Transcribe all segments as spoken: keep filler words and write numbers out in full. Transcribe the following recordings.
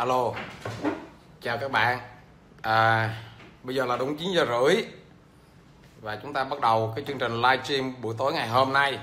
Alo, chào các bạn. à, Bây giờ là đúng chín giờ rưỡi và chúng ta bắt đầu cái chương trình livestream buổi tối ngày hôm nay.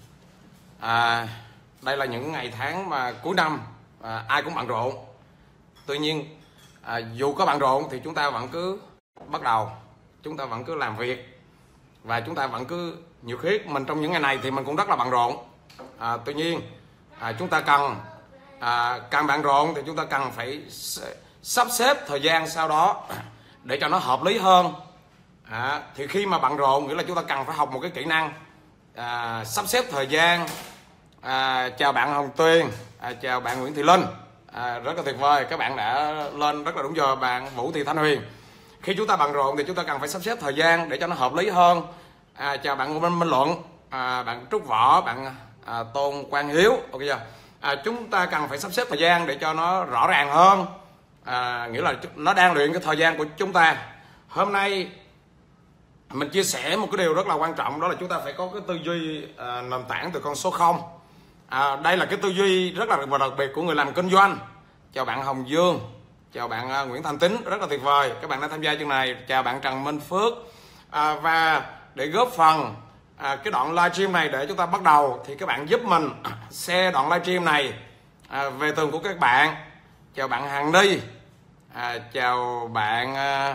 à, Đây là những ngày tháng mà cuối năm, à, ai cũng bận rộn. Tuy nhiên à, dù có bận rộn thì chúng ta vẫn cứ bắt đầu, chúng ta vẫn cứ làm việc và chúng ta vẫn cứ, nhiều khi mình trong những ngày này thì mình cũng rất là bận rộn. à, Tuy nhiên à, chúng ta cần À, càng bận rộn thì chúng ta cần phải sắp xếp thời gian sau đó để cho nó hợp lý hơn. à, Thì khi mà bận rộn nghĩa là chúng ta cần phải học một cái kỹ năng à, sắp xếp thời gian. à, Chào bạn Hồng Tuyên, à, chào bạn Nguyễn Thị Linh, à, rất là tuyệt vời, các bạn đã lên rất là đúng giờ. Bạn Vũ Thị Thanh Huyền, khi chúng ta bận rộn thì chúng ta cần phải sắp xếp thời gian để cho nó hợp lý hơn. à, Chào bạn Ngô Minh, Minh Luận, à, bạn Trúc Võ, bạn à, Tôn Quang Hiếu, ok chưa? À, chúng ta cần phải sắp xếp thời gian để cho nó rõ ràng hơn. à, Nghĩa là nó đang luyện cái thời gian của chúng ta. Hôm nay mình chia sẻ một cái điều rất là quan trọng, đó là chúng ta phải có cái tư duy à, nền tảng từ con số không. à, Đây là cái tư duy rất là đặc biệt của người làm kinh doanh. Chào bạn Hồng Dương, chào bạn à, Nguyễn Thành Tính, rất là tuyệt vời, các bạn đã tham gia chương này. Chào bạn Trần Minh Phước. à, Và để góp phần À, cái đoạn livestream này để chúng ta bắt đầu thì các bạn giúp mình share đoạn livestream này à, về tường của các bạn. Chào bạn Hằng Ni, à, chào bạn à,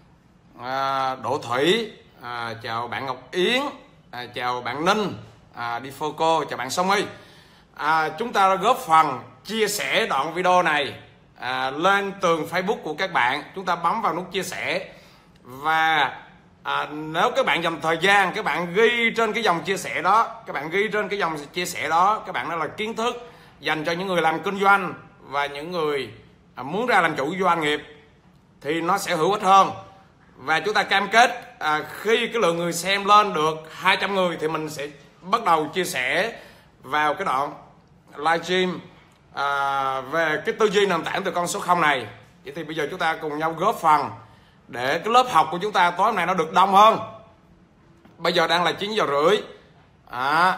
à, Đỗ Thủy, à, chào bạn Ngọc Yến, à, chào bạn Ninh, à, đi Foco, chào bạn Song My. à, Chúng ta góp phần chia sẻ đoạn video này à, lên tường Facebook của các bạn. Chúng ta bấm vào nút chia sẻ và À, nếu các bạn dành thời gian, các bạn ghi trên cái dòng chia sẻ đó, các bạn ghi trên cái dòng chia sẻ đó, các bạn đó là kiến thức dành cho những người làm kinh doanh và những người à, muốn ra làm chủ doanh nghiệp thì nó sẽ hữu ích hơn. Và chúng ta cam kết à, khi cái lượng người xem lên được hai trăm người thì mình sẽ bắt đầu chia sẻ vào cái đoạn livestream à, về cái tư duy nền tảng từ con số không này. Vậy thì bây giờ chúng ta cùng nhau góp phần để cái lớp học của chúng ta tối hôm nay nó được đông hơn. Bây giờ đang là chín giờ rưỡi à,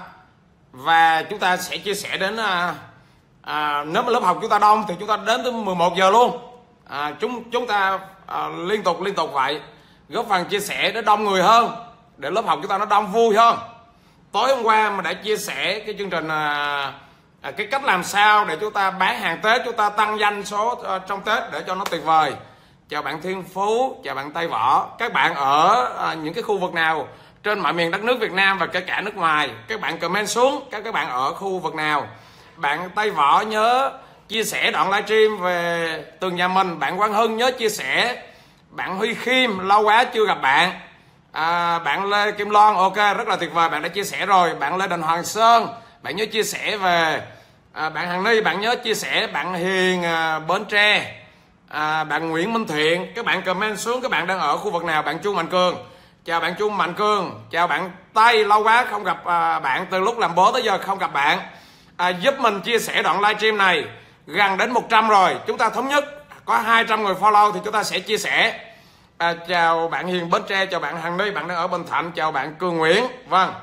và chúng ta sẽ chia sẻ đến à, à, nếu mà lớp học chúng ta đông thì chúng ta đến tới mười một giờ luôn. à, chúng chúng ta à, liên tục liên tục vậy, góp phần chia sẻ để đông người hơn, để lớp học chúng ta nó đông vui hơn. Tối hôm qua mà đã chia sẻ cái chương trình à, à, cái cách làm sao để chúng ta bán hàng Tết, chúng ta tăng doanh số à, trong Tết để cho nó tuyệt vời. Chào bạn Thiên Phú, chào bạn Tây Võ. Các bạn ở à, những cái khu vực nào trên mọi miền đất nước Việt Nam và kể cả nước ngoài, các bạn comment xuống các các bạn ở khu vực nào. Bạn Tây Võ nhớ chia sẻ đoạn livestream về tường nhà mình. Bạn Quang Hưng nhớ chia sẻ. Bạn Huy Khiêm, lâu quá chưa gặp bạn. à, Bạn Lê Kim Loan, ok, rất là tuyệt vời, bạn đã chia sẻ rồi. Bạn Lê Đình Hoàng Sơn, bạn nhớ chia sẻ về. à, Bạn Hằng Ni, bạn nhớ chia sẻ. Bạn Hiền à, Bến Tre, À, bạn Nguyễn Minh Thiện, các bạn comment xuống các bạn đang ở khu vực nào. Bạn Chu Mạnh Cường, chào bạn Chu Mạnh Cường. Chào bạn Tây, lâu quá không gặp à, bạn, từ lúc làm bố tới giờ không gặp bạn. à, Giúp mình chia sẻ đoạn livestream này gần đến một trăm rồi. Chúng ta thống nhất có hai trăm người follow thì chúng ta sẽ chia sẻ. à, Chào bạn Hiền Bến Tre, chào bạn Hằng Ni, bạn đang ở Bình Thạnh. Chào bạn Cường Nguyễn. Vâng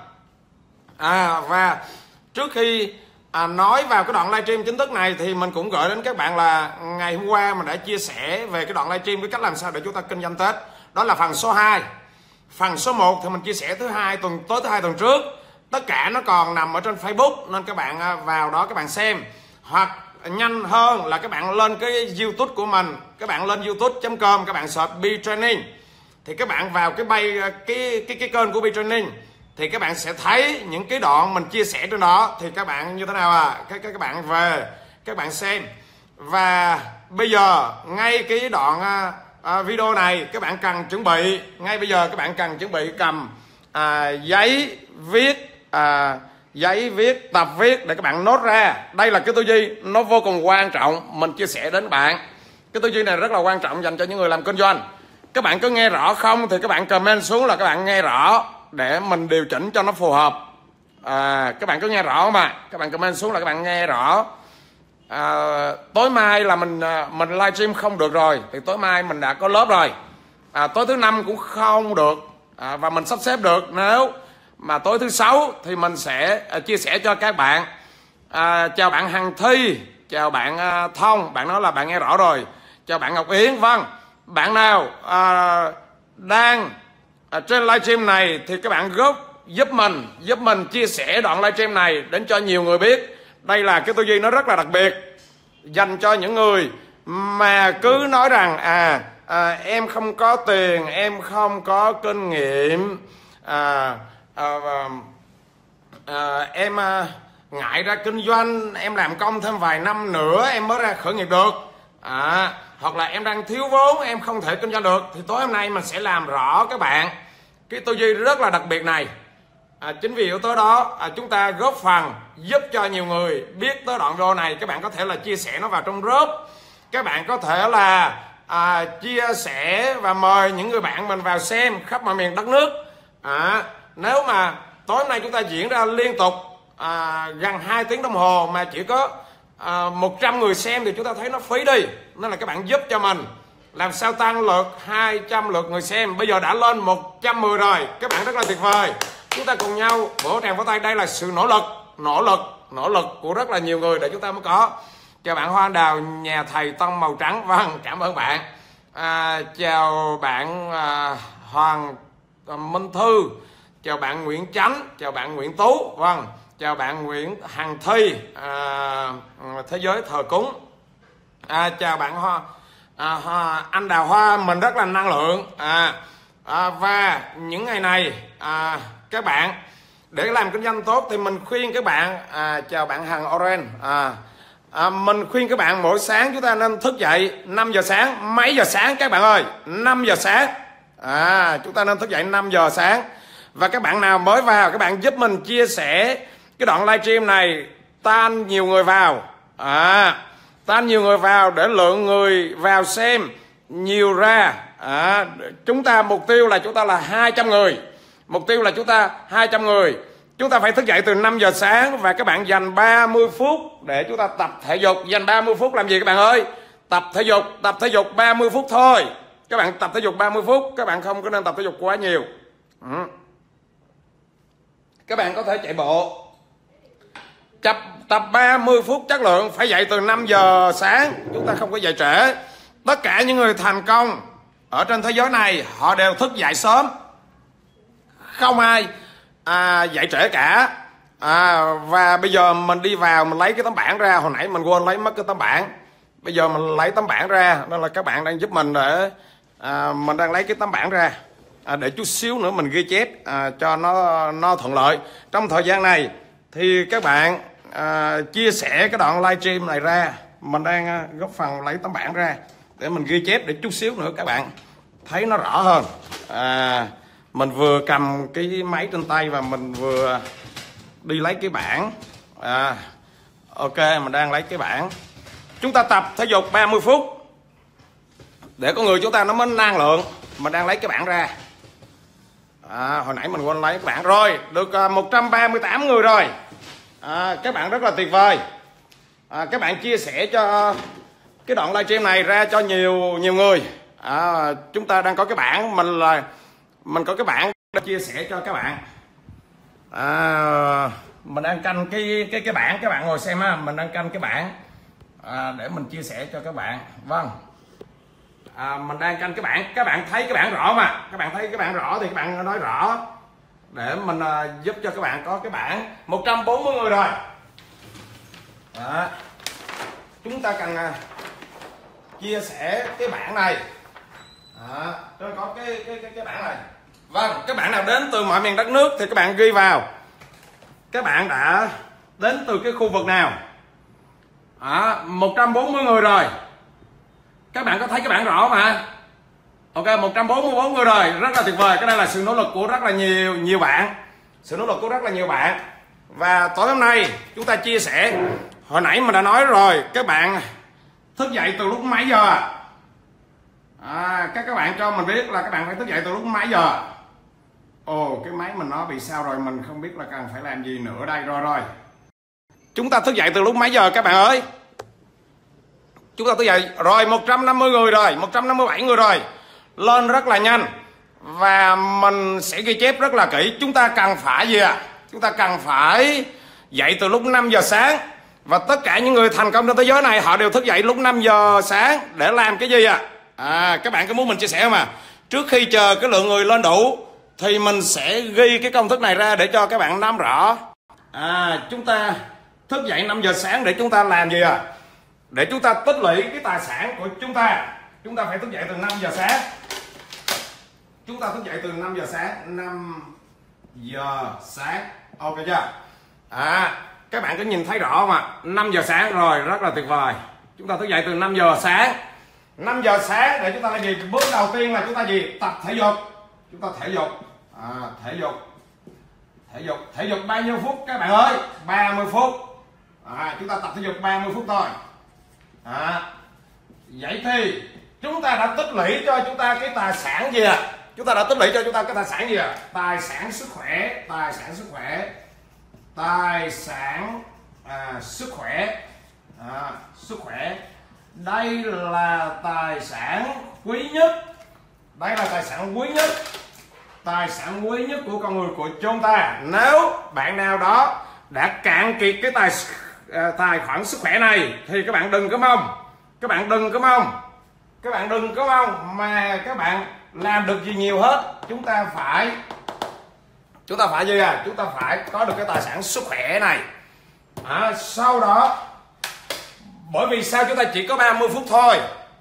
à, Và trước khi À, nói vào cái đoạn livestream chính thức này thì mình cũng gửi đến các bạn là ngày hôm qua mình đã chia sẻ về cái đoạn livestream, cái cách làm sao để chúng ta kinh doanh Tết. Đó là phần số hai. Phần số một thì mình chia sẻ thứ hai tuần tối thứ hai tuần trước. Tất cả nó còn nằm ở trên Facebook nên các bạn vào đó các bạn xem. Hoặc nhanh hơn là các bạn lên cái YouTube của mình, các bạn lên youtube chấm com, các bạn search B-Training thì các bạn vào cái bay cái cái cái kênh của B-Training thì các bạn sẽ thấy những cái đoạn mình chia sẻ trên đó. Thì các bạn như thế nào à các, các, các bạn về các bạn xem. Và bây giờ ngay cái đoạn à, video này các bạn cần chuẩn bị, ngay bây giờ các bạn cần chuẩn bị cầm à, giấy viết à, giấy viết, tập viết để các bạn nốt ra. Đây là cái tư duy nó vô cùng quan trọng, mình chia sẻ đến bạn. Cái tư duy này rất là quan trọng dành cho những người làm kinh doanh. Các bạn có nghe rõ không thì các bạn comment xuống là các bạn nghe rõ để mình điều chỉnh cho nó phù hợp. à, Các bạn có nghe rõ không ạ? Các bạn comment xuống là các bạn nghe rõ. à, Tối mai là mình mình livestream không được rồi thì tối mai mình đã có lớp rồi. à, Tối thứ năm cũng không được à, và mình sắp xếp được. Nếu mà tối thứ sáu thì mình sẽ à, chia sẻ cho các bạn. à, Chào bạn Hằng Thi, chào bạn uh, Thông, bạn nói là bạn nghe rõ rồi. Chào bạn Ngọc Yến. Vâng, bạn nào uh, đang uh, trên livestream này thì các bạn góp giúp mình giúp mình chia sẻ đoạn livestream này đến cho nhiều người biết. Đây là cái tư duy nó rất là đặc biệt dành cho những người mà cứ nói rằng à, à em không có tiền, em không có kinh nghiệm, à, à, à, à, em à, ngại ra kinh doanh, em làm công thêm vài năm nữa em mới ra khởi nghiệp được, à, hoặc là em đang thiếu vốn, em không thể kinh doanh được. Thì tối hôm nay mình sẽ làm rõ các bạn cái tư duy rất là đặc biệt này. À, chính vì yếu tố đó à, chúng ta góp phần giúp cho nhiều người biết tới đoạn video này. Các bạn có thể là chia sẻ nó vào trong group, các bạn có thể là à, chia sẻ và mời những người bạn mình vào xem khắp mọi miền đất nước. à, Nếu mà tối nay chúng ta diễn ra liên tục à, gần hai tiếng đồng hồ mà chỉ có à, một trăm người xem thì chúng ta thấy nó phí đi. Nên là các bạn giúp cho mình làm sao tăng lượt hai trăm lượt người xem. Bây giờ đã lên một trăm mười rồi, các bạn rất là tuyệt vời. Chúng ta cùng nhau vỗ tràng vỗ tay. Đây là sự nỗ lực nỗ lực nỗ lực của rất là nhiều người để chúng ta mới có. Chào bạn Hoa Anh Đào, nhà thầy tông màu trắng. Vâng, cảm ơn bạn. à, chào bạn à, Hoàng à, Minh Thư, chào bạn Nguyễn Chánh, chào bạn Nguyễn Tú. Vâng, chào bạn Nguyễn Hằng Thi, à, Thế giới thờ cúng. à, chào bạn Hoa à, Hoa Anh Đào Hoa, mình rất là năng lượng. à, à, và những ngày này à, các bạn để làm kinh doanh tốt thì mình khuyên các bạn à, chào bạn Hằng Oren, à, à, mình khuyên các bạn mỗi sáng chúng ta nên thức dậy năm giờ sáng. Mấy giờ sáng các bạn ơi? Năm giờ sáng. à, Chúng ta nên thức dậy năm giờ sáng. Và các bạn nào mới vào, các bạn giúp mình chia sẻ cái đoạn livestream này tan nhiều người vào, à, tan nhiều người vào để lượng người vào xem nhiều ra. à, Chúng ta mục tiêu là chúng ta là hai trăm người. Mục tiêu là chúng ta hai trăm người. Chúng ta phải thức dậy từ năm giờ sáng và các bạn dành ba mươi phút để chúng ta tập thể dục. Dành ba mươi phút làm gì các bạn ơi? Tập thể dục. Tập thể dục ba mươi phút thôi. Các bạn tập thể dục ba mươi phút. Các bạn không có nên tập thể dục quá nhiều. ừ. Các bạn có thể chạy bộ. Tập, tập ba mươi phút chất lượng. Phải dậy từ năm giờ sáng. Chúng ta không có dậy trễ. Tất cả những người thành công ở trên thế giới này họ đều thức dậy sớm. Không ai à, dậy trễ cả. à, Và bây giờ mình đi vào mình lấy cái tấm bảng ra. Hồi nãy mình quên lấy mất cái tấm bảng. Bây giờ mình lấy tấm bảng ra. Nên là các bạn đang giúp mình để à, mình đang lấy cái tấm bảng ra à, để chút xíu nữa mình ghi chép à, cho nó nó thuận lợi. Trong thời gian này thì các bạn à, chia sẻ cái đoạn livestream này ra. Mình đang à, góp phần lấy tấm bảng ra để mình ghi chép, để chút xíu nữa các bạn thấy nó rõ hơn. à, Mình vừa cầm cái máy trên tay và mình vừa đi lấy cái bảng. à, Ok, mình đang lấy cái bảng. Chúng ta tập thể dục ba mươi phút để con người chúng ta nó mới năng lượng. Mình đang lấy cái bảng ra. à, Hồi nãy mình quên lấy cái bảng rồi. Được một trăm ba mươi tám người rồi. à, Các bạn rất là tuyệt vời. à, Các bạn chia sẻ cho cái đoạn livestream này ra cho nhiều nhiều người. à, Chúng ta đang có cái bảng. Mình là Mình có cái bảng để chia sẻ cho các bạn. à, Mình đang canh cái cái cái bảng. Các bạn ngồi xem á. Mình đang canh cái bảng à, để mình chia sẻ cho các bạn. Vâng, à, mình đang canh cái bảng. Các bạn thấy cái bảng rõ mà. Các bạn thấy cái bảng rõ thì các bạn nói rõ để mình à, giúp cho các bạn có cái bảng. Một trăm bốn mươi người rồi. Đó. Chúng ta cần à, chia sẻ cái bảng này. Đó. Tôi có cái cái cái cái bảng này. Vâng, các bạn nào đến từ mọi miền đất nước thì các bạn ghi vào. Các bạn đã đến từ cái khu vực nào? À, một trăm bốn mươi người rồi. Các bạn có thấy cái bảng rõ mà. Ok, một trăm bốn mươi bốn người rồi. Rất là tuyệt vời. Cái đây là sự nỗ lực của rất là nhiều nhiều bạn. Sự nỗ lực của rất là nhiều bạn. Và tối hôm nay chúng ta chia sẻ. Hồi nãy mình đã nói rồi, các bạn thức dậy từ lúc mấy giờ? À, các các bạn cho mình biết là các bạn phải thức dậy từ lúc mấy giờ. Ồ, cái máy mình nó bị sao rồi, mình không biết là cần phải làm gì nữa đây. Rồi rồi, chúng ta thức dậy từ lúc mấy giờ các bạn ơi? Chúng ta thức dậy rồi, một trăm năm mươi người rồi, một trăm năm mươi bảy người rồi. Lên rất là nhanh. Và mình sẽ ghi chép rất là kỹ. Chúng ta cần phải gì ạ? À? Chúng ta cần phải dậy từ lúc năm giờ sáng. Và tất cả những người thành công trên thế giới này họ đều thức dậy lúc năm giờ sáng để làm cái gì à? À, các bạn có muốn mình chia sẻ không à? Trước khi chờ cái lượng người lên đủ thì mình sẽ ghi cái công thức này ra để cho các bạn nắm rõ. À, chúng ta thức dậy năm giờ sáng để chúng ta làm gì à? Để chúng ta tích lũy cái tài sản của chúng ta. Chúng ta phải thức dậy từ năm giờ sáng. Chúng ta thức dậy từ năm giờ sáng. năm giờ sáng. Ok chưa? À, các bạn có nhìn thấy rõ không ạ? năm giờ sáng rồi, rất là tuyệt vời. Chúng ta thức dậy từ năm giờ sáng. năm giờ sáng để chúng ta làm gì? Bước đầu tiên là chúng ta gì? Tập thể dục. Chúng ta thể dục. À, thể dục. Thể dục, thể dục bao nhiêu phút các bạn ơi? ba mươi phút. À, chúng ta tập thể dục ba mươi phút thôi. À, vậy thì chúng ta đã tích lũy cho chúng ta cái tài sản gì ạ? À? Chúng ta đã tích lũy cho chúng ta cái tài sản gì ạ? À? Tài sản sức khỏe, tài sản sức khỏe, tài sản à, sức khỏe, à, sức khỏe. Đây là tài sản quý nhất. Đây là tài sản quý nhất. Tài sản quý nhất của con người của chúng ta. Nếu bạn nào đó đã cạn kiệt cái tài à, tài khoản sức khỏe này thì các bạn đừng có mong, các bạn đừng có mong, các bạn đừng có mong mà các bạn làm được gì nhiều hết. Chúng ta phải chúng ta phải gì à? Chúng ta phải có được cái tài sản sức khỏe này. À, sau đó, bởi vì sao chúng ta chỉ có ba mươi phút thôi.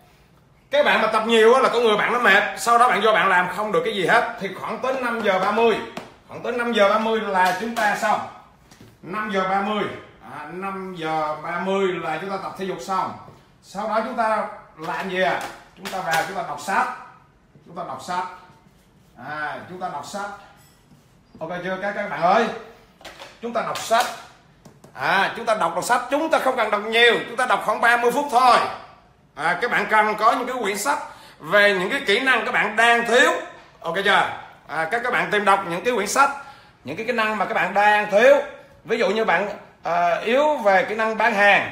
Các bạn mà tập nhiều là con người bạn nó mệt. Sau đó bạn vô bạn làm không được cái gì hết. Thì khoảng tới năm giờ ba mươi, khoảng tới năm giờ ba mươi là chúng ta xong. năm giờ ba mươi, à, năm giờ ba mươi là chúng ta tập thể dục xong. Sau đó chúng ta làm gì à? Chúng ta vào chúng ta đọc sách. Chúng ta đọc sách. À, chúng ta đọc sách. Ok chưa các các bạn ơi? Chúng ta đọc sách. À, chúng ta đọc đọc sách, chúng ta không cần đọc nhiều, chúng ta đọc khoảng ba mươi phút thôi. À, các bạn cần có những cái quyển sách về những cái kỹ năng các bạn đang thiếu. Ok chưa? À, các các bạn tìm đọc những cái quyển sách, những cái kỹ năng mà các bạn đang thiếu. Ví dụ như bạn à, yếu về kỹ năng bán hàng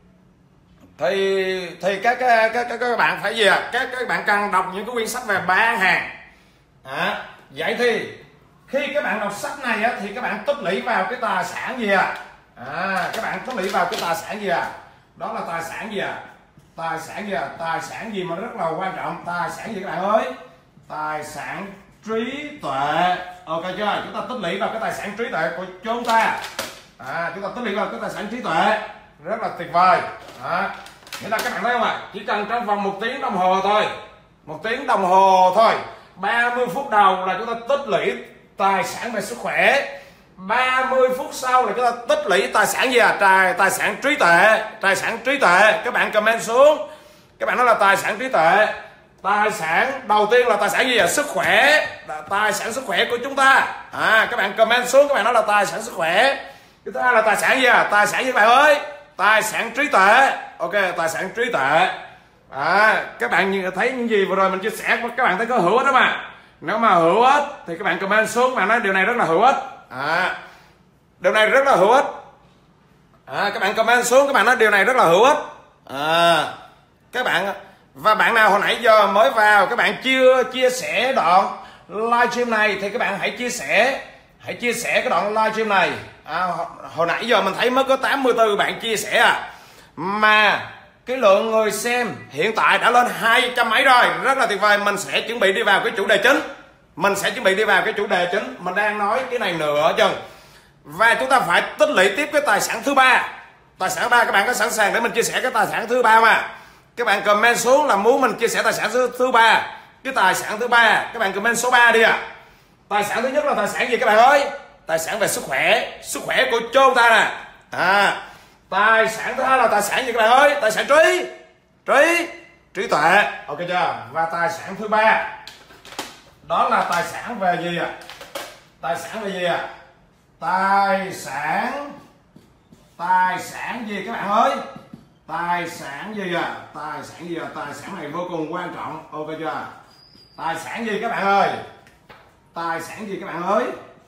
thì thì các các các, các bạn phải gì à? Các các bạn cần đọc những cái quyển sách về bán hàng. À, vậy thì khi các bạn đọc sách này á, thì các bạn tích lũy vào cái tài sản gì à? À, các bạn tích lũy vào cái tài sản gì à? Đó là tài sản gì à? Tài sản gì à? Tài sản gì mà rất là quan trọng? Tài sản gì các bạn ơi? Tài sản trí tuệ. Ok chưa? Chúng ta tích lũy vào cái tài sản trí tuệ của chúng ta. À, chúng ta tích lũy vào cái tài sản trí tuệ. Rất là tuyệt vời. À, nghĩa là các bạn thấy không ạ? Chỉ cần trong vòng một tiếng đồng hồ thôi, một tiếng đồng hồ thôi, ba mươi phút đầu là chúng ta tích lũy tài sản về sức khỏe. ba mươi phút sau là chúng ta tích lũy tài sản gì à? Tài, tài sản trí tuệ. Tài sản trí tuệ. Các bạn comment xuống. Các bạn nói là tài sản trí tuệ. Tài sản đầu tiên là tài sản gì à? Sức khỏe. Tài sản sức khỏe của chúng ta. À, các bạn comment xuống. Các bạn nói là tài sản sức khỏe. Thứ hai là tài sản gì à? Tài sản gì các bạn ơi? Tài sản trí tuệ. Ok, tài sản trí tuệ. À, các bạn thấy những gì vừa rồi mình chia sẻ, các bạn thấy có hữu ích đó mà. Nếu mà hữu ích thì các bạn comment xuống. Các bạn nói điều này rất là hữu ích. À, điều này rất là hữu ích. À, các bạn comment xuống, các bạn nói điều này rất là hữu ích. À, các bạn và bạn nào hồi nãy giờ mới vào, các bạn chưa chia sẻ đoạn livestream này thì các bạn hãy chia sẻ, hãy chia sẻ cái đoạn livestream này. À, hồi nãy giờ mình thấy mới có tám mươi tư bạn chia sẻ à, mà cái lượng người xem hiện tại đã lên hai trăm mấy rồi, rất là tuyệt vời. Mình sẽ chuẩn bị đi vào cái chủ đề chính. Mình sẽ chuẩn bị đi vào cái chủ đề chính. Mình đang nói cái này nữa chừng. Và chúng ta phải tích lũy tiếp cái tài sản thứ ba. Tài sản thứ ba, các bạn có sẵn sàng để mình chia sẻ cái tài sản thứ ba mà? Các bạn comment xuống là muốn mình chia sẻ tài sản thứ ba. Cái tài sản thứ ba, các bạn comment số ba đi ạ. À. Tài sản thứ nhất là tài sản gì các bạn ơi? Tài sản về sức khỏe. Sức khỏe của chúng ta nè. À, tài sản thứ hai là tài sản gì các bạn ơi? Tài sản trí. Trí. Trí tuệ. Ok chưa? Và tài sản thứ ba, đó là tài sản về gì ạ? À? Tài sản về gì ạ? À? Tài sản. Tài sản gì các bạn ơi? Tài sản gì à? Tài sản gì à? Tài sản này vô cùng quan trọng. Ok chưa? Tài sản gì các bạn ơi? Tài sản gì các bạn ơi?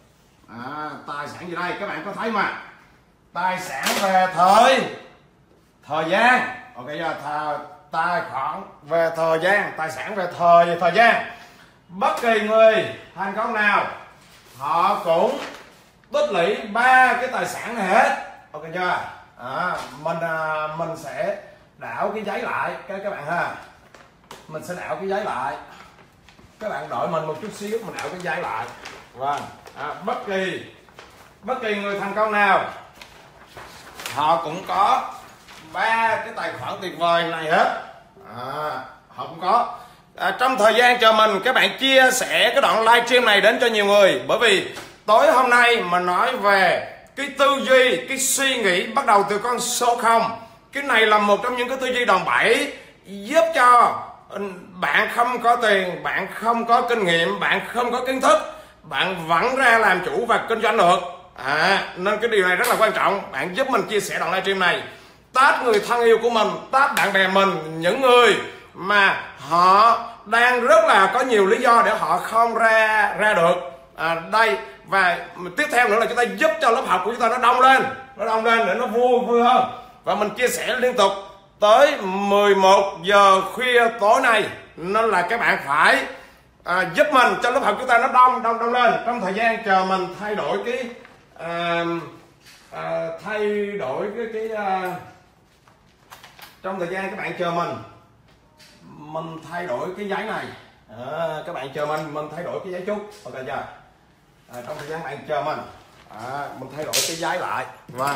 À, tài sản gì đây? Các bạn có thấy mà. Tài sản về thời thời gian. Ok chưa? Thờ, tài khoản về thời gian. Tài sản về thời thời gian. Bất kỳ người thành công nào họ cũng tích lũy ba cái tài sản này hết. Ok chưa? à, mình à, mình sẽ đảo cái giấy lại các các bạn ha. Mình sẽ đảo cái giấy lại, các bạn đợi mình một chút xíu, mình đảo cái giấy lại. Vâng, à, bất kỳ bất kỳ người thành công nào họ cũng có ba cái tài khoản tuyệt vời này hết, à, họ cũng có. À, trong thời gian chờ mình, các bạn chia sẻ cái đoạn livestream này đến cho nhiều người, bởi vì tối hôm nay mình nói về cái tư duy, cái suy nghĩ bắt đầu từ con số không. Cái này là một trong những cái tư duy đòn bẩy giúp cho bạn không có tiền, bạn không có kinh nghiệm, bạn không có kiến thức, bạn vẫn ra làm chủ và kinh doanh được. À, nên cái điều này rất là quan trọng. Bạn giúp mình chia sẻ đoạn livestream này, tag người thân yêu của mình, tag bạn bè mình, những người mà họ đang rất là có nhiều lý do để họ không ra ra được à, đây. Và tiếp theo nữa là chúng ta giúp cho lớp học của chúng ta nó đông lên, nó đông lên để nó vui vui hơn. Và mình chia sẻ liên tục tới mười một giờ khuya tối nay, nên là các bạn phải à, giúp mình cho lớp học chúng ta nó đông đông đông lên. Trong thời gian chờ mình thay đổi cái à, à, thay đổi cái cái à, trong thời gian các bạn chờ mình mình thay đổi cái giấy này, à, các bạn chờ mình mình thay đổi cái giấy chút, ok chưa? À, trong thời gian bạn chờ mình à, mình thay đổi cái giấy lại. Vâng,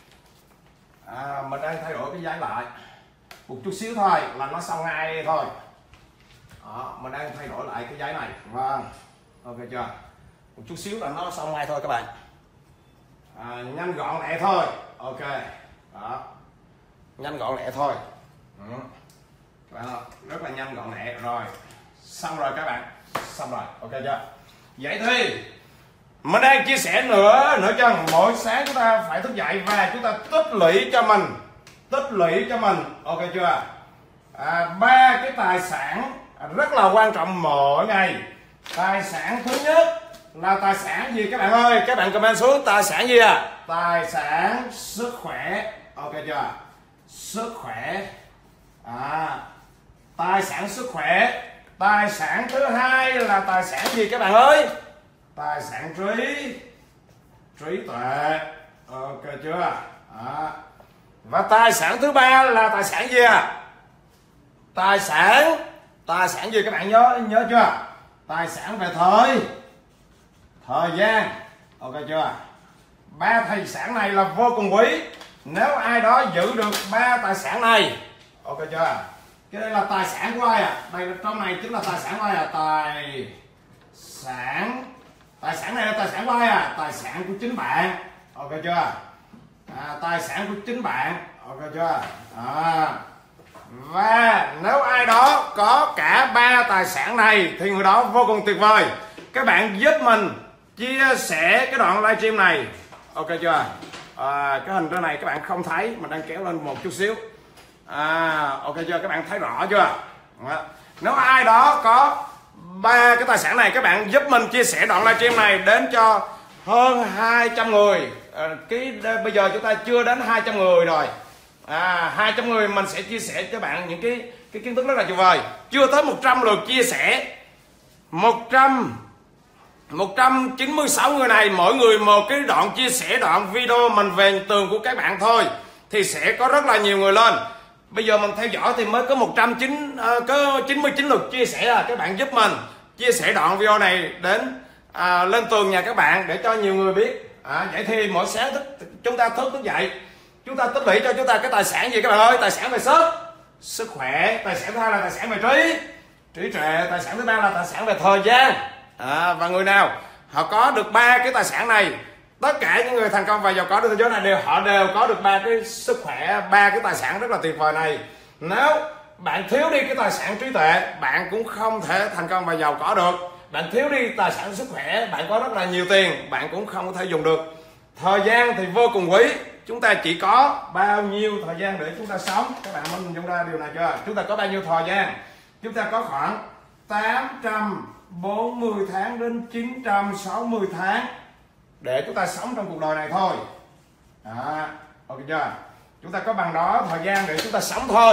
à, mình đang thay đổi cái giấy lại một chút xíu thôi là nó xong ngay thôi. Đó, mình đang thay đổi lại cái giấy này. Vâng, ok chưa? Một chút xíu là nó xong ngay thôi các bạn. À, nhanh gọn lẹ thôi, ok. Đó, nhanh gọn lẹ thôi. Ừ. Đó, rất là nhanh gọn lẹ rồi. Xong rồi các bạn, xong rồi, ok chưa? Vậy thì mình đang chia sẻ nữa nữa cho mỗi sáng chúng ta phải thức dậy và chúng ta tích lũy cho mình, tích lũy cho mình, ok chưa? À, ba cái tài sản rất là quan trọng mỗi ngày. Tài sản thứ nhất là tài sản gì các bạn ơi? Các bạn comment xuống tài sản gì à? Tài sản sức khỏe, ok chưa? Sức khỏe. À, tài sản sức khỏe. Tài sản thứ hai là tài sản gì các bạn ơi? Tài sản trí trí tuệ, ok chưa? À. Và tài sản thứ ba là tài sản gì à? Tài sản tài sản gì các bạn nhớ nhớ chưa? Tài sản về thời thời gian, ok chưa? Ba tài sản này là vô cùng quý. Nếu ai đó giữ được ba tài sản này, ok chưa? Cái đây là tài sản của ai à? Đây trong này chính là tài sản của ai à? Tài sản Tài sản này là tài sản của ai à? Tài sản của chính bạn, ok chưa? À, tài sản của chính bạn, ok chưa? À. Và nếu ai đó có cả ba tài sản này thì người đó vô cùng tuyệt vời. Các bạn giúp mình chia sẻ cái đoạn livestream này, ok chưa? À, cái hình trên này các bạn không thấy, mình đang kéo lên một chút xíu. À, ok chưa? Các bạn thấy rõ chưa? Đó. Nếu ai đó có ba cái tài sản này, các bạn giúp mình chia sẻ đoạn livestream này đến cho hơn hai trăm người. À, cái bây giờ chúng ta chưa đến hai trăm người rồi. À, hai trăm người mình sẽ chia sẻ cho bạn những cái cái kiến thức rất là tuyệt vời. Chưa tới một trăm lượt chia sẻ. một trăm một trăm chín mươi sáu người này, mỗi người một cái đoạn chia sẻ đoạn video mình về tường của các bạn thôi thì sẽ có rất là nhiều người lên. Bây giờ mình theo dõi thì mới có một trăm chín uh, có chín mươi chín lượt chia sẻ à. Các bạn giúp mình chia sẻ đoạn video này đến à, lên tường nhà các bạn để cho nhiều người biết. À, vậy thì mỗi sáng thức, chúng ta thức thức dậy, chúng ta tích lũy cho chúng ta cái tài sản gì các bạn ơi? Tài sản về sức sức khỏe. Tài sản thứ hai là tài sản về trí trí tuệ. Tài sản thứ ba là tài sản về thời gian. À, và người nào họ có được ba cái tài sản này, tất cả những người thành công và giàu có trên thế giới này đều họ đều có được ba cái sức khỏe, ba cái tài sản rất là tuyệt vời này. Nếu bạn thiếu đi cái tài sản trí tuệ, bạn cũng không thể thành công và giàu có được. Bạn thiếu đi tài sản sức khỏe, bạn có rất là nhiều tiền, bạn cũng không có thể dùng được. Thời gian thì vô cùng quý. Chúng ta chỉ có bao nhiêu thời gian để chúng ta sống? Các bạn mình dùng ra điều này chưa? Chúng ta có bao nhiêu thời gian? Chúng ta có khoảng tám trăm bốn mươi tháng đến chín trăm sáu mươi tháng để chúng ta sống trong cuộc đời này thôi. Đó, ok chưa? Chúng ta có bằng đó thời gian để chúng ta sống thôi.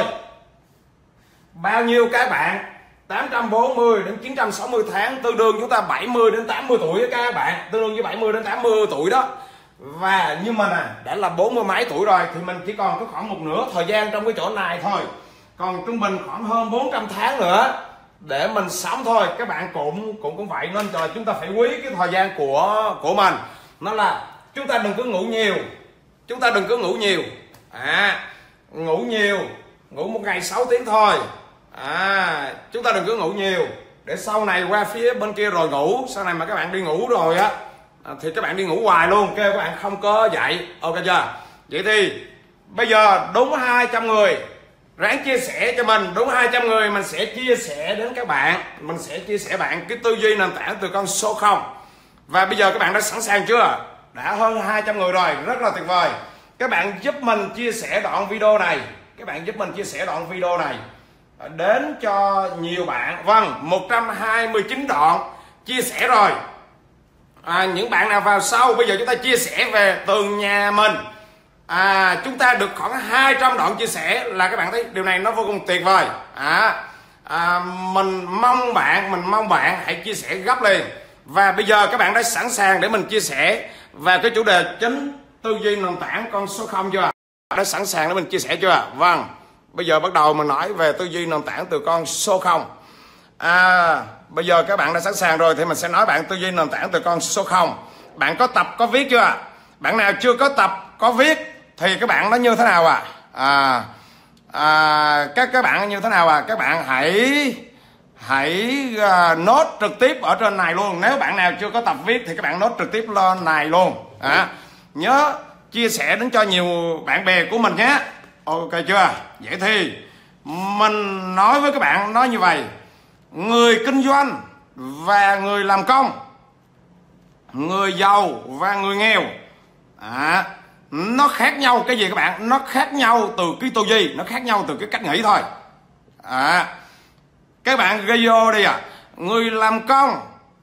Bao nhiêu các bạn? tám trăm bốn mươi đến chín trăm sáu mươi tháng, tương đương chúng ta bảy mươi đến tám mươi tuổi các bạn, tương đương với bảy mươi đến tám mươi tuổi đó. Và như mình à, đã là bốn mươi mấy tuổi rồi thì mình chỉ còn có khoảng một nửa thời gian trong cái chỗ này thôi, còn trung bình khoảng hơn bốn trăm tháng nữa để mình sống thôi. Các bạn cũng cũng cũng vậy, nên là chúng ta phải quý cái thời gian của của mình. Nó là chúng ta đừng có ngủ nhiều, chúng ta đừng có ngủ nhiều à ngủ nhiều ngủ một ngày sáu tiếng thôi à chúng ta đừng có ngủ nhiều để sau này qua phía bên kia rồi ngủ. Sau này mà các bạn đi ngủ rồi á thì các bạn đi ngủ hoài luôn, kêu các bạn không có dậy. Ok chưa? Vậy thì bây giờ đúng hai trăm người ráng chia sẻ cho mình, đúng hai trăm người mình sẽ chia sẻ đến các bạn, mình sẽ chia sẻ bạn cái tư duy nền tảng từ con số không. Và bây giờ các bạn đã sẵn sàng chưa? Đã hơn hai trăm người rồi, rất là tuyệt vời. Các bạn giúp mình chia sẻ đoạn video này, các bạn giúp mình chia sẻ đoạn video này đến cho nhiều bạn. Vâng, một trăm hai mươi chín đoạn chia sẻ rồi. À, những bạn nào vào sau bây giờ chúng ta chia sẻ về tường nhà mình, à, chúng ta được khoảng hai trăm đoạn chia sẻ là các bạn thấy điều này nó vô cùng tuyệt vời. à, à, mình mong bạn mình mong bạn hãy chia sẻ gấp liền. Và bây giờ các bạn đã sẵn sàng để mình chia sẻ về cái chủ đề chính tư duy nền tảng con số không chưa? Đã sẵn sàng để mình chia sẻ chưa? Vâng, bây giờ bắt đầu mình nói về tư duy nền tảng từ con số không. À, bây giờ các bạn đã sẵn sàng rồi thì mình sẽ nói bạn tư duy nền tảng từ con số không. Bạn có tập có viết chưa? Bạn nào chưa có tập có viết thì các bạn nó như thế nào à? À, à các các bạn như thế nào à? Các bạn hãy hãy uh, nốt trực tiếp ở trên này luôn. Nếu bạn nào chưa có tập viết thì các bạn nốt trực tiếp lên này luôn. À, nhớ chia sẻ đến cho nhiều bạn bè của mình nhé. Ok chưa? Vậy thì mình nói với các bạn nói như vậy: người kinh doanh và người làm công, người giàu và người nghèo, à, nó khác nhau cái gì các bạn? Nó khác nhau từ cái tư duy, nó khác nhau từ cái cách nghĩ thôi. À, các bạn ghi vô đi à, người làm công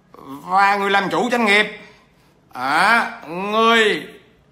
và người làm chủ doanh nghiệp, à, người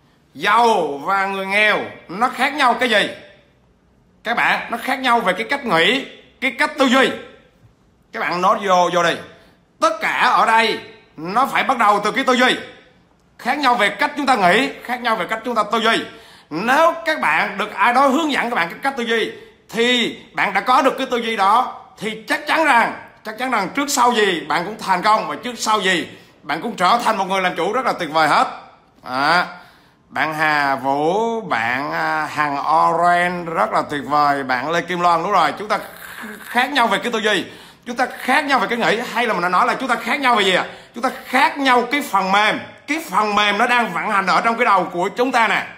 giàu và người nghèo, nó khác nhau cái gì? Các bạn, nó khác nhau về cái cách nghĩ, cái cách tư duy. Các bạn nói vô vô đi. Tất cả ở đây nó phải bắt đầu từ cái tư duy. Khác nhau về cách chúng ta nghĩ, khác nhau về cách chúng ta tư duy. Nếu các bạn được ai đó hướng dẫn các bạn cái cách tư duy thì bạn đã có được cái tư duy đó, thì chắc chắn rằng chắc chắn rằng trước sau gì bạn cũng thành công, và trước sau gì bạn cũng trở thành một người làm chủ rất là tuyệt vời hết. À, bạn Hà Vũ, bạn Hằng Orange rất là tuyệt vời, bạn Lê Kim Loan, đúng rồi. Chúng ta khác nhau về cái tư duy, chúng ta khác nhau về cái nghĩ, hay là mình đã nói là chúng ta khác nhau về gì ạ? À? Chúng ta khác nhau cái phần mềm, cái phần mềm nó đang vận hành ở trong cái đầu của chúng ta nè.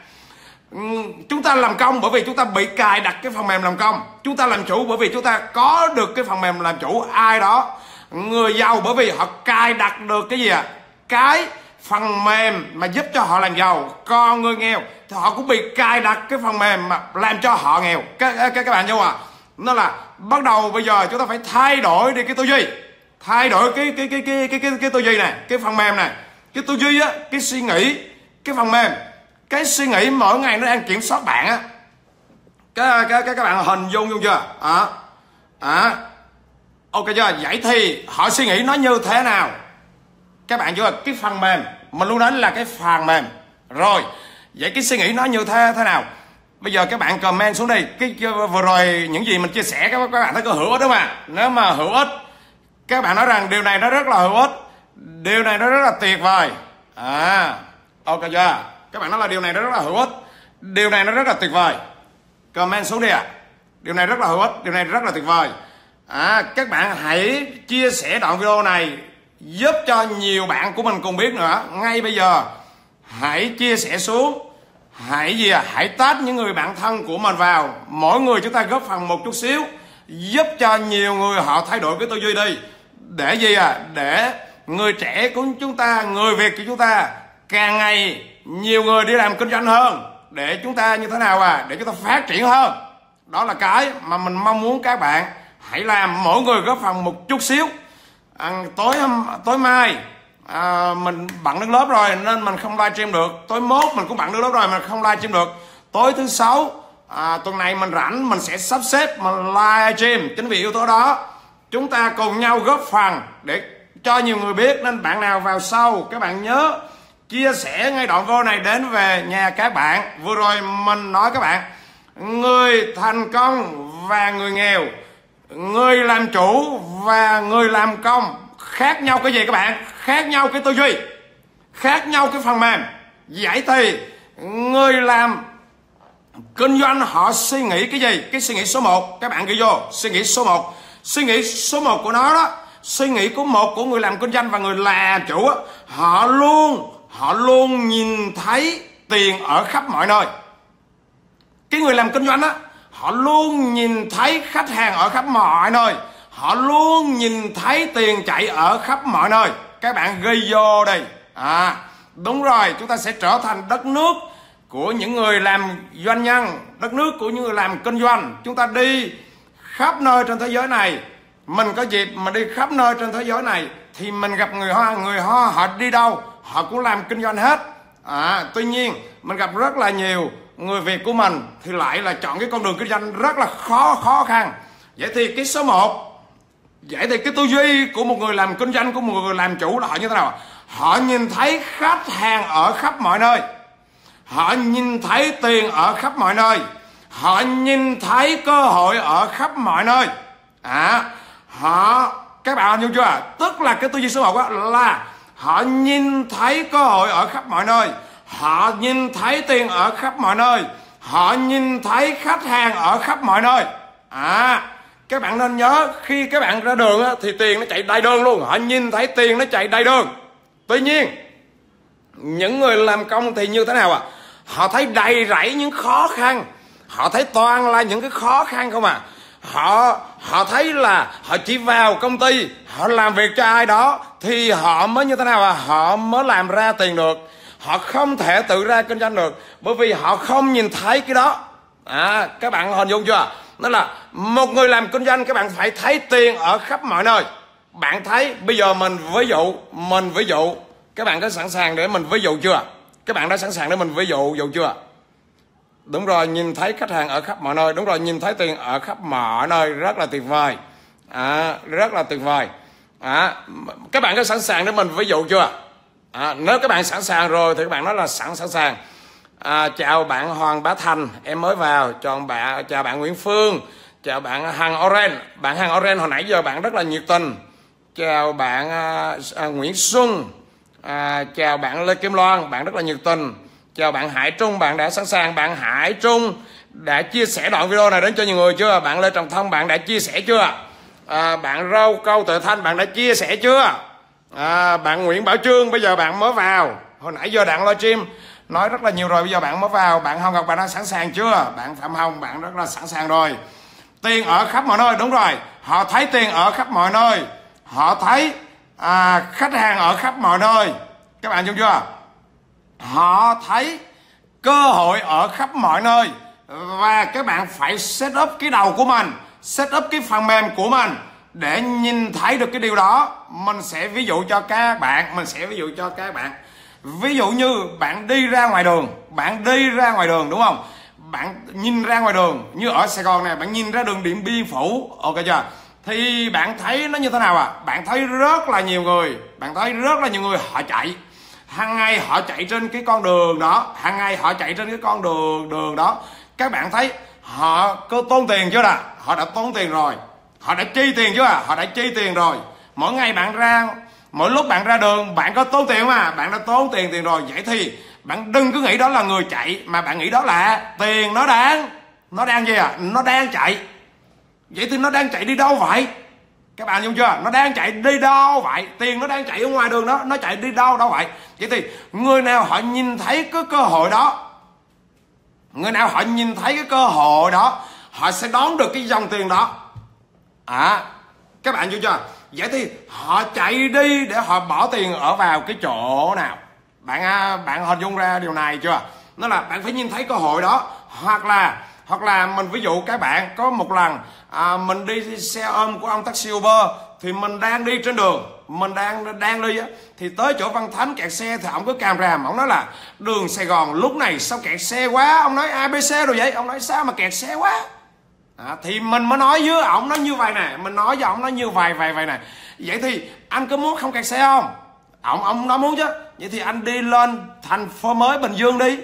Chúng ta làm công bởi vì chúng ta bị cài đặt cái phần mềm làm công. Chúng ta làm chủ bởi vì chúng ta có được cái phần mềm làm chủ. Ai đó, người giàu bởi vì họ cài đặt được cái gì ạ? À? Cái phần mềm mà giúp cho họ làm giàu. Còn người nghèo thì họ cũng bị cài đặt cái phần mềm mà làm cho họ nghèo. Các, các, các bạn hiểu không ạ? Nó là bắt đầu bây giờ chúng ta phải thay đổi đi cái tư duy, thay đổi cái cái cái cái cái cái, cái tư duy này, cái phần mềm này, cái tư duy á, cái suy nghĩ, cái phần mềm, cái suy nghĩ mỗi ngày nó đang kiểm soát bạn á. Các các các bạn hình dung dung chưa? À, à, ok chưa? Vậy thì họ suy nghĩ nó như thế nào? Các bạn chưa? Cái phần mềm mình luôn nói là cái phần mềm. Rồi, vậy cái suy nghĩ nó như thế thế nào? Bây giờ các bạn comment xuống đây. Cái vừa rồi những gì mình chia sẻ các bạn thấy có hữu ích đúng không ạ? Nếu mà hữu ích, các bạn nói rằng điều này nó rất là hữu ích, điều này nó rất là tuyệt vời. À, ok chưa? Các bạn nói là điều này nó rất là hữu ích, điều này nó rất là tuyệt vời. Comment xuống đi ạ. À. Điều này rất là hữu ích, điều này rất là tuyệt vời. À, các bạn hãy chia sẻ đoạn video này giúp cho nhiều bạn của mình cùng biết nữa. Ngay bây giờ hãy chia sẻ xuống. Hãy gì à? Hãy tag những người bạn thân của mình vào. Mỗi người chúng ta góp phần một chút xíu, giúp cho nhiều người họ thay đổi cái tư duy đi. Để gì à? Để người trẻ của chúng ta, người Việt của chúng ta càng ngày nhiều người đi làm kinh doanh hơn. Để chúng ta như thế nào à? Để chúng ta phát triển hơn. Đó là cái mà mình mong muốn các bạn hãy làm. Mỗi người góp phần một chút xíu. À, tối tối mai à, mình bận đứng lớp rồi nên mình không livestream được. Tối mốt mình cũng bận đứng lớp rồi mình không livestream được. Tối thứ sáu à, tuần này mình rảnh, mình sẽ sắp xếp mình livestream. Chính vì yếu tố đó chúng ta cùng nhau góp phần để cho nhiều người biết. Nên bạn nào vào sau các bạn nhớ chia sẻ ngay đoạn video này đến về nhà các bạn. Vừa rồi mình nói các bạn, người thành công và người nghèo, người làm chủ và người làm công khác nhau cái gì các bạn? Khác nhau cái tư duy, khác nhau cái phần mềm. Vậy thì người làm kinh doanh họ suy nghĩ cái gì? Cái suy nghĩ số một, các bạn ghi vô, suy nghĩ số một. Suy nghĩ số một của nó đó, suy nghĩ của một của người làm kinh doanh và người làm chủ đó, họ luôn họ luôn nhìn thấy tiền ở khắp mọi nơi. Cái người làm kinh doanh á, họ luôn nhìn thấy khách hàng ở khắp mọi nơi, họ luôn nhìn thấy tiền chạy ở khắp mọi nơi. Các bạn ghi vô đây. À, đúng rồi, chúng ta sẽ trở thành đất nước của những người làm doanh nhân, đất nước của những người làm kinh doanh. Chúng ta đi khắp nơi trên thế giới này, mình có dịp mà đi khắp nơi trên thế giới này thì mình gặp người Hoa, người Hoa họ đi đâu họ cũng làm kinh doanh hết. À, tuy nhiên mình gặp rất là nhiều người Việt của mình thì lại là chọn cái con đường kinh doanh rất là khó khó khăn. Vậy thì cái số một, vậy thì cái tư duy của một người làm kinh doanh, của một người làm chủ là họ như thế nào? Họ nhìn thấy khách hàng ở khắp mọi nơi, họ nhìn thấy tiền ở khắp mọi nơi, họ nhìn thấy cơ hội ở khắp mọi nơi. À, họ, các bạn hiểu chưa? Tức là cái tư duy số một đó là họ nhìn thấy cơ hội ở khắp mọi nơi, họ nhìn thấy tiền ở khắp mọi nơi, họ nhìn thấy khách hàng ở khắp mọi nơi. À, các bạn nên nhớ, khi các bạn ra đường á, thì tiền nó chạy đầy đường luôn. Họ nhìn thấy tiền nó chạy đầy đường. Tuy nhiên những người làm công thì như thế nào ạ? À? Họ thấy đầy rẫy những khó khăn, họ thấy toàn là những cái khó khăn không à. Họ họ thấy là họ chỉ vào công ty, họ làm việc cho ai đó thì họ mới như thế nào à? Họ mới làm ra tiền được. Họ không thể tự ra kinh doanh được bởi vì họ không nhìn thấy cái đó. À, các bạn hình dung chưa? Đó là một người làm kinh doanh, các bạn phải thấy tiền ở khắp mọi nơi. Bạn thấy bây giờ mình ví dụ, mình ví dụ, các bạn có sẵn sàng để mình ví dụ chưa? Các bạn đã sẵn sàng để mình ví dụ dụ chưa? Đúng rồi, nhìn thấy khách hàng ở khắp mọi nơi. Đúng rồi, nhìn thấy tiền ở khắp mọi nơi, rất là tuyệt vời. À, rất là tuyệt vời. À, các bạn có sẵn sàng để mình ví dụ chưa? À, nếu các bạn sẵn sàng rồi thì các bạn nói là sẵn sẵn sàng. À, chào bạn Hoàng Bá Thành, em mới vào. Chào bạn, chào bạn Nguyễn Phương, chào bạn Hằng Oren. Bạn Hằng Oren hồi nãy giờ bạn rất là nhiệt tình. Chào bạn à, à, Nguyễn Xuân. À, chào bạn Lê Kim Loan, bạn rất là nhiệt tình. Chào bạn Hải Trung, bạn đã sẵn sàng. Bạn Hải Trung đã chia sẻ đoạn video này đến cho nhiều người chưa? Bạn Lê Trọng Thông, bạn đã chia sẻ chưa? À, bạn Râu Câu Tự Thanh, bạn đã chia sẻ chưa? À, bạn Nguyễn Bảo Trương, bây giờ bạn mới vào. Hồi nãy giờ bạn livestream nói rất là nhiều rồi, bây giờ bạn mới vào. Bạn Hồng Ngọc, bạn đã sẵn sàng chưa? Bạn Phạm Hồng, bạn rất là sẵn sàng rồi. Tiền ở khắp mọi nơi, đúng rồi. Họ thấy tiền ở khắp mọi nơi, họ thấy à, khách hàng ở khắp mọi nơi. Các bạn hiểu chưa? Họ thấy cơ hội ở khắp mọi nơi. Và các bạn phải set up cái đầu của mình, set up cái phần mềm của mình để nhìn thấy được cái điều đó. Mình sẽ ví dụ cho các bạn, mình sẽ ví dụ cho các bạn. Ví dụ như bạn đi ra ngoài đường, bạn đi ra ngoài đường đúng không? Bạn nhìn ra ngoài đường, như ở Sài Gòn này, bạn nhìn ra đường Điện Biên Phủ, ok chưa? Thì bạn thấy nó như thế nào à? Bạn thấy rất là nhiều người, bạn thấy rất là nhiều người họ chạy. Hàng ngày họ chạy trên cái con đường đó, hàng ngày họ chạy trên cái con đường đường đó. Các bạn thấy họ có tốn tiền chưa nè? Họ đã tốn tiền rồi. Họ đã chi tiền chưa à? Họ đã chi tiền rồi. Mỗi ngày bạn ra, mỗi lúc bạn ra đường, bạn có tốn tiền mà, bạn đã tốn tiền tiền rồi. Vậy thì bạn đừng cứ nghĩ đó là người chạy, mà bạn nghĩ đó là tiền nó đang, nó đang gì à? Nó đang chạy. Vậy thì nó đang chạy đi đâu vậy? Các bạn hiểu chưa? Nó đang chạy đi đâu vậy? Tiền nó đang chạy ở ngoài đường đó, nó chạy đi đâu đâu vậy? Vậy thì người nào họ nhìn thấy cái cơ hội đó, người nào họ nhìn thấy cái cơ hội đó, họ sẽ đón được cái dòng tiền đó. À, các bạn hiểu chưa? Vậy thì họ chạy đi để họ bỏ tiền ở vào cái chỗ nào? Bạn bạn hình dung ra điều này chưa? Nó là bạn phải nhìn thấy cơ hội đó. Hoặc là hoặc là mình ví dụ các bạn có một lần à, mình đi xe ôm của ông taxi Uber, thì mình đang đi trên đường, mình đang đang đi á, thì tới chỗ Văn Thánh kẹt xe, thì ông cứ càm ràm, ông nói là đường Sài Gòn lúc này sao kẹt xe quá. Ông nói a bê xê rồi vậy, ông nói sao mà kẹt xe quá. À, thì mình mới nói với ổng nó như vậy nè, mình nói với ổng nó như vậy vậy vậy nè. Vậy thì anh có muốn không kẹt xe không? Ông ông nói muốn chứ. Vậy thì anh đi lên thành phố mới Bình Dương đi.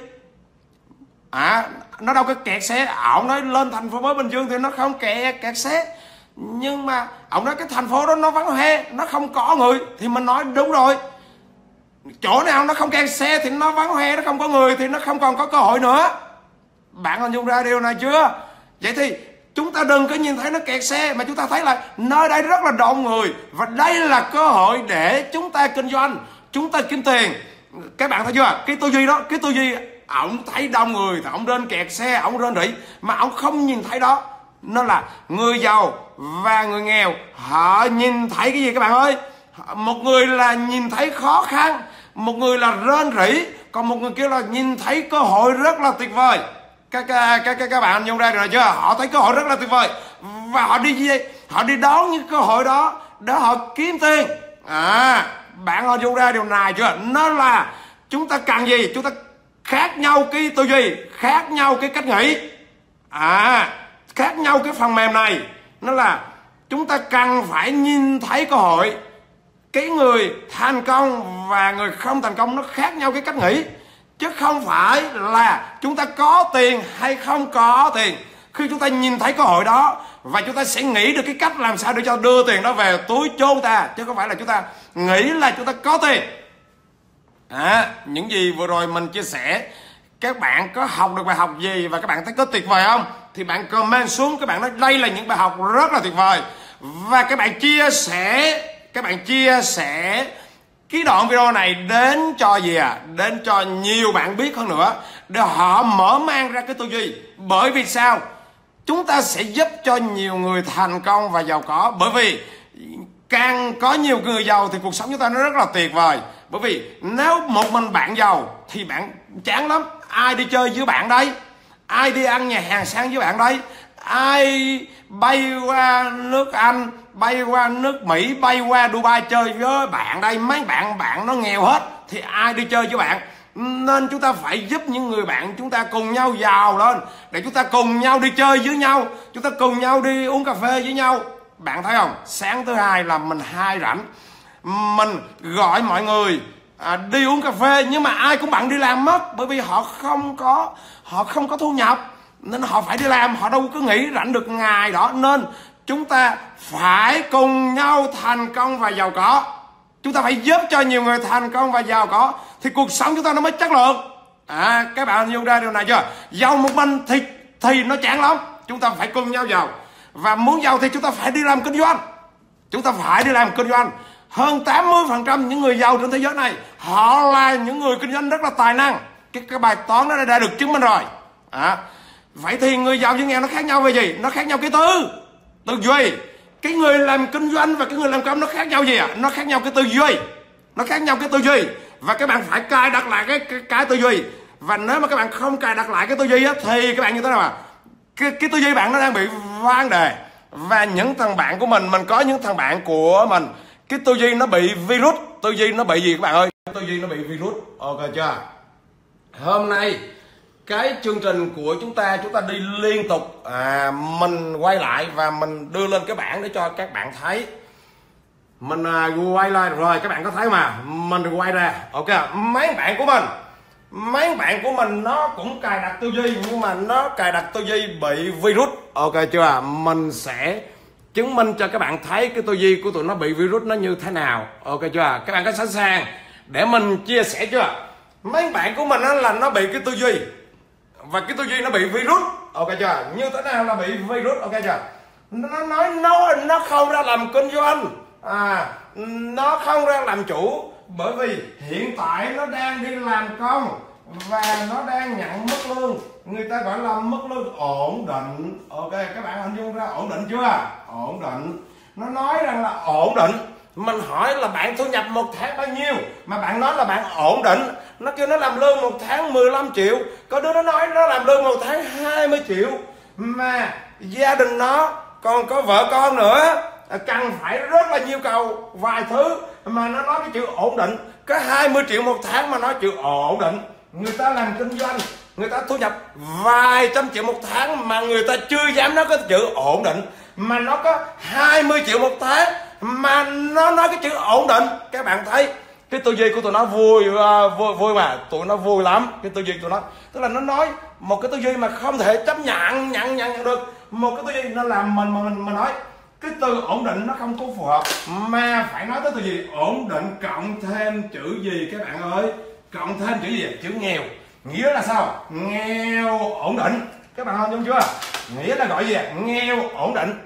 À, nó đâu có kẹt xe. Ông nói lên thành phố mới Bình Dương thì nó không kẹt kẹt xe. Nhưng mà ông nói cái thành phố đó nó vắng hoe, nó không có người. Thì mình nói đúng rồi. Chỗ nào nó không kẹt xe thì nó vắng hoe, nó không có người thì nó không còn có cơ hội nữa. Bạn hình dung ra điều này chưa? Vậy thì chúng ta đừng có nhìn thấy nó kẹt xe, mà chúng ta thấy là nơi đây rất là đông người. Và đây là cơ hội để chúng ta kinh doanh, chúng ta kiếm tiền. Các bạn thấy chưa? Cái tư duy đó, cái tư duy ổng thấy đông người thì ổng lên kẹt xe, ổng lên rỉ. Mà ổng không nhìn thấy đó. Nó là người giàu và người nghèo, họ nhìn thấy cái gì các bạn ơi? Một người là nhìn thấy khó khăn, một người là rên rỉ, còn một người kia là nhìn thấy cơ hội rất là tuyệt vời. Các các các, các bạn nhận ra được chưa? Họ thấy cơ hội rất là tuyệt vời và họ đi gì? Họ đi đón những cơ hội đó để họ kiếm tiền. À, bạn họ nhận ra điều này chưa? Nó là chúng ta cần gì? Chúng ta khác nhau cái tư duy, khác nhau cái cách nghĩ. À, khác nhau cái phần mềm này. Nó là chúng ta cần phải nhìn thấy cơ hội. Cái người thành công và người không thành công nó khác nhau cái cách nghĩ, chứ không phải là chúng ta có tiền hay không có tiền. Khi chúng ta nhìn thấy cơ hội đó và chúng ta sẽ nghĩ được cái cách làm sao để cho đưa tiền đó về túi chôn ta, chứ không phải là chúng ta nghĩ là chúng ta có tiền. À, những gì vừa rồi mình chia sẻ, các bạn có học được bài học gì và các bạn thấy có tuyệt vời không? Thì bạn comment xuống, các bạn nói đây là những bài học rất là tuyệt vời. Và các bạn chia sẻ, các bạn chia sẻ cái đoạn video này đến cho gì à? Đến cho nhiều bạn biết hơn nữa, để họ mở mang ra cái tư duy. Bởi vì sao? Chúng ta sẽ giúp cho nhiều người thành công và giàu có. Bởi vì càng có nhiều người giàu thì cuộc sống chúng ta nó rất là tuyệt vời. Bởi vì nếu một mình bạn giàu thì bạn chán lắm. Ai đi chơi với bạn đây? Ai đi ăn nhà hàng sang với bạn đây? Ai bay qua nước Anh, bay qua nước Mỹ, bay qua Dubai chơi với bạn đây? Mấy bạn bạn nó nghèo hết thì ai đi chơi với bạn? Nên chúng ta phải giúp những người bạn chúng ta cùng nhau giàu lên, để chúng ta cùng nhau đi chơi với nhau, chúng ta cùng nhau đi uống cà phê với nhau. Bạn thấy không? Sáng thứ hai là mình hai rảnh, mình gọi mọi người à, đi uống cà phê, nhưng mà ai cũng bận đi làm mất, bởi vì họ không có họ không có thu nhập nên họ phải đi làm, họ đâu có nghĩ rảnh được ngày đó. Nên chúng ta phải cùng nhau thành công và giàu có. Chúng ta phải giúp cho nhiều người thành công và giàu có thì cuộc sống chúng ta nó mới chất lượng. À, các bạn hình dung ra điều này chưa? Giàu một mình thì thì nó chán lắm. Chúng ta phải cùng nhau giàu. Và muốn giàu thì chúng ta phải đi làm kinh doanh. Chúng ta phải đi làm kinh doanh. Hơn tám mươi phần trăm những người giàu trên thế giới này họ là những người kinh doanh rất là tài năng. Cái, cái bài toán đó đã được chứng minh rồi. À, vậy thì người giàu với nghèo nó khác nhau về gì? Nó khác nhau cái tư tư duy. Cái người làm kinh doanh và cái người làm công nó khác nhau gì ạ? À? Nó khác nhau cái tư duy. Nó khác nhau cái tư duy. Và các bạn phải cài đặt lại cái, cái, cái tư duy. Và nếu mà các bạn không cài đặt lại cái tư duy á, thì các bạn như thế nào à? Cái, cái tư duy bạn nó đang bị vấn đề. Và những thằng bạn của mình, mình có những thằng bạn của mình, cái tư duy nó bị virus. Tư duy nó bị gì các bạn ơi? Tư duy nó bị virus. Ok chưa? Hôm nay cái chương trình của chúng ta, chúng ta đi liên tục. à, Mình quay lại và mình đưa lên cái bảng để cho các bạn thấy. Mình à, quay lại rồi, các bạn có thấy mà. Mình quay ra. Ok, mấy bạn của mình Mấy bạn của mình nó cũng cài đặt tư duy, nhưng mà nó cài đặt tư duy bị virus. Ok chưa? Mình sẽ chứng minh cho các bạn thấy cái tư duy của tụi nó bị virus nó như thế nào. Ok chưa? Các bạn có sẵn sàng để mình chia sẻ chưa? Mấy bạn của mình là nó bị cái tư duy, và cái tư duy nó bị virus. Ok chưa? Như thế nào là bị virus? Ok chưa? Nó nói nó nó không ra làm kinh doanh, à, nó không ra làm chủ, bởi vì hiện tại nó đang đi làm công và nó đang nhận mức lương, người ta gọi là mức lương ổn định. Ok, các bạn hình dung ra ổn định chưa? Ổn định. Nó nói rằng là ổn định. Mình hỏi là bạn thu nhập một tháng bao nhiêu mà bạn nói là bạn ổn định. Nó kêu nó làm lương một tháng mười lăm triệu. Có đứa nó nói nó làm lương một tháng hai mươi triệu. Mà gia đình nó còn có vợ con nữa, cần phải rất là nhiều cầu vài thứ, mà nó nói cái chữ ổn định. Có hai mươi triệu một tháng mà nói chữ ổn định. Người ta làm kinh doanh, người ta thu nhập vài trăm triệu một tháng mà người ta chưa dám nói cái chữ ổn định. Mà nó có hai mươi triệu một tháng mà nó nói cái chữ ổn định. Các bạn thấy Cái tư duy của tụi nó vui uh, vui vui mà tụi nó vui lắm. Cái tư duy của tụi nó tức là nó nói một cái tư duy mà không thể chấp nhận nhận nhận, nhận được. Một cái tư duy nó làm mình mà mình mà nói cái từ ổn định nó không có phù hợp, mà phải nói tới từ gì? Ổn định cộng thêm chữ gì các bạn ơi? Cộng thêm chữ gì? Chữ nghèo. Nghĩa là sao? Nghèo ổn định. Các bạn hình dung chưa? Nghĩa là gọi gì? Nghèo ổn định.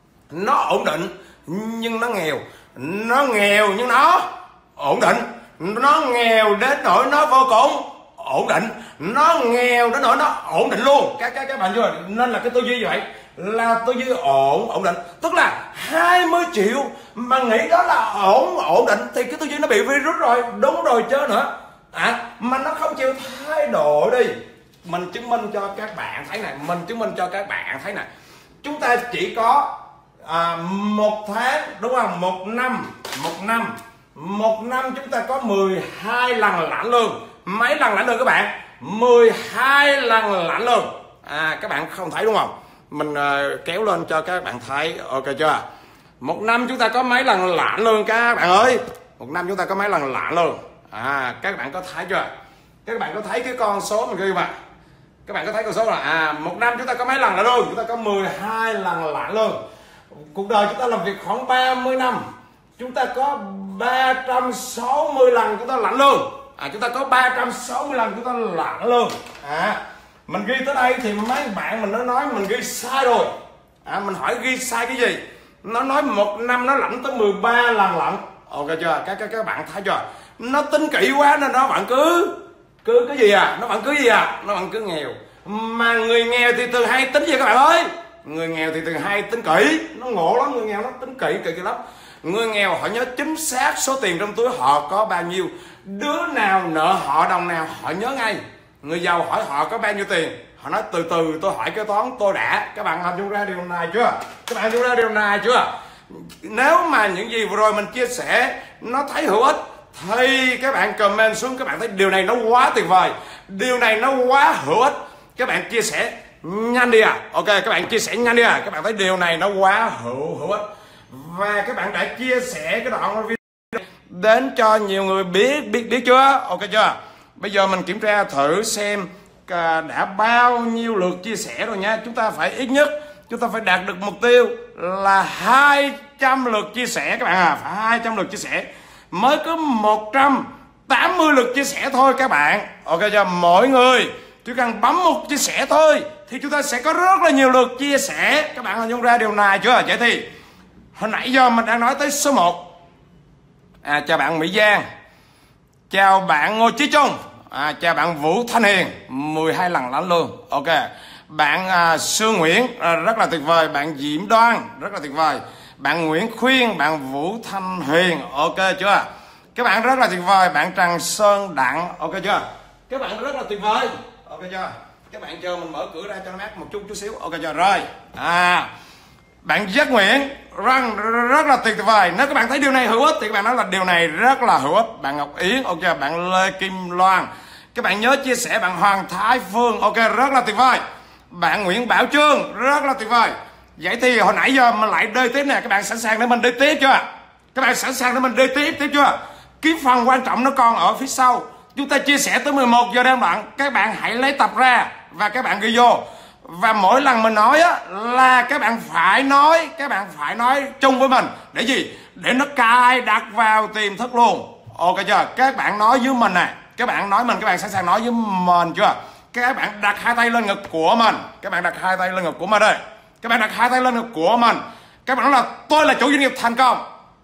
Nó ổn định nhưng nó nghèo. Nó nghèo nhưng nó ổn định. Nó nghèo đến nỗi nó vô cùng ổn định. Nó nghèo đến nỗi nó ổn định luôn. Các các các bạn chưa? Nên là cái tư duy như vậy là tư duy ổn ổn định, tức là hai mươi triệu mà nghĩ đó là ổn ổn định thì cái tư duy nó bị virus rồi. Đúng rồi chứ nữa à, mà nó không chịu thay đổi đi. Mình chứng minh cho các bạn thấy này, mình chứng minh cho các bạn thấy này, chúng ta chỉ có à, một tháng đúng không, một năm một năm một năm chúng ta có mười hai lần lãnh lương. Mấy lần lãnh lương các bạn? mười hai lần lãnh lương. À, các bạn không thấy đúng không? Mình uh, kéo lên cho các bạn thấy, ok chưa? Một năm chúng ta có mấy lần lãnh lương các bạn ơi? Một năm chúng ta có mấy lần lãnh lương? À, các bạn có thấy chưa? Các bạn có thấy cái con số mình ghi mà? Các bạn có thấy con số là à, một năm chúng ta có mấy lần lãnh lương? Chúng ta có mười hai lần lãnh lương. Cuộc đời chúng ta làm việc khoảng ba mươi năm, chúng ta có ba trăm sáu mươi lần chúng ta lãnh lương. À, chúng ta có ba trăm sáu mươi lần chúng ta lãnh lương. À, mình ghi tới đây thì mấy bạn mình nó nói mình ghi sai rồi. À, mình hỏi ghi sai cái gì? Nó nói một năm nó lãnh tới mười ba lần lãnh. Ok chưa? Các, các các bạn thấy chưa? Nó tính kỹ quá nên nó vẫn cứ cứ cái gì à? Nó vẫn cứ gì à? Nó vẫn cứ nghèo. Mà người nghèo thì từ hay tính gì các bạn ơi? Người nghèo thì từ hay tính kỹ. Nó ngộ lắm, người nghèo nó tính kỹ kỹ kỹ lắm. Người nghèo họ nhớ chính xác số tiền trong túi họ có bao nhiêu. Đứa nào nợ họ đồng nào họ nhớ ngay. Người giàu hỏi họ có bao nhiêu tiền, họ nói từ từ tôi hỏi kế toán tôi đã. Các bạn hình dung ra điều này chưa? Các bạn hình dung ra điều này chưa? Nếu mà những gì vừa rồi mình chia sẻ nó thấy hữu ích thì các bạn comment xuống, các bạn thấy điều này nó quá tuyệt vời, điều này nó quá hữu ích, các bạn chia sẻ nhanh đi à. Ok, các bạn chia sẻ nhanh đi à. Các bạn thấy điều này nó quá hữu hữu ích và các bạn đã chia sẻ cái đoạn video đến cho nhiều người biết biết biết chưa? Ok chưa? Bây giờ mình kiểm tra thử xem đã bao nhiêu lượt chia sẻ rồi nha. Chúng ta phải ít nhất chúng ta phải đạt được mục tiêu là hai trăm lượt chia sẻ các bạn à, phải hai trăm lượt chia sẻ. Mới có một trăm tám mươi lượt chia sẻ thôi các bạn. Ok chưa? Mỗi người chỉ cần bấm một chia sẻ thôi thì chúng ta sẽ có rất là nhiều lượt chia sẻ. Các bạn hình dung ra điều này chưa? Vậy thì hồi nãy giờ mình đang nói tới số một. À, chào bạn Mỹ Giang, chào bạn Ngô Chí Trung, à, chào bạn Vũ Thanh Hiền, mười hai lần lãnh lương. Ok, bạn à, Sương Nguyễn à, rất là tuyệt vời. Bạn Diễm Đoan rất là tuyệt vời. Bạn Nguyễn Khuyên, bạn Vũ Thanh Hiền, ok chưa? Các bạn rất là tuyệt vời. Bạn Trần Sơn Đặng, ok chưa? Các bạn rất là tuyệt vời, ok chưa? Các bạn chờ mình mở cửa ra cho nó mát một chút chút xíu, ok chưa? Rồi, à, bạn Giác Nguyễn rất, rất là tuyệt vời. Nếu các bạn thấy điều này hữu ích thì các bạn nói là điều này rất là hữu ích. Bạn Ngọc Yến, ok. Bạn Lê Kim Loan, các bạn nhớ chia sẻ. Bạn Hoàng Thái Phương, ok, rất là tuyệt vời. Bạn Nguyễn Bảo Trương, rất là tuyệt vời. Vậy thì hồi nãy giờ mình lại đi tiếp nè. Các bạn sẵn sàng để mình đi tiếp chưa? Các bạn sẵn sàng để mình đi tiếp tiếp chưa? Cái phần quan trọng nó còn ở phía sau. Chúng ta chia sẻ tới mười một giờ đêm bạn. Các bạn hãy lấy tập ra và các bạn ghi vô. Và mỗi lần mình nói á, là các bạn phải nói, các bạn phải nói chung với mình. Để gì? Để nó cài đặt vào tiềm thức luôn. Ok chưa? Các bạn nói với mình nè. Các bạn nói mình, các bạn sẵn sàng nói với mình chưa? Các bạn đặt hai tay lên ngực của mình. Các bạn đặt hai tay lên ngực của mình đây. Các bạn đặt hai tay lên ngực của mình. Các bạn nói là tôi là chủ doanh nghiệp thành công.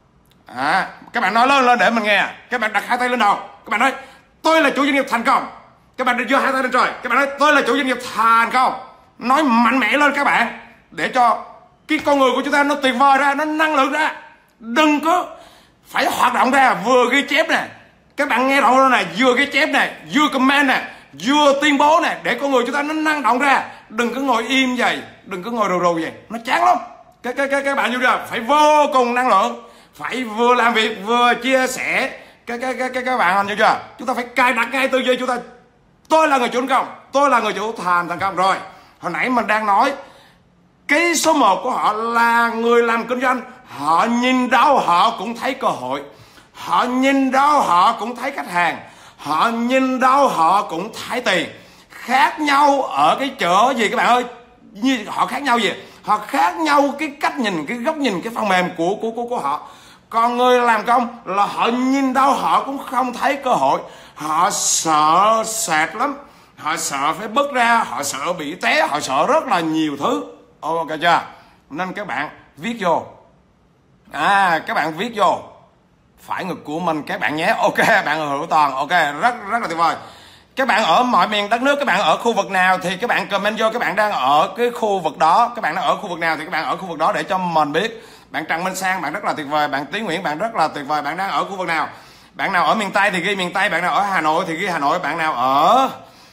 À, các bạn nói lên lên để mình nghe. Các bạn đặt hai tay lên đầu. Các bạn nói tôi là chủ doanh nghiệp thành công. Các bạn đưa hai tay lên trời. Các bạn nói tôi là chủ doanh nghiệp thành công. Nói mạnh mẽ lên các bạn, để cho cái con người của chúng ta nó tuyệt vời ra, nó năng lượng ra. Đừng có phải hoạt động ra vừa ghi chép nè. Các bạn nghe đoạn này, vừa ghi chép nè, vừa comment nè, vừa tuyên bố nè, để con người chúng ta nó năng động ra. Đừng có ngồi im vậy, đừng có ngồi rù rù vậy, nó chán lắm. Các các các các bạn như chưa? Phải vô cùng năng lượng, phải vừa làm việc vừa chia sẻ. Các các các các bạn làm như chưa? Chúng ta phải cài đặt ngay tư duy chúng ta. Tôi là người chủ thành công, tôi là người chủ thành thành công rồi. Hồi nãy mình đang nói cái số một của họ là người làm kinh doanh. Họ nhìn đâu họ cũng thấy cơ hội. Họ nhìn đâu họ cũng thấy khách hàng, họ nhìn đâu họ cũng thấy tiền. Khác nhau ở cái chỗ gì các bạn ơi? Như họ khác nhau gì? Họ khác nhau cái cách nhìn, cái góc nhìn, cái phần mềm của của của, của họ. Còn người làm công là họ nhìn đâu họ cũng không thấy cơ hội, họ sợ sệt lắm, họ sợ phải bước ra, họ sợ bị té, họ sợ rất là nhiều thứ. Ok chưa? Nên các bạn viết vô, à các bạn viết vô phải ngực của mình các bạn nhé. Ok, bạn Hữu Toàn, ok, rất rất là tuyệt vời. Các bạn ở mọi miền đất nước, các bạn ở khu vực nào thì các bạn comment vô các bạn đang ở cái khu vực đó, các bạn đang ở khu vực nào thì các bạn ở khu vực đó để cho mình biết. Bạn Trần Minh Sang, bạn rất là tuyệt vời. Bạn Tiến Nguyễn, bạn rất là tuyệt vời. Bạn đang ở khu vực nào? Bạn nào ở miền Tây thì ghi miền Tây, bạn nào ở Hà Nội thì ghi Hà Nội, bạn nào ở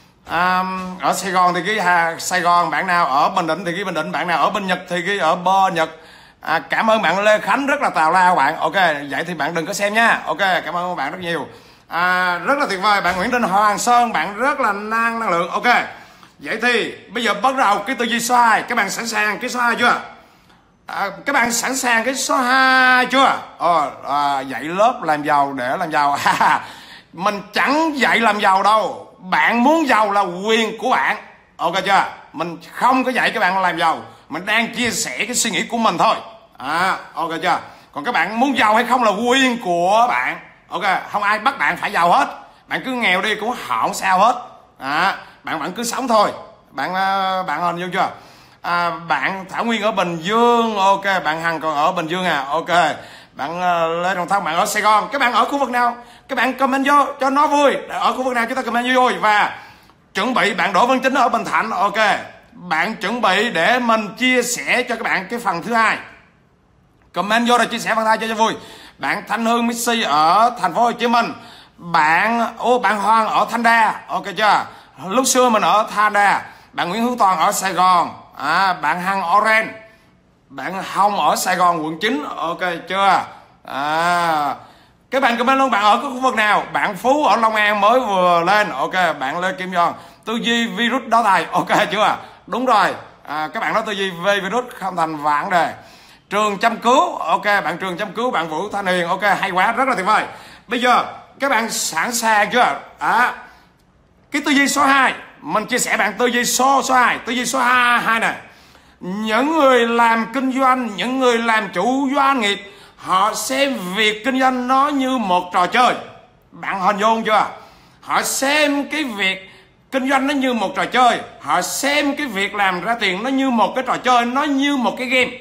um, ở Sài Gòn thì ghi Hà Sài Gòn, bạn nào ở Bình Định thì ghi Bình Định, bạn nào ở Bình Nhật thì ghi ở Bơ Nhật. À, cảm ơn bạn Lê Khánh, rất là tào lao bạn. Ok, vậy thì bạn đừng có xem nha. Ok, cảm ơn bạn rất nhiều. À, rất là tuyệt vời. Bạn Nguyễn Đinh Hoàng Sơn, bạn rất là năng năng lượng. Ok, vậy thì bây giờ bắt đầu cái tư duy số hai. Các bạn sẵn sàng cái số hai chưa? À, các bạn sẵn sàng cái số hai chưa? Ờ, à, dạy lớp làm giàu để làm giàu. Mình chẳng dạy làm giàu đâu. Bạn muốn giàu là quyền của bạn. Ok chưa? Mình không có dạy các bạn làm giàu, mình đang chia sẻ cái suy nghĩ của mình thôi. À, ok chưa? Còn các bạn muốn giàu hay không là quyền của bạn. Ok, không ai bắt bạn phải giàu hết. Bạn cứ nghèo đi cũng không sao hết. À, bạn vẫn cứ sống thôi. Bạn bạn hình dung chưa? À, bạn Thảo Nguyên ở Bình Dương, ok. Bạn Hằng còn ở Bình Dương à, ok. Bạn uh, Lê Đồng Thăng, bạn ở Sài Gòn. Các bạn ở khu vực nào? Các bạn comment vô cho nó vui. Ở khu vực nào chúng ta comment vô vui. Và chuẩn bị bạn Đỗ Văn Chính ở Bình Thạnh, ok. Bạn chuẩn bị để mình chia sẻ cho các bạn cái phần thứ hai. Comment vô rồi chia sẻ phần hai cho cho vui. Bạn Thanh Hương Missy ở thành phố Hồ Chí Minh. Bạn ô bạn Hoàng ở Thanh Đa, ok chưa? Lúc xưa mình ở Thanh Đa. Bạn Nguyễn Hữu Toàn ở Sài Gòn. À, bạn Hằng Orange. Bạn Hồng ở Sài Gòn quận chín, ok chưa? À, các bạn comment luôn bạn ở cái khu vực nào. Bạn Phú ở Long An mới vừa lên, ok. Bạn Lê Kim Giòn, tư duy virus đó thầy, ok chưa? Đúng rồi. À, các bạn nói tư duy về virus không thành vấn đề. Trường Chăm Cứu, ok. Bạn Trường Chăm Cứu, bạn Vũ Thanh Huyền, ok, hay quá, rất là tuyệt vời. Bây giờ các bạn sẵn sàng chưa? À, cái tư duy số hai, mình chia sẻ bạn tư duy số số hai. Tư duy số hai này, những người làm kinh doanh, những người làm chủ doanh nghiệp, họ xem việc kinh doanh nó như một trò chơi. Bạn hình dung chưa? Họ xem cái việc kinh doanh nó như một trò chơi. Họ xem cái việc làm ra tiền nó như một cái trò chơi, nó như một cái game.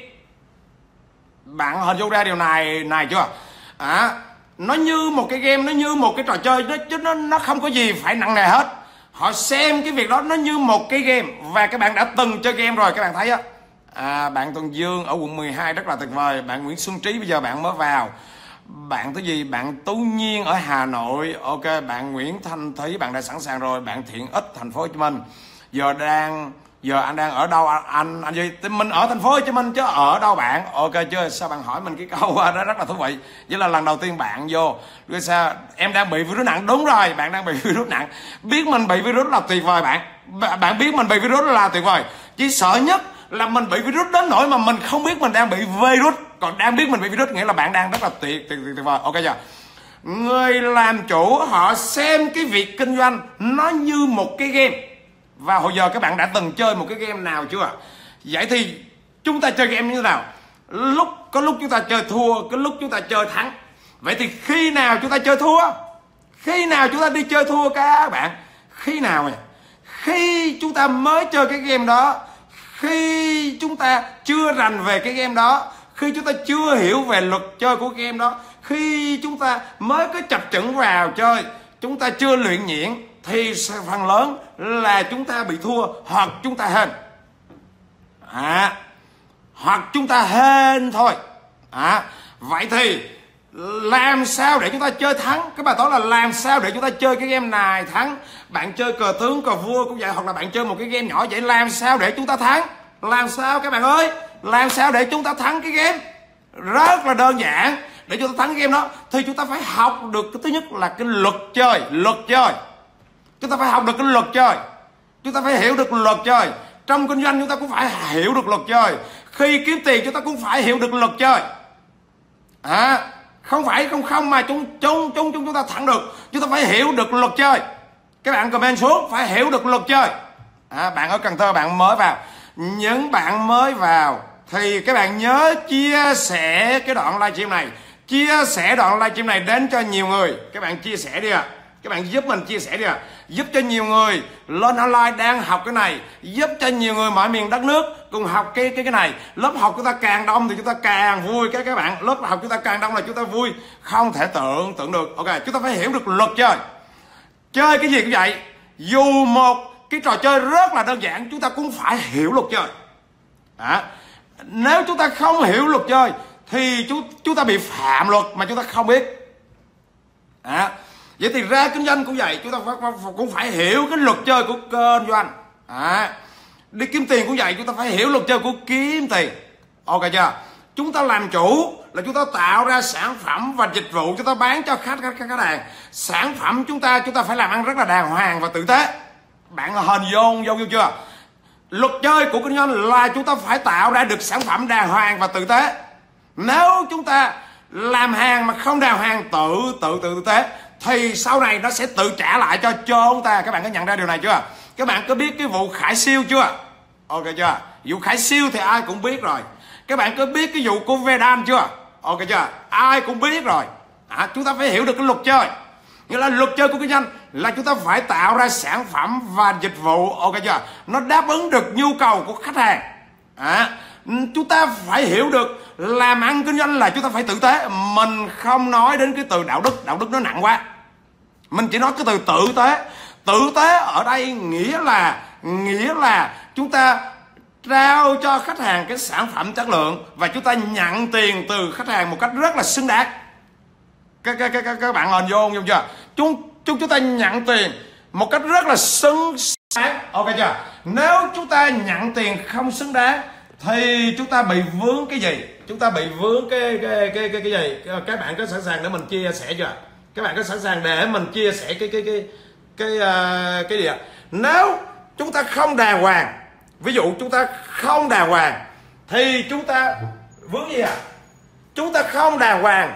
Bạn hình dung ra điều này này chưa? À, nó như một cái game, nó như một cái trò chơi, nó chứ nó nó không có gì phải nặng nề hết. Họ xem cái việc đó nó như một cái game. Và các bạn đã từng chơi game rồi, các bạn thấy á. À, bạn Tuần Dương ở quận mười hai rất là tuyệt vời. Bạn Nguyễn Xuân Trí bây giờ bạn mới vào. Bạn cái gì? Bạn Tú Nhiên ở Hà Nội, ok. Bạn Nguyễn Thanh Thúy, bạn đã sẵn sàng rồi. Bạn Thiện Ích thành phố Hồ Chí Minh. Giờ đang giờ anh đang ở đâu anh anh gì? Mình ở thành phố Hồ Chí Minh chứ ở đâu bạn? Ok chưa? Sao bạn hỏi mình cái câu đó rất là thú vị. Vậy là lần đầu tiên bạn vô. Rồi sao em đang bị virus nặng? Đúng rồi, bạn đang bị virus nặng. Biết mình bị virus là tuyệt vời bạn. Bạn biết mình bị virus là tuyệt vời. Chỉ sợ nhất là mình bị virus đến nỗi mà mình không biết mình đang bị virus. Còn đang biết mình bị virus nghĩa là bạn đang rất là tuyệt tuyệt tuyệt vời. Ok chưa? Người làm chủ họ xem cái việc kinh doanh nó như một cái game. Và hồi giờ các bạn đã từng chơi một cái game nào chưa? Vậy thì chúng ta chơi game như thế nào? Lúc có lúc chúng ta chơi thua, có lúc chúng ta chơi thắng. Vậy thì khi nào chúng ta chơi thua? Khi nào chúng ta đi chơi thua các bạn? Khi nào này? Khi chúng ta mới chơi cái game đó, khi chúng ta chưa rành về cái game đó, khi chúng ta chưa hiểu về luật chơi của game đó, khi chúng ta mới có chập chững vào chơi, chúng ta chưa luyện nhuyễn, thì phần lớn là chúng ta bị thua hoặc chúng ta hên. À, hoặc chúng ta hên thôi. À, vậy thì làm sao để chúng ta chơi thắng? Cái bài toán là làm sao để chúng ta chơi cái game này thắng? Bạn chơi cờ tướng, cờ vua cũng vậy, hoặc là bạn chơi một cái game nhỏ vậy, làm sao để chúng ta thắng? Làm sao các bạn ơi? Làm sao để chúng ta thắng cái game? Rất là đơn giản. Để chúng ta thắng cái game đó thì chúng ta phải học được cái thứ nhất là cái luật chơi. Luật chơi. Chúng ta phải học được cái luật chơi. Chúng ta phải hiểu được luật chơi. Trong kinh doanh chúng ta cũng phải hiểu được luật chơi. Khi kiếm tiền chúng ta cũng phải hiểu được luật chơi. À, Không phải không không mà chúng chúng chúng chúng chúng ta thắng được. Chúng ta phải hiểu được luật chơi. Các bạn comment xuống phải hiểu được luật chơi. À, bạn ở Cần Thơ bạn mới vào, những bạn mới vào thì các bạn nhớ chia sẻ cái đoạn livestream này, chia sẻ đoạn livestream này đến cho nhiều người. Các bạn chia sẻ đi ạ. À. Các bạn giúp mình chia sẻ đi ạ. À. Giúp cho nhiều người lên online đang học cái này, giúp cho nhiều người mọi miền đất nước cùng học cái cái cái này. Lớp học chúng ta càng đông thì chúng ta càng vui các các bạn. Lớp học chúng ta càng đông là chúng ta vui, không thể tưởng tượng được. Ok, chúng ta phải hiểu được luật chơi. Chơi cái gì cũng vậy. Dù một cái trò chơi rất là đơn giản, chúng ta cũng phải hiểu luật chơi. À, nếu chúng ta không hiểu luật chơi thì chúng chúng ta bị phạm luật mà chúng ta không biết. À, vậy thì ra kinh doanh cũng vậy, chúng ta phải, cũng phải hiểu cái luật chơi của kinh doanh. À, đi kiếm tiền cũng vậy, chúng ta phải hiểu luật chơi của kiếm tiền. Ok chưa? Chúng ta làm chủ là chúng ta tạo ra sản phẩm và dịch vụ, chúng ta bán cho khách khách khách hàng. Sản phẩm chúng ta chúng ta phải làm ăn rất là đàng hoàng và tử tế. Bạn hình dung vô chưa? Luật chơi của kinh doanh là chúng ta phải tạo ra được sản phẩm đàng hoàng và tử tế. Nếu chúng ta làm hàng mà không đàng hoàng, tự tự tự tế thì sau này nó sẽ tự trả lại cho cho chúng ta. Các bạn có nhận ra điều này chưa? Các bạn có biết cái vụ Khải Siêu chưa? Ok chưa? Vụ Khải Siêu thì ai cũng biết rồi. Các bạn có biết cái vụ của Vedan chưa? Ok chưa? Ai cũng biết rồi. À, chúng ta phải hiểu được cái luật chơi. Nghĩa là luật chơi của kinh doanh là chúng ta phải tạo ra sản phẩm và dịch vụ, ok chưa? Nó đáp ứng được nhu cầu của khách hàng. À, chúng ta phải hiểu được làm ăn kinh doanh là chúng ta phải tử tế. Mình không nói đến cái từ đạo đức, đạo đức nó nặng quá. Mình chỉ nói cái từ tử tế. Tử tế ở đây nghĩa là nghĩa là chúng ta trao cho khách hàng cái sản phẩm chất lượng và chúng ta nhận tiền từ khách hàng một cách rất là xứng đáng. Các các các các bạn hình dung không chưa? Chúng chúng chúng ta nhận tiền một cách rất là xứng đáng, ok chưa? Nếu chúng ta nhận tiền không xứng đáng thì chúng ta bị vướng cái gì? Chúng ta bị vướng cái cái cái cái cái gì? Các bạn có sẵn sàng để mình chia sẻ chưa? Các bạn có sẵn sàng để mình chia sẻ cái cái cái cái uh, cái gì ạ? Nếu chúng ta không đàng hoàng, ví dụ chúng ta không đàng hoàng thì chúng ta vướng gì ạ? À? Chúng ta không đàng hoàng,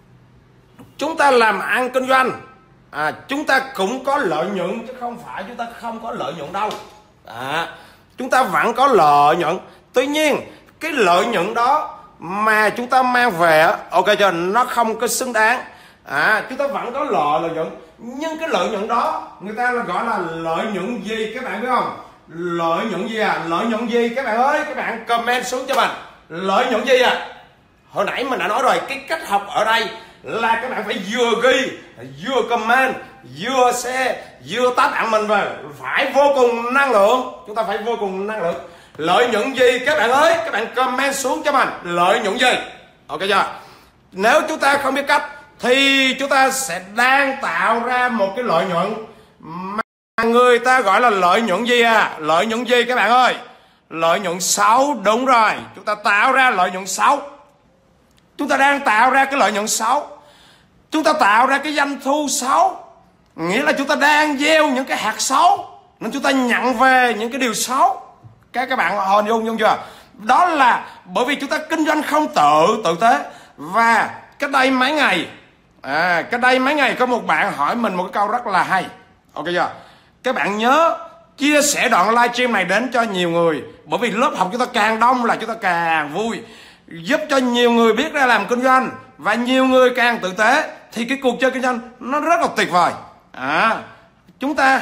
chúng ta làm ăn kinh doanh, à, chúng ta cũng có lợi nhuận chứ không phải chúng ta không có lợi nhuận đâu. À, chúng ta vẫn có lợi nhuận. Tuy nhiên cái lợi nhuận đó mà chúng ta mang về, ok chưa, nó không có xứng đáng. À, chúng ta vẫn có lợi lợi nhuận, nhưng cái lợi nhuận đó người ta gọi là lợi nhuận gì các bạn biết không? Lợi nhuận gì à? Lợi nhuận gì các bạn ơi? Các bạn comment xuống cho mình. Lợi nhuận gì à? Hồi nãy mình đã nói rồi, cái cách học ở đây là các bạn phải vừa ghi, vừa comment, vừa share, vừa tác bạn mình về, phải vô cùng năng lượng. Chúng ta phải vô cùng năng lượng. Lợi nhuận gì các bạn ơi? Các bạn comment xuống cho mình. Lợi nhuận gì? Ok chưa? Nếu chúng ta không biết cách thì chúng ta sẽ đang tạo ra một cái lợi nhuận mà người ta gọi là lợi nhuận gì à? Lợi nhuận gì các bạn ơi? Lợi nhuận xấu. Đúng rồi, chúng ta tạo ra lợi nhuận xấu. Chúng ta đang tạo ra cái lợi nhuận xấu. Chúng ta tạo ra cái doanh thu xấu, nghĩa là chúng ta đang gieo những cái hạt xấu nên chúng ta nhận về những cái điều xấu. Các các bạn hình dung không chưa? Đó là bởi vì chúng ta kinh doanh không tự tự tế. Và cách đây mấy ngày à, cách đây mấy ngày có một bạn hỏi mình một cái câu rất là hay. Ok chưa? Các bạn nhớ chia sẻ đoạn livestream này đến cho nhiều người, bởi vì lớp học chúng ta càng đông là chúng ta càng vui, giúp cho nhiều người biết ra làm kinh doanh và nhiều người càng tử tế thì cái cuộc chơi kinh doanh nó rất là tuyệt vời. À, chúng ta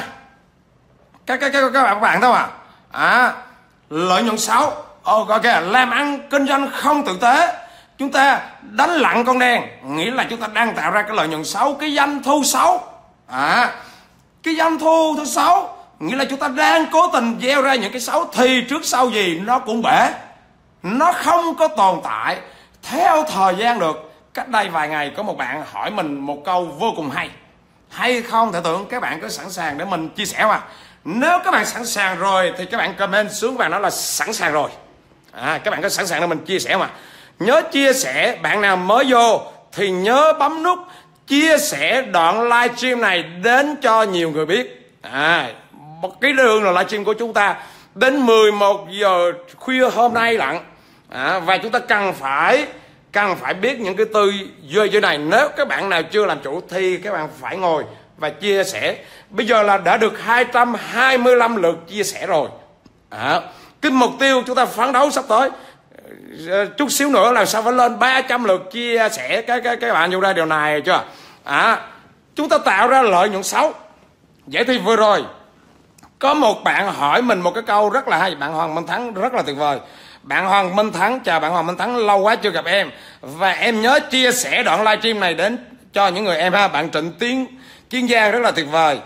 các các các, các bạn các bạn thấy không ạ? À, lợi nhuận xấu, ok, làm ăn kinh doanh không tử tế, chúng ta đánh lặng con đen, nghĩa là chúng ta đang tạo ra cái lợi nhuận xấu, cái doanh thu xấu. À, cái doanh thu thứ xấu nghĩa là chúng ta đang cố tình gieo ra những cái xấu thì trước sau gì nó cũng bể, nó không có tồn tại theo thời gian được. Cách đây vài ngày có một bạn hỏi mình một câu vô cùng hay, hay không thể tưởng. Các bạn có sẵn sàng để mình chia sẻ mà? Nếu các bạn sẵn sàng rồi thì các bạn comment xuống và nói là sẵn sàng rồi. À, các bạn có sẵn sàng để mình chia sẻ mà? Nhớ chia sẻ. Bạn nào mới vô thì nhớ bấm nút chia sẻ đoạn livestream này đến cho nhiều người biết. À, một cái đường là livestream của chúng ta đến mười một giờ khuya hôm nay lận. À, và chúng ta cần phải cần phải biết những cái tư duy như này. Nếu các bạn nào chưa làm chủ thì các bạn phải ngồi và chia sẻ. Bây giờ là đã được hai trăm hai mươi lăm lượt chia sẻ rồi. À, cái mục tiêu chúng ta phấn đấu sắp tới chút xíu nữa là sao phải lên ba trăm lượt chia sẻ. Cái cái các bạn vô ra điều này chưa? À, chúng ta tạo ra lợi nhuận xấu. Vậy thì vừa rồi có một bạn hỏi mình một cái câu rất là hay. Bạn Hoàng Minh Thắng rất là tuyệt vời. Bạn Hoàng Minh Thắng, chào bạn Hoàng Minh Thắng, lâu quá chưa gặp em. Và em nhớ chia sẻ đoạn livestream này đến cho những người em ha. Bạn Trịnh Tiến Kiên Giang rất là tuyệt vời.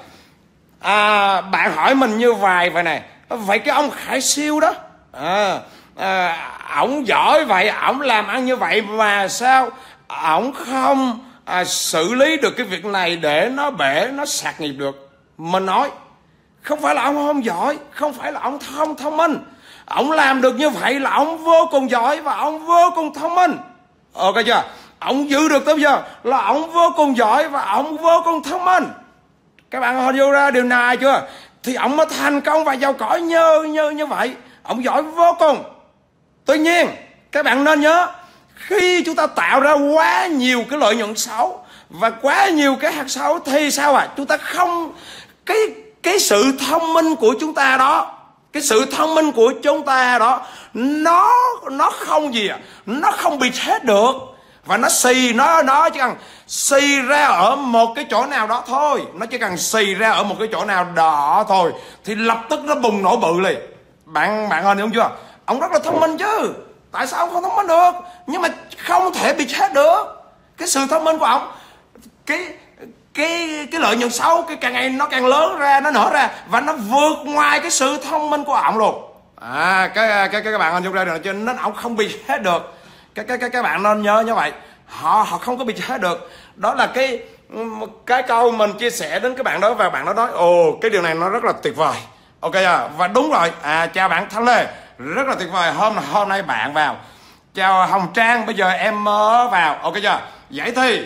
À, bạn hỏi mình như vậy vậy này. Vậy cái ông Khải Siêu đó, à, à, ổng giỏi vậy, ổng làm ăn như vậy mà sao ổng không à, xử lý được cái việc này để nó bể, nó sạc nghiệp được? Mình nói không phải là ông không giỏi, không phải là ông không thông minh. Ông làm được như vậy là ông vô cùng giỏi và ông vô cùng thông minh. Ok chưa? Ông giữ được tới bây giờ là ông vô cùng giỏi và ông vô cùng thông minh. Các bạn hình dung ra điều này chưa? Thì ông mới thành công và giàu có như như như vậy. Ông giỏi vô cùng. Tuy nhiên các bạn nên nhớ, khi chúng ta tạo ra quá nhiều cái lợi nhuận xấu và quá nhiều cái hạt xấu thì sao à? Chúng ta không cái cái sự thông minh của chúng ta đó, cái sự thông minh của chúng ta đó, nó nó không gì à? Nó không bị chết được. Và nó xì, nó nó chỉ cần xì ra ở một cái chỗ nào đó thôi. Nó chỉ cần xì ra ở một cái chỗ nào đó thôi thì lập tức nó bùng nổ bự liền. Bạn bạn ơi, đúng chưa? Ông rất là thông minh chứ. Tại sao ông không thông minh được? Nhưng mà không thể bị chết được. Cái sự thông minh của ông, Cái cái cái lợi nhuận xấu cái càng ngày nó càng lớn ra, nó nở ra và nó vượt ngoài cái sự thông minh của ông luôn. À, cái cái các bạn hình dung ra được, cho nên ông không bị chết được. Cái cái cái các bạn nên nhớ như vậy. Họ họ không có bị chết được. Đó là cái cái câu mình chia sẻ đến các bạn đó, và bạn đó nói ồ cái điều này nó rất là tuyệt vời. Ok à? Và đúng rồi. À, chào bạn Thanh Lê, rất là tuyệt vời. Hôm hôm nay bạn vào. Chào Hồng Trang, bây giờ em mới vào. Ok chưa? Vậy thì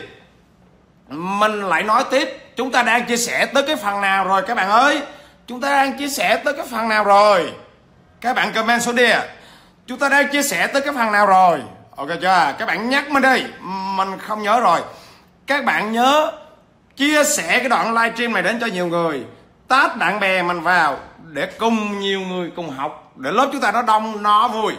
mình lại nói tiếp. Chúng ta đang chia sẻ tới cái phần nào rồi các bạn ơi? Chúng ta đang chia sẻ tới cái phần nào rồi? Các bạn comment số đi. Chúng ta đang chia sẻ tới cái phần nào rồi? Ok chưa? Các bạn nhắc mình đi. Mình không nhớ rồi. Các bạn nhớ chia sẻ cái đoạn livestream này đến cho nhiều người. Tag bạn bè mình vào để cùng nhiều người cùng học. Để lớp chúng ta nó đông, nó vui.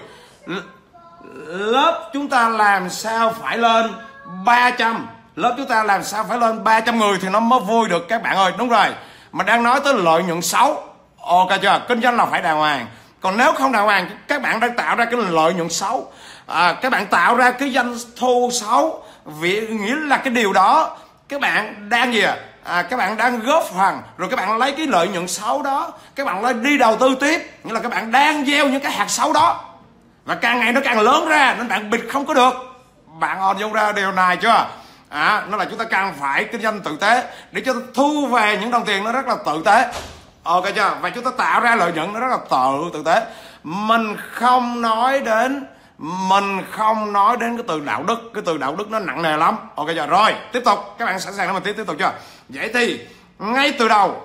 Lớp chúng ta làm sao phải lên ba trăm. Lớp chúng ta làm sao phải lên ba trăm người thì nó mới vui được các bạn ơi. Đúng rồi. Mà đang nói tới lợi nhuận xấu. Ok chưa? Kinh doanh là phải đàng hoàng. Còn nếu không đàng hoàng, các bạn đang tạo ra cái lợi nhuận xấu. À, các bạn tạo ra cái doanh thu xấu. Vì nghĩa là cái điều đó các bạn đang gì à? À, các bạn đang góp phần, rồi các bạn lấy cái lợi nhuận xấu đó, các bạn lấy đi đầu tư tiếp. Nghĩa là các bạn đang gieo những cái hạt xấu đó. Và càng ngày nó càng lớn ra nên bạn bịt không có được. Bạn hình dung ra điều này chưa? À, nó là chúng ta càng phải kinh doanh tử tế để cho thu về những đồng tiền nó rất là tử tế. Ok chưa? Và chúng ta tạo ra lợi nhuận nó rất là tự tử tế. Mình không nói đến Mình không nói đến cái từ đạo đức. Cái từ đạo đức nó nặng nề lắm. Ok chưa? Rồi, tiếp tục. Các bạn sẵn sàng để mình tiếp tiếp tục chưa? Vậy thì ngay từ đầu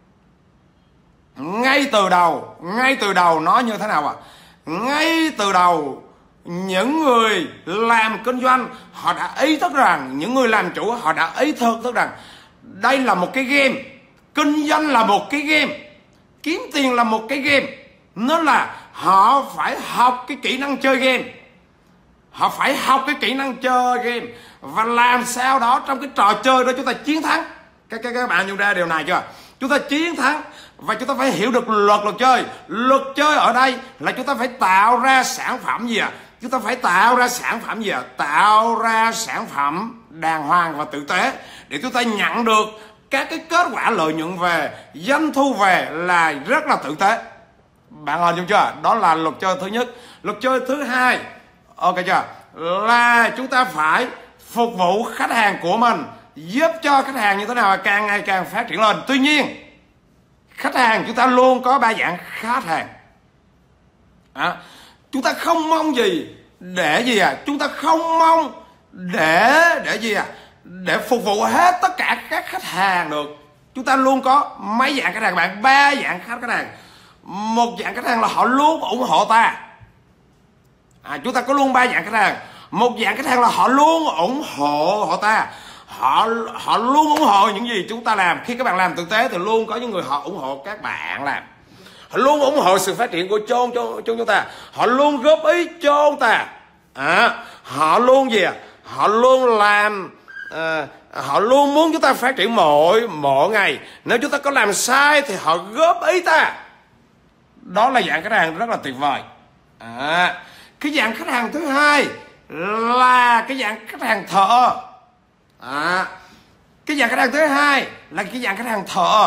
Ngay từ đầu Ngay từ đầu nó như thế nào ạ? À? Ngay từ đầu những người làm kinh doanh họ đã ý thức rằng, những người làm chủ họ đã ý thức thức rằng đây là một cái game. Kinh doanh là một cái game. Kiếm tiền là một cái game. Nó là họ phải học cái kỹ năng chơi game. Họ phải học cái kỹ năng chơi game. Và làm sao đó trong cái trò chơi đó chúng ta chiến thắng. Các, các, các bạn nhận ra điều này chưa? Chúng ta chiến thắng. Và chúng ta phải hiểu được luật luật chơi. Luật chơi ở đây là chúng ta phải tạo ra sản phẩm gì ạ? À? Chúng ta phải tạo ra sản phẩm gì ạ? À? Tạo ra sản phẩm đàng hoàng và tử tế để chúng ta nhận được các cái kết quả lợi nhuận về, doanh thu về là rất là tử tế. Bạn hình dung chưa? Đó là luật chơi thứ nhất. Luật chơi thứ hai, ok chưa? Là chúng ta phải phục vụ khách hàng của mình, giúp cho khách hàng như thế nào càng ngày càng phát triển lên. Tuy nhiên khách hàng chúng ta luôn có ba dạng khách hàng. À, chúng ta không mong gì để gì à? Chúng ta không mong để để gì à? Để phục vụ hết tất cả các khách hàng được. Chúng ta luôn có mấy dạng khách hàng bạn? Ba dạng khách khách hàng. Một dạng khách hàng là họ luôn ủng hộ ta. À, chúng ta có luôn ba dạng khách hàng. Một dạng khách hàng là họ luôn ủng hộ họ ta, họ họ luôn ủng hộ những gì chúng ta làm. Khi các bạn làm thực tế thì luôn có những người họ ủng hộ các bạn làm, họ luôn ủng hộ sự phát triển của chôn cho cho chúng ta, họ luôn góp ý cho chúng ta. À, họ luôn gì à? Họ luôn làm à, họ luôn muốn chúng ta phát triển mỗi mỗi ngày. Nếu chúng ta có làm sai thì họ góp ý ta. Đó là dạng khách hàng rất là tuyệt vời. À, cái dạng khách hàng thứ hai là cái dạng khách hàng thợ. À, cái dạng khách hàng thứ hai là cái dạng khách hàng thợ.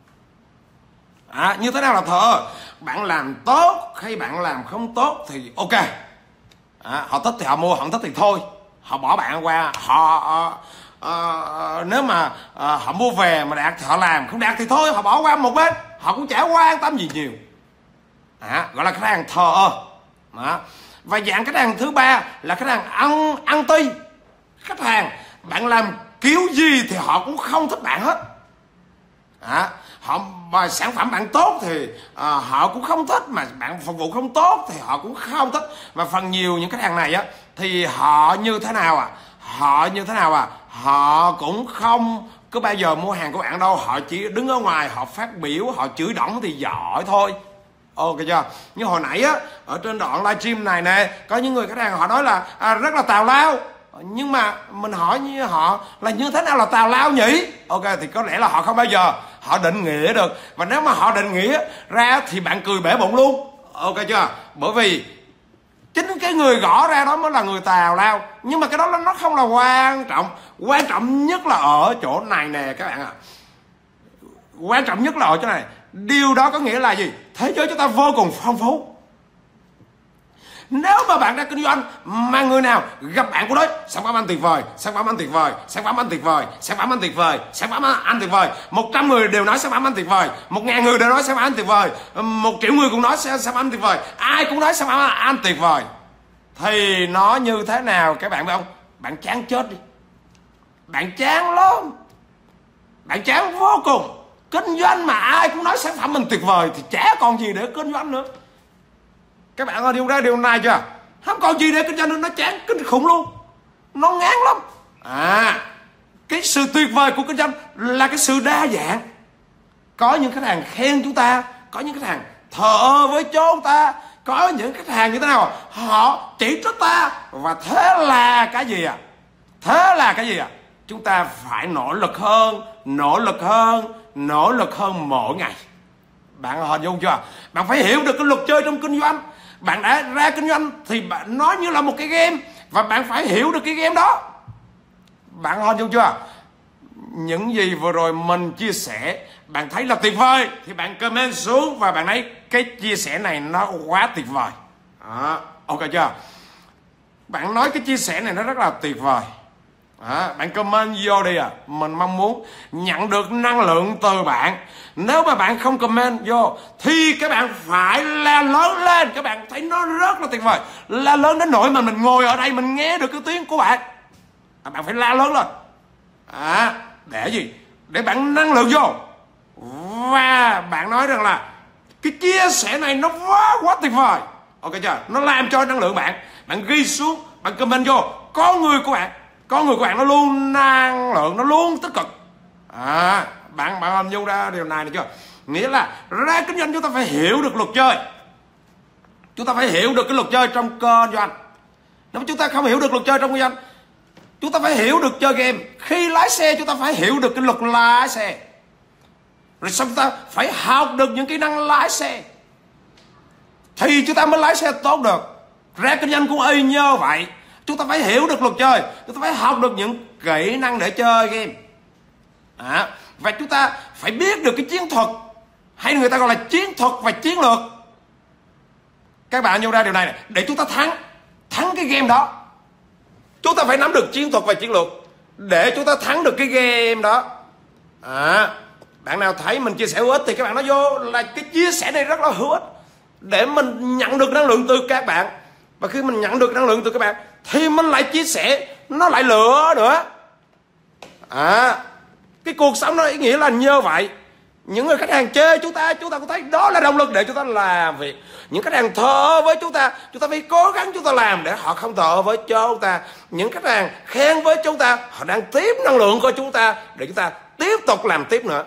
À, như thế nào là thợ? Bạn làm tốt hay bạn làm không tốt thì ok. À, họ thích thì họ mua, họ không thích thì thôi, họ bỏ bạn qua. Họ uh, uh, nếu mà uh, họ mua về mà đạt thì họ làm, không đạt thì thôi, họ bỏ qua một bên, họ cũng chả quan tâm gì nhiều. À, gọi là khách hàng thợ. À, và dạng khách hàng thứ ba là khách hàng ăn ăn ti. Khách hàng bạn làm kiểu gì thì họ cũng không thích bạn hết. À, họ mà sản phẩm bạn tốt thì à, họ cũng không thích, mà bạn phục vụ không tốt thì họ cũng không thích. Mà phần nhiều những khách hàng này á thì họ như thế nào à? Họ như thế nào à? Họ cũng không có bao giờ mua hàng của bạn đâu, họ chỉ đứng ở ngoài họ phát biểu, họ chửi đỏng thì giỏi thôi. Ok chưa? Như hồi nãy á, ở trên đoạn livestream này nè, có những người khách hàng họ nói là à, rất là tào lao. Nhưng mà mình hỏi như họ là như thế nào là tào lao nhỉ? Ok, thì có lẽ là họ không bao giờ họ định nghĩa được. Và nếu mà họ định nghĩa ra thì bạn cười bể bụng luôn. Ok chưa? Bởi vì chính cái người gõ ra đó mới là người tào lao. Nhưng mà cái đó nó không là quan trọng. Quan trọng nhất là ở chỗ này nè các bạn ạ. À. Quan trọng nhất là ở chỗ này. Điều đó có nghĩa là gì? Thế giới chúng ta vô cùng phong phú. Nếu mà bạn đang kinh doanh mà người nào gặp bạn cũng nói sản phẩm anh tuyệt vời, sản phẩm anh tuyệt vời, sản phẩm anh tuyệt vời, sản phẩm anh tuyệt vời, sản phẩm anh tuyệt vời, một trăm người đều nói sản phẩm anh tuyệt vời, một ngàn người đều nói sản phẩm anh tuyệt vời, một triệu người cũng nói sản phẩm anh tuyệt vời, ai cũng nói sản phẩm anh tuyệt vời, thì nó như thế nào các bạn biết không? Bạn chán chết đi, bạn chán lắm, bạn chán vô cùng. Kinh doanh mà ai cũng nói sản phẩm mình tuyệt vời thì chả còn gì để kinh doanh nữa. Các bạn ơi, điều ra điều này chưa? Không còn gì để kinh doanh nữa, nó chán kinh khủng luôn, nó ngán lắm. À, cái sự tuyệt vời của kinh doanh là cái sự đa dạng. Có những khách hàng khen chúng ta, có những khách hàng thờ với chúng ta, có những khách hàng như thế nào họ chỉ trích ta. Và thế là cái gì à? Thế là cái gì à? Chúng ta phải nỗ lực hơn, nỗ lực hơn, nỗ lực hơn mỗi ngày. Bạn hình dung chưa? Bạn phải hiểu được cái luật chơi trong kinh doanh. Bạn đã ra kinh doanh thì bạn nó như là một cái game, và bạn phải hiểu được cái game đó. Bạn hình dung chưa? Những gì vừa rồi mình chia sẻ bạn thấy là tuyệt vời thì bạn comment xuống và bạn thấy cái chia sẻ này nó quá tuyệt vời. À, ok chưa? Bạn nói cái chia sẻ này nó rất là tuyệt vời. À, bạn comment vô đi à. Mình mong muốn nhận được năng lượng từ bạn. Nếu mà bạn không comment vô thì các bạn phải la lớn lên. Các bạn thấy nó rất là tuyệt vời, la lớn đến nỗi mà mình ngồi ở đây mình nghe được cái tiếng của bạn. À, bạn phải la lớn lên. À, để gì? Để bạn năng lượng vô. Và bạn nói rằng là cái chia sẻ này nó quá quá tuyệt vời. Ok chưa? Nó làm cho năng lượng bạn. Bạn ghi xuống, bạn comment vô. Con người của bạn, con người của bạn nó luôn năng lượng, nó luôn tích cực. À, bạn bạn hình dung ra điều này được chưa? Nghĩa là ra kinh doanh chúng ta phải hiểu được luật chơi. Chúng ta phải hiểu được cái luật chơi trong kinh doanh. Nếu chúng ta không hiểu được luật chơi trong kinh doanh, chúng ta phải hiểu được chơi game. Khi lái xe chúng ta phải hiểu được cái luật lái xe. Rồi xong chúng ta phải học được những kỹ năng lái xe thì chúng ta mới lái xe tốt được. Ra kinh doanh cũng y như vậy. Chúng ta phải hiểu được luật chơi, chúng ta phải học được những kỹ năng để chơi game. À, và chúng ta phải biết được cái chiến thuật, hay người ta gọi là chiến thuật và chiến lược. Các bạn nhận ra điều này, này để chúng ta thắng thắng cái game đó, chúng ta phải nắm được chiến thuật và chiến lược để chúng ta thắng được cái game đó. À, bạn nào thấy mình chia sẻ hữu ích thì các bạn nói vô là cái chia sẻ này rất là hữu ích để mình nhận được năng lượng từ các bạn. Và khi mình nhận được năng lượng từ các bạn thì mình lại chia sẻ, nó lại lửa nữa. À, cái cuộc sống nó ý nghĩa là như vậy. Những người khách hàng chê chúng ta, chúng ta cũng thấy đó là động lực để chúng ta làm việc. Những khách hàng thờ với chúng ta, chúng ta phải cố gắng chúng ta làm để họ không thờ với chúng ta. Những khách hàng khen với chúng ta, họ đang tiếp năng lượng của chúng ta để chúng ta tiếp tục làm tiếp nữa.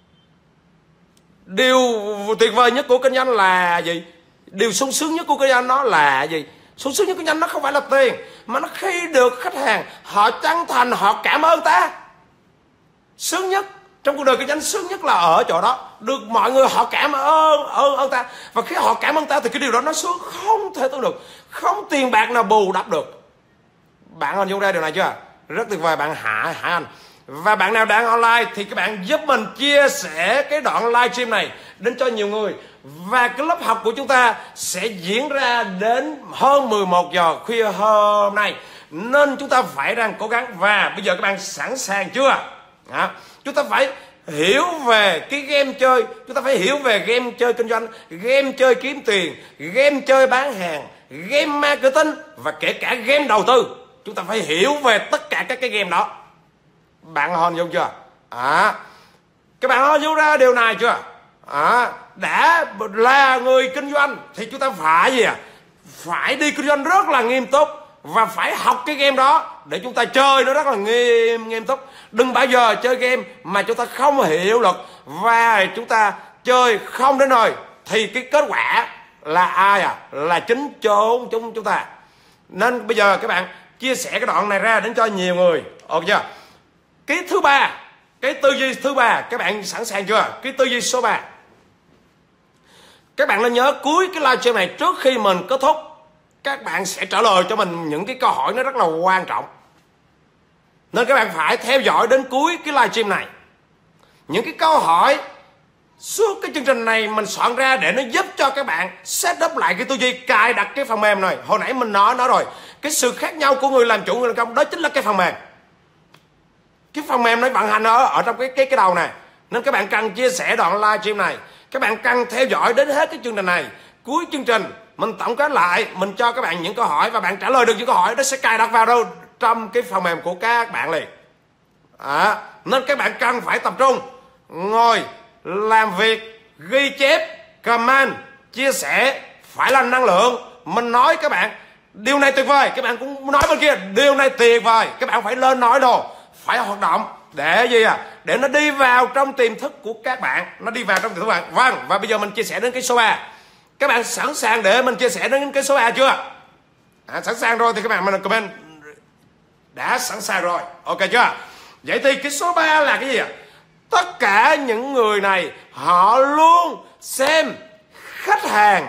Điều tuyệt vời nhất của kinh doanh là gì? Điều sung sướng nhất của kinh doanh nó là gì? Sung sướng nhất của kinh doanh nó không phải là tiền, mà nó khi được khách hàng họ chân thành, họ cảm ơn ta. Sướng nhất trong cuộc đời kinh doanh, sướng nhất là ở chỗ đó, được mọi người họ cảm ơn ơn ơn ta. Và khi họ cảm ơn ta thì cái điều đó nó sướng không thể tưởng được, không tiền bạc nào bù đắp được. Bạn hình dung ra điều này chưa? Rất tuyệt vời bạn Hải Hải Anh. Và bạn nào đang online thì các bạn giúp mình chia sẻ cái đoạn livestream này đến cho nhiều người. Và cái lớp học của chúng ta sẽ diễn ra đến hơn mười một giờ khuya hôm nay, nên chúng ta phải đang cố gắng. Và bây giờ các bạn sẵn sàng chưa? Đó. Chúng ta phải hiểu về cái game chơi, chúng ta phải hiểu về game chơi kinh doanh, game chơi kiếm tiền, game chơi bán hàng, game marketing và kể cả game đầu tư. Chúng ta phải hiểu về tất cả các cái game đó. Bạn hình dung chưa? À, các bạn hình dung ra điều này chưa? À, đã là người kinh doanh thì chúng ta phải gì à? Phải đi kinh doanh rất là nghiêm túc và phải học cái game đó để chúng ta chơi nó rất là nghiêm nghiêm túc. Đừng bao giờ chơi game mà chúng ta không hiểu luật và chúng ta chơi không đến nơi thì cái kết quả là ai à? Là chính chúng chúng chúng ta. Nên bây giờ các bạn chia sẻ cái đoạn này ra đến cho nhiều người. Ok chưa? Cái thứ ba, cái tư duy thứ ba, các bạn sẵn sàng chưa? Cái tư duy số ba. Các bạn nên nhớ cuối cái livestream này, trước khi mình kết thúc, các bạn sẽ trả lời cho mình những cái câu hỏi nó rất là quan trọng. Nên các bạn phải theo dõi đến cuối cái livestream này. Những cái câu hỏi suốt cái chương trình này mình soạn ra để nó giúp cho các bạn set up lại cái tư duy, cài đặt cái phần mềm này. Hồi nãy mình nói nó rồi, cái sự khác nhau của người làm chủ, người làm công đó chính là cái phần mềm. Cái phần mềm nó vận hành ở ở trong cái cái cái đầu này. Nên các bạn cần chia sẻ đoạn livestream này, các bạn cần theo dõi đến hết cái chương trình này. Cuối chương trình mình tổng kết lại, mình cho các bạn những câu hỏi và bạn trả lời được những câu hỏi đó sẽ cài đặt vào đâu trong cái phần mềm của các bạn liền. À, nên các bạn cần phải tập trung ngồi làm việc, ghi chép, comment, chia sẻ, phải là năng lượng. Mình nói các bạn điều này tuyệt vời, các bạn cũng nói bên kia điều này tuyệt vời, các bạn phải lên nói đồ, phải hoạt động để gì à? Để nó đi vào trong tiềm thức của các bạn, nó đi vào trong tiềm thức của bạn. Vâng, và bây giờ mình chia sẻ đến cái số ba. Các bạn sẵn sàng để mình chia sẻ đến cái số ba chưa? À, sẵn sàng rồi thì các bạn mình comment đã sẵn sàng rồi. Ok chưa? Vậy thì cái số ba là cái gì ạ? Tất cả những người này họ luôn xem khách hàng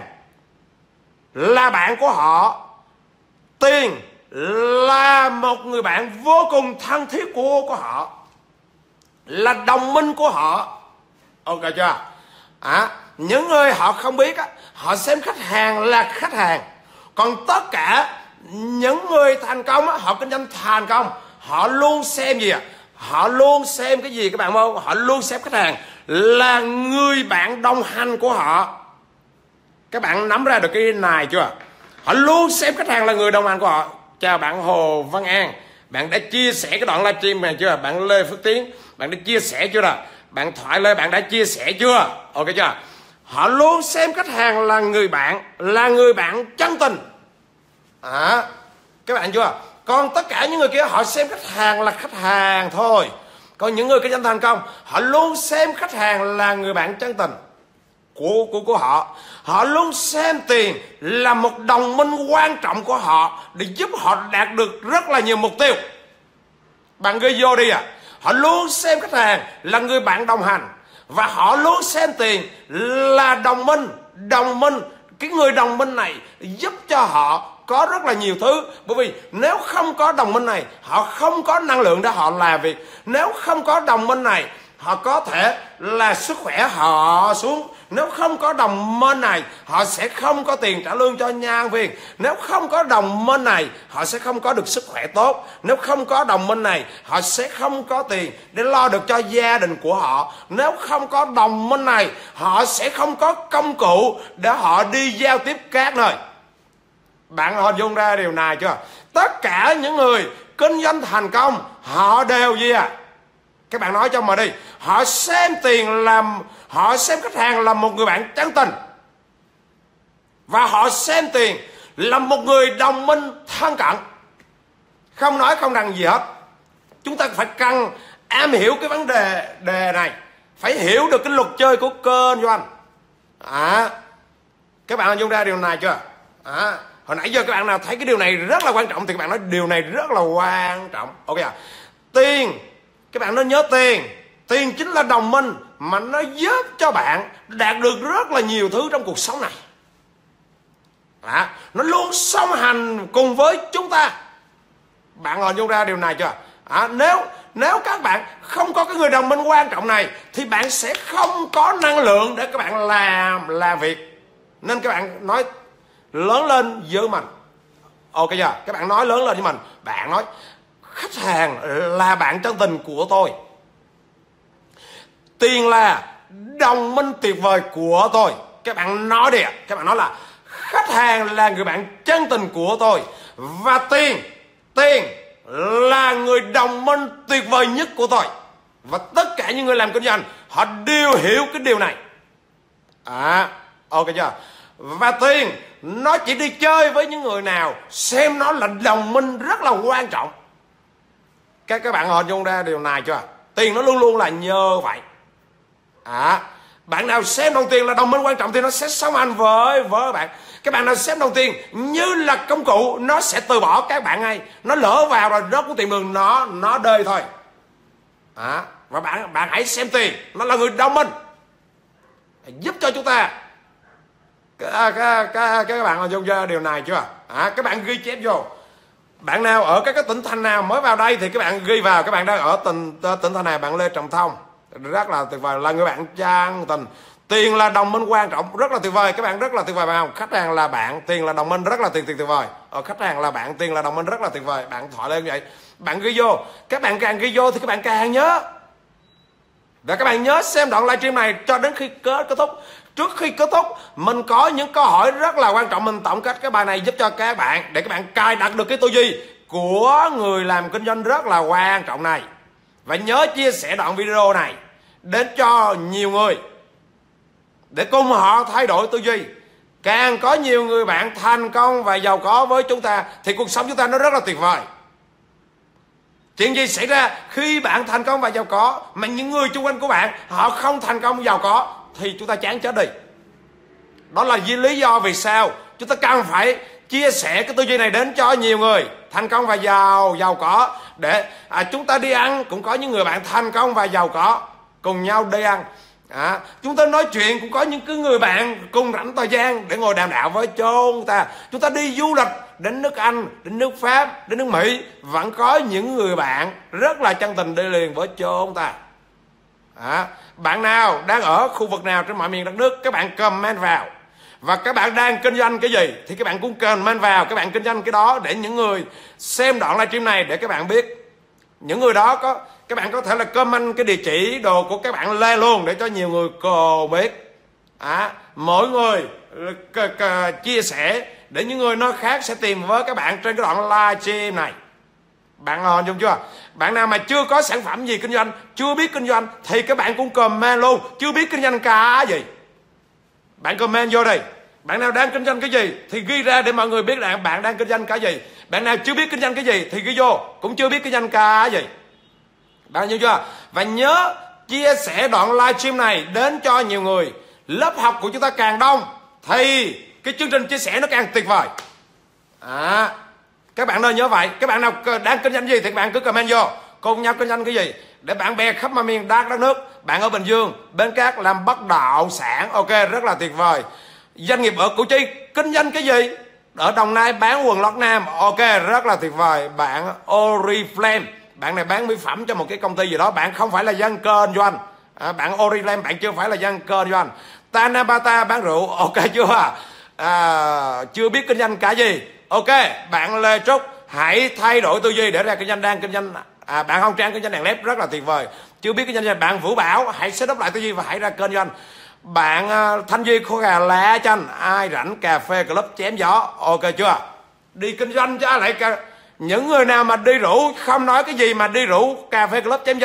là bạn của họ, tiền là một người bạn vô cùng thân thiết của của họ, là đồng minh của họ. Ok chưa? À, những người họ không biết á, họ xem khách hàng là khách hàng. Còn tất cả những người thành công á, họ kinh doanh thành công, họ luôn xem gì ạ? Họ luôn xem cái gì các bạn không? Họ luôn xem khách hàng là người bạn đồng hành của họ. Các bạn nắm ra được cái này chưa? Họ luôn xem khách hàng là người đồng hành của họ. Chào bạn Hồ Văn An, bạn đã chia sẻ cái đoạn livestream này chưa? Bạn Lê Phước Tiến, bạn đã chia sẻ chưa nào? Bạn Thoại Lê, bạn đã chia sẻ chưa? Ok chưa? Họ luôn xem khách hàng là người bạn, là người bạn chân tình. À, các bạn chưa? Còn tất cả những người kia họ xem khách hàng là khách hàng thôi. Còn những người kinh doanh thành công, họ luôn xem khách hàng là người bạn chân tình của, của, của họ. Họ luôn xem tiền là một đồng minh quan trọng của họ để giúp họ đạt được rất là nhiều mục tiêu. Bạn ghi vô đi à. Họ luôn xem khách hàng là người bạn đồng hành. Và họ luôn xem tiền là đồng minh. Đồng minh, cái người đồng minh này giúp cho họ có rất là nhiều thứ. Bởi vì nếu không có đồng minh này, họ không có năng lượng để họ làm việc. Nếu không có đồng minh này, họ có thể là sức khỏe họ xuống. Nếu không có đồng minh này, họ sẽ không có tiền trả lương cho nhân viên. Nếu không có đồng minh này, họ sẽ không có được sức khỏe tốt. Nếu không có đồng minh này, họ sẽ không có tiền để lo được cho gia đình của họ. Nếu không có đồng minh này, họ sẽ không có công cụ để họ đi giao tiếp các nơi. Bạn hình dung ra điều này chưa? Tất cả những người kinh doanh thành công, họ đều gì à? Các bạn nói cho mà đi. Họ xem tiền làm, họ xem khách hàng là một người bạn chân tình, và họ xem tiền là một người đồng minh thân cận. Không nói không rằng gì hết. Chúng ta phải cần am hiểu cái vấn đề đề này, phải hiểu được cái luật chơi của kênh doanh. À, các bạn hình dung ra điều này chưa? À, hồi nãy giờ các bạn nào thấy cái điều này rất là quan trọng thì các bạn nói điều này rất là quan trọng. Ok à? Tiền, các bạn nên nhớ tiền. Tiền chính là đồng minh mà nó giúp cho bạn đạt được rất là nhiều thứ trong cuộc sống này. À, nó luôn song hành cùng với chúng ta. Bạn hình dung ra điều này chưa? À, nếu nếu các bạn không có cái người đồng minh quan trọng này thì bạn sẽ không có năng lượng để các bạn làm làm việc. Nên các bạn nói lớn lên với mình. Ok chưa? Các bạn nói lớn lên với mình. Bạn nói khách hàng là bạn chân tình của tôi, tiền là đồng minh tuyệt vời của tôi. Các bạn nói đi ạ. Các bạn nói là khách hàng là người bạn chân tình của tôi, và tiền tiền là người đồng minh tuyệt vời nhất của tôi. Và tất cả những người làm kinh doanh họ đều hiểu cái điều này. À, ok chưa? Và tiền nó chỉ đi chơi với những người nào xem nó là đồng minh rất là quan trọng. Các các bạn hình dung ra điều này chưa? Tiền nó luôn luôn là nhờ vậy. À, bạn nào xem đồng tiền là đồng minh quan trọng thì nó sẽ song hành với với bạn. Các bạn nào xem đồng tiền như là công cụ, nó sẽ từ bỏ các bạn ngay. Nó lỡ vào rồi nó cũng tìm đường nó nó đời thôi. À, và bạn bạn hãy xem tiền nó là người đồng minh giúp cho chúng ta. Các, các, các, các bạn hình dung ra điều này chưa? À, các bạn ghi chép vô. Bạn nào ở các cái tỉnh thành nào mới vào đây thì các bạn ghi vào. Các bạn đang ở tỉnh tỉnh thành này, bạn Lê Trọng Thông rất là tuyệt vời, là người bạn chân tình. Tiền là đồng minh quan trọng, rất là tuyệt vời. Các bạn rất là tuyệt vời không? Khách hàng là bạn, tiền là đồng minh, rất là tuyệt tuyệt tuyệt vời. Ở khách hàng là bạn, tiền là đồng minh, rất là tuyệt vời. Bạn thoại lên vậy, bạn ghi vô. Các bạn càng ghi vô thì các bạn càng nhớ. Và các bạn nhớ xem đoạn livestream này cho đến khi kết kết thúc. Trước khi kết thúc, mình có những câu hỏi rất là quan trọng, mình tổng kết cái bài này giúp cho các bạn để các bạn cài đặt được cái tư duy của người làm kinh doanh rất là quan trọng này. Và nhớ chia sẻ đoạn video này đến cho nhiều người để cùng họ thay đổi tư duy. Càng có nhiều người bạn thành công và giàu có với chúng ta thì cuộc sống chúng ta nó rất là tuyệt vời. Chuyện gì xảy ra khi bạn thành công và giàu có mà những người xung quanh của bạn họ không thành công giàu có thì chúng ta chán chết đi. Đó là lý do vì sao chúng ta cần phải chia sẻ cái tư duy này đến cho nhiều người thành công và giàu giàu có, để à, chúng ta đi ăn cũng có những người bạn thành công và giàu có cùng nhau đi ăn. À, chúng ta nói chuyện cũng có những cái người bạn cùng rảnh thời gian để ngồi đàm đạo với chúng ta. Chúng ta đi du lịch đến nước Anh, đến nước Pháp, đến nước Mỹ, vẫn có những người bạn rất là chân tình đi liền với chúng ta. À, bạn nào đang ở khu vực nào trên mọi miền đất nước, các bạn comment vào. Và các bạn đang kinh doanh cái gì thì các bạn cũng comment vào. Các bạn kinh doanh cái đó để những người xem đoạn livestream này để các bạn biết. Những người đó có, các bạn có thể là comment cái địa chỉ đồ của các bạn lên luôn để cho nhiều người cùng biết. À, mỗi người chia sẻ để những người nói khác sẽ tìm với các bạn trên cái đoạn livestream này. Bạn hình dung chưa? Bạn nào mà chưa có sản phẩm gì kinh doanh, chưa biết kinh doanh thì các bạn cũng comment luôn. Chưa biết kinh doanh cái gì, bạn comment vô đây. Bạn nào đang kinh doanh cái gì thì ghi ra để mọi người biết là bạn đang kinh doanh cái gì. Bạn nào chưa biết kinh doanh cái gì thì ghi vô cũng chưa biết kinh doanh cái gì. Bạn hiểu chưa? Và nhớ chia sẻ đoạn livestream này đến cho nhiều người. Lớp học của chúng ta càng đông thì cái chương trình chia sẻ nó càng tuyệt vời. À, các bạn nên nhớ vậy. Các bạn nào đang kinh doanh gì thì các bạn cứ comment vô cùng nhau kinh doanh cái gì để bạn bè khắp mọi miền đất đất nước. Bạn ở Bình Dương, Bến Cát làm bất động sản, ok, rất là tuyệt vời. Doanh nghiệp ở Củ Chi kinh doanh cái gì? Ở Đồng Nai bán quần lót nam, ok, rất là tuyệt vời. Bạn Oriflame, bạn này bán mỹ phẩm cho một cái công ty gì đó, bạn không phải là dân kinh doanh. À, bạn Oriflame, bạn chưa phải là dân kinh doanh. Tanabata bán rượu, ok chưa? À, chưa biết kinh doanh cái gì, ok. Bạn Lê Trúc hãy thay đổi tư duy để ra kinh doanh, đang kinh doanh. À, bạn Hồng Trang kinh doanh đèn led rất là tuyệt vời. Chưa biết kinh doanh, bạn Vũ Bảo hãy set up lại tư duy và hãy ra kinh doanh. Bạn uh, Thanh Duy khô gà lá chanh, ai rảnh cà phê club chém gió, ok chưa? Đi kinh doanh chứ lại cả... những người nào mà đi rủ không nói cái gì mà đi rủ cà phê club chém gió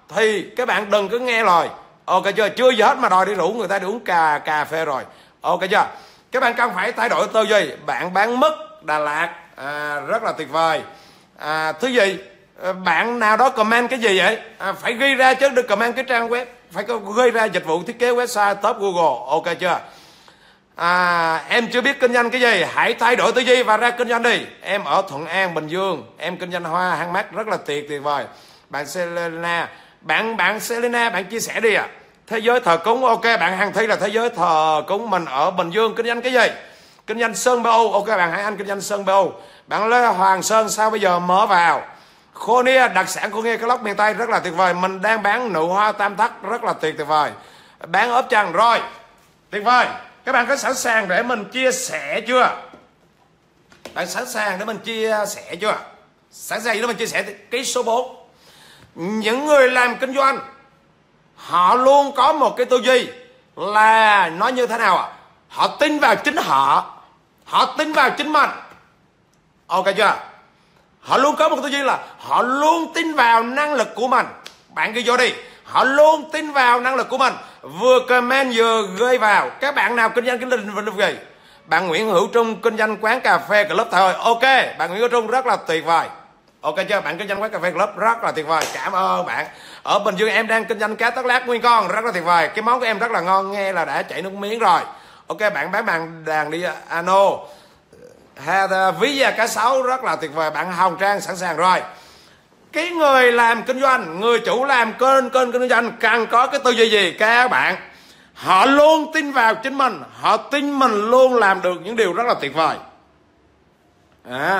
thì các bạn đừng có nghe lời. Ok chưa? Chưa gì hết mà đòi đi rủ người ta đi uống cà cà phê rồi. Ok chưa? Các bạn cần phải thay đổi tư duy. Bạn bán mứt Đà Lạt à, rất là tuyệt vời. À, thứ gì? Bạn nào đó comment cái gì vậy? À, phải ghi ra chứ đừng comment cái trang web. Phải có ghi ra dịch vụ thiết kế website top Google. Ok chưa? À, em chưa biết kinh doanh cái gì, hãy thay đổi tư duy và ra kinh doanh đi. Em ở Thuận An, Bình Dương, em kinh doanh hoa handmade rất là tuyệt tuyệt vời. Bạn Selena, bạn bạn Selena, bạn chia sẻ đi ạ. À. Thế giới thờ cúng, ok. Bạn Hằng Thi là thế giới thờ cúng, mình ở Bình Dương kinh doanh cái gì? Kinh doanh sơn bê ô, ok. Bạn Hải Anh kinh doanh sơn bê ô. Bạn Lê Hoàng Sơn sao bây giờ mở vào? Khô Nia, đặc sản của Nghe Cái miền Tây rất là tuyệt vời. Mình đang bán nụ hoa tam thất rất là tuyệt tuyệt vời. Bán ốp chăn rồi, tuyệt vời. Các bạn có sẵn sàng để mình chia sẻ chưa? Bạn sẵn sàng để mình chia sẻ chưa? Sẵn sàng để mình chia sẻ cái số bốn. Những người làm kinh doanh họ luôn có một cái tư duy là nói như thế nào ạ? Họ tin vào chính họ, họ tin vào chính mình. Ok chưa? Họ luôn có một tư duy là họ luôn tin vào năng lực của mình. Bạn ghi vô đi. Họ luôn tin vào năng lực của mình. Vừa comment vừa gửi vào. Các bạn nào kinh doanh cái lĩnh vực gì? Bạn Nguyễn Hữu Trung kinh doanh quán cà phê club thôi. Ok, bạn Nguyễn Hữu Trung rất là tuyệt vời. Ok chưa? Bạn kinh doanh quán cà phê club rất là tuyệt vời. Cảm ơn bạn. Ở Bình Dương em đang kinh doanh cá tất lát nguyên con rất là tuyệt vời. Cái món của em rất là ngon, nghe là đã chảy nước miếng rồi. Ok, bạn bán bàn đàn đi ano. Ví da cá sấu rất là tuyệt vời. Bạn Hồng Trang sẵn sàng rồi. Cái người làm kinh doanh, người chủ làm kênh kênh kinh doanh cần có cái tư duy gì các bạn? Họ luôn tin vào chính mình, họ tin mình luôn làm được những điều rất là tuyệt vời. À.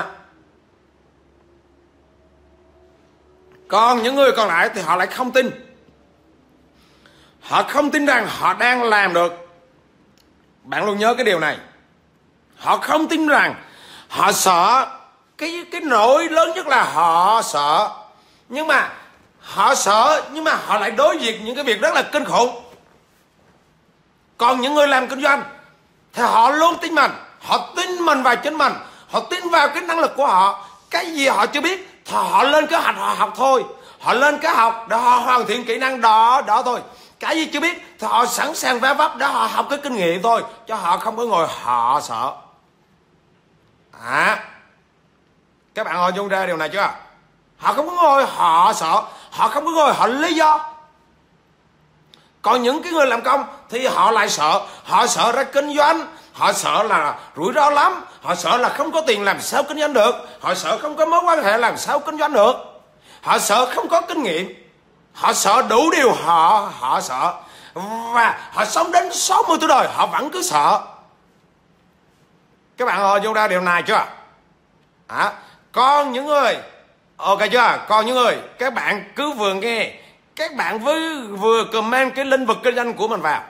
Còn những người còn lại thì họ lại không tin. Họ không tin rằng họ đang làm được. Bạn luôn nhớ cái điều này. Họ không tin rằng, họ sợ. Cái cái nỗi lớn nhất là họ sợ. Nhưng mà họ sợ nhưng mà họ lại đối diện những cái việc rất là kinh khủng. Còn những người làm kinh doanh thì họ luôn tin mình, họ tin mình vào chính mình, họ tin vào cái năng lực của họ. Cái gì họ chưa biết thì họ lên kế hoạch họ học thôi. Họ lên kế hoạch để họ hoàn thiện kỹ năng đó đó thôi. Cái gì chưa biết thì họ sẵn sàng vá vấp để họ học cái kinh nghiệm thôi, cho họ không có ngồi họ sợ. À, các bạn hình dung ra điều này chưa? Họ không có ngồi họ sợ, họ không có ngồi họ lý do. Còn những cái người làm công thì họ lại sợ. Họ sợ ra kinh doanh, họ sợ là rủi ro lắm, họ sợ là không có tiền làm sao kinh doanh được, họ sợ không có mối quan hệ làm sao kinh doanh được, họ sợ không có kinh nghiệm, họ sợ đủ điều họ họ sợ. Và họ sống đến sáu mươi tuổi đời họ vẫn cứ sợ. Các bạn hình dung ra điều này chưa? À, còn những người, ok chưa? Còn những người, các bạn cứ vừa nghe, các bạn vừa, vừa comment cái lĩnh vực kinh doanh của mình vào.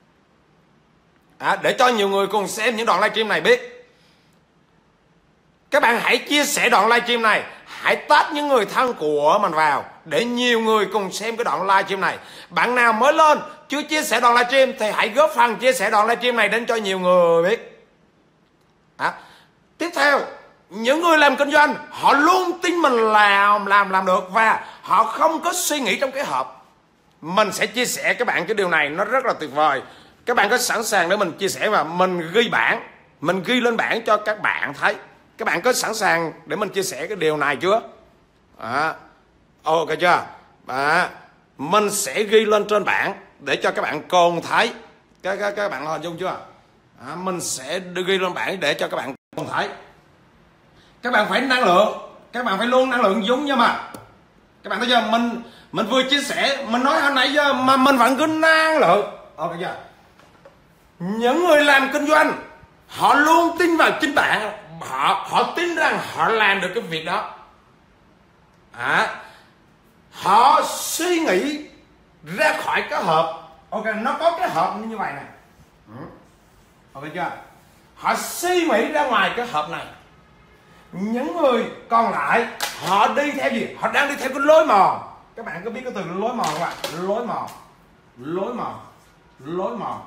À, để cho nhiều người cùng xem những đoạn livestream này biết. Các bạn hãy chia sẻ đoạn livestream này, hãy tag những người thân của mình vào để nhiều người cùng xem cái đoạn livestream này. Bạn nào mới lên chưa chia sẻ đoạn livestream thì hãy góp phần chia sẻ đoạn livestream này đến cho nhiều người biết. À, tiếp theo, những người làm kinh doanh họ luôn tin mình làm làm làm được và họ không có suy nghĩ trong cái hộp. Mình sẽ chia sẻ các bạn cái điều này nó rất là tuyệt vời. Các bạn có sẵn sàng để mình chia sẻ và mình ghi bảng, mình ghi lên bảng cho các bạn thấy. Các bạn có sẵn sàng để mình chia sẻ cái điều này chưa? À, ok chưa? À, mình sẽ ghi lên trên bảng để cho các bạn cùng thấy. Các, các, các bạn hình dung chưa? À, mình sẽ ghi lên bảng để cho các bạn cùng thấy. Các bạn phải năng lượng, các bạn phải luôn năng lượng giống như mà. Các bạn thấy chưa? Mình mình vừa chia sẻ, mình nói hồi nãy giờ mà mình vẫn cứ năng lượng. Ok chưa? Những người làm kinh doanh họ luôn tin vào chính bạn, họ họ tin rằng họ làm được cái việc đó. À, họ suy nghĩ ra khỏi cái hộp. Ok, nó có cái hộp như vậy này. Ok chưa? Họ suy nghĩ ra ngoài cái hộp này. Những người còn lại họ đi theo gì? Họ đang đi theo cái lối mòn. Các bạn có biết cái từ lối mòn không ạ? Lối mòn, lối mòn, lối mòn.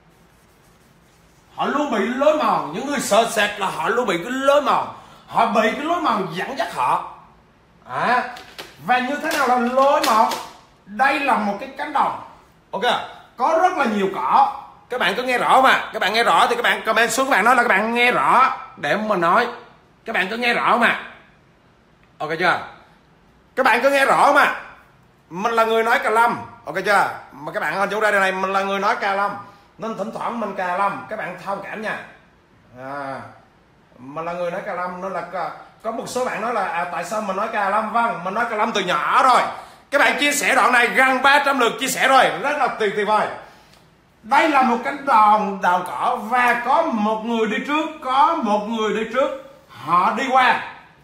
Họ luôn bị lối mòn. Những người sợ sệt là họ luôn bị cái lối mòn. Họ bị cái lối mòn dẫn dắt họ. À, và như thế nào là lối mòn? đây là một cái cánh đồng, ok, có rất là nhiều cỏ. Các bạn có nghe rõ mà? Các bạn nghe rõ thì các bạn comment xuống, các bạn nói là các bạn nghe rõ để mình nói. Các bạn có nghe rõ mà? Ok chưa? Các bạn có nghe rõ mà? Mình là người nói Cà Lâm, ok chưa? Mà các bạn hình dung ra điều này, mình là người nói Cà Lâm nên thỉnh thoảng mình Cà Lâm, các bạn thông cảm nha. À, mình là người nói Cà Lâm nên là có một số bạn nói là à, tại sao mình nói Cà Lâm? Vâng, mình nói Cà Lâm từ nhỏ rồi. Các bạn chia sẻ đoạn này gần ba trăm lượt chia sẻ rồi, rất là tuyệt tuyệt vời. Đây là một cánh đồng đào cỏ và có một người đi trước, có một người đi trước, họ đi qua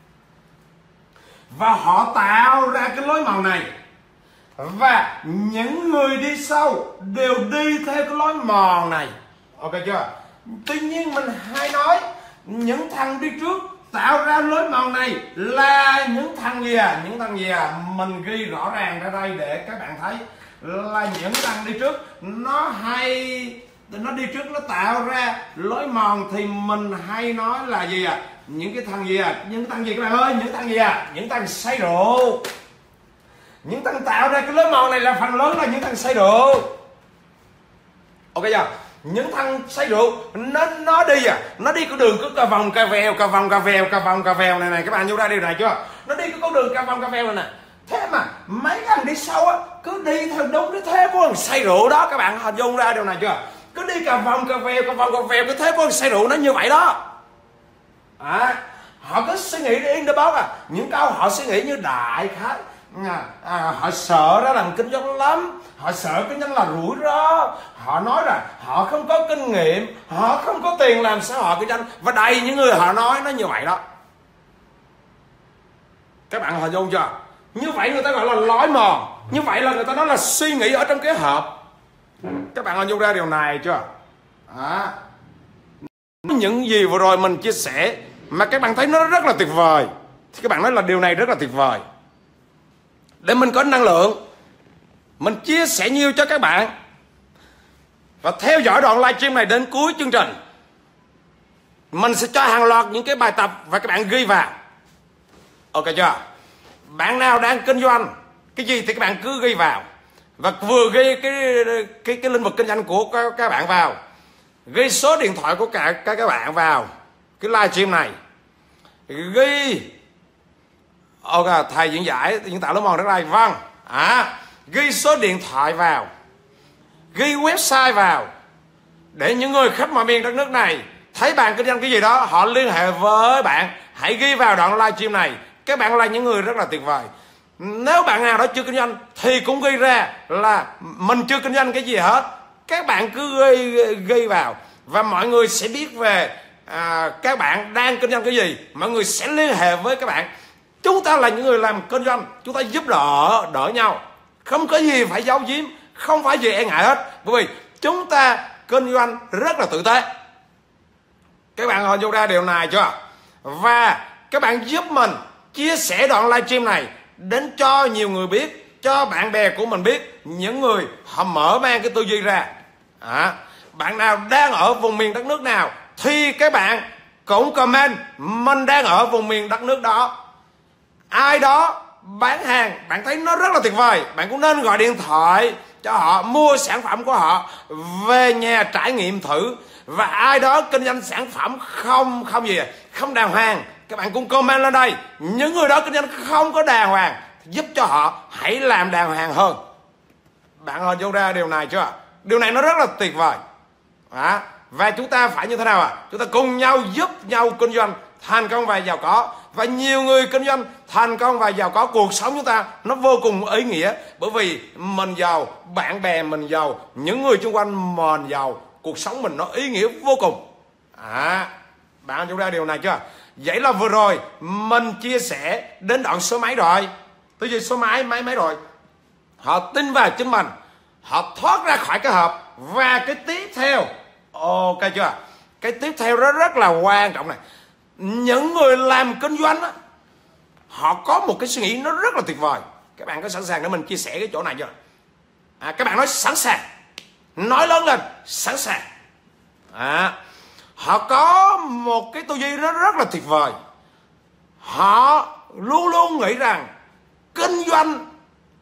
và họ tạo ra cái lối mòn này, và những người đi sau đều đi theo cái lối mòn này, ok chưa? Tuy nhiên mình hay nói những thằng đi trước tạo ra lối mòn này là những thằng gì à? Những thằng gì à? Mình ghi rõ ràng ra đây để các bạn thấy là những thằng đi trước nó hay, nó đi trước nó tạo ra lối mòn thì mình hay nói là gì à? Những cái thằng gì à? Những thằng gì các bạn ơi? Những thằng gì à? Những thằng say rượu. Những thằng tạo ra cái lối mòn này là phần lớn là những thằng say rượu, ok chưa? Những thằng say rượu nó nó đi à, nó đi cái đường cứ cà vòng cà vèo cà vòng cà vèo cà vòng cà vèo này này, các bạn vô ra điều này chưa? Nó đi cái con đường cà vòng cà vèo này nè. Thế mà mấy thằng đi sau á cứ đi theo đúng cái thế của thằng say rượu đó, các bạn hình dung ra điều này chưa? Cứ đi cà vòng cà vèo cà vòng cà vèo cái thế của thằng say rượu nó như vậy đó. À, họ cứ suy nghĩ in the box à, những câu họ suy nghĩ như đại khái. À, à, họ sợ ra làm kinh doanh lắm, họ sợ kinh doanh là rủi ro, họ nói là họ không có kinh nghiệm, họ không có tiền làm sao họ kinh doanh, và đầy những người họ nói nó như vậy đó. Các bạn hình dung chưa? Như vậy người ta gọi là lối mòn, như vậy là người ta nói là suy nghĩ ở trong cái hộp. Các bạn hình dung ra điều này chưa? À, những gì vừa rồi mình chia sẻ mà các bạn thấy nó rất là tuyệt vời thì các bạn nói là điều này rất là tuyệt vời. Để mình có năng lượng, mình chia sẻ nhiều cho các bạn. Và theo dõi đoạn livestream này đến cuối chương trình, mình sẽ cho hàng loạt những cái bài tập và các bạn ghi vào, ok chưa? Bạn nào đang kinh doanh cái gì thì các bạn cứ ghi vào, và vừa ghi cái cái cái lĩnh vực kinh doanh của các, các bạn vào, ghi số điện thoại của cả các các bạn vào cái livestream này, ghi ok thầy diễn giải diễn tạo lối mòn rất là vâng à, ghi số điện thoại vào, ghi website vào, để những người khắp mọi miền đất nước này thấy bạn kinh doanh cái gì đó họ liên hệ với bạn. Hãy ghi vào đoạn livestream này. Các bạn là những người rất là tuyệt vời. Nếu bạn nào đó chưa kinh doanh thì cũng ghi ra là mình chưa kinh doanh cái gì hết. Các bạn cứ ghi, ghi vào, và mọi người sẽ biết về à, các bạn đang kinh doanh cái gì. Mọi người sẽ liên hệ với các bạn. Chúng ta là những người làm kinh doanh, chúng ta giúp đỡ đỡ nhau, không có gì phải giấu giếm, không phải gì e ngại hết, bởi vì chúng ta kinh doanh rất là tử tế. Các bạn hình dung ra điều này chưa? Và các bạn giúp mình chia sẻ đoạn livestream này đến cho nhiều người biết, cho bạn bè của mình biết, những người họ mở mang cái tư duy ra. À, bạn nào đang ở vùng miền đất nước nào thì các bạn cũng comment mình đang ở vùng miền đất nước đó. Ai đó bán hàng bạn thấy nó rất là tuyệt vời, bạn cũng nên gọi điện thoại cho họ, mua sản phẩm của họ về nhà trải nghiệm thử. Và ai đó kinh doanh sản phẩm không không gì không đàng hoàng, các bạn cũng comment lên đây. Những người đó kinh doanh không có đàng hoàng, giúp cho họ hãy làm đàng hoàng hơn. Bạn hình dung ra điều này chưa? Điều này nó rất là tuyệt vời. À, và chúng ta phải như thế nào ạ? À? Chúng ta cùng nhau giúp nhau kinh doanh thành công và giàu có. Và nhiều người kinh doanh thành công và giàu có, cuộc sống chúng ta nó vô cùng ý nghĩa. Bởi vì mình giàu, bạn bè mình giàu, những người xung quanh mình giàu, cuộc sống mình nó ý nghĩa vô cùng. À, bạn chúng ra điều này chưa? Vậy là vừa rồi mình chia sẻ đến đoạn số mấy rồi? Tới giờ số mấy mấy mấy rồi? Họ tin vào chính mình, họ thoát ra khỏi cái hộp. Và cái tiếp theo, ok chưa? Cái tiếp theo đó rất là quan trọng này. Những người làm kinh doanh á, họ có một cái suy nghĩ nó rất là tuyệt vời. Các bạn có sẵn sàng để mình chia sẻ cái chỗ này chưa? À, các bạn nói sẵn sàng, nói lớn lên, sẵn sàng. À, họ có một cái tư duy nó rất là tuyệt vời. Họ luôn luôn nghĩ rằng kinh doanh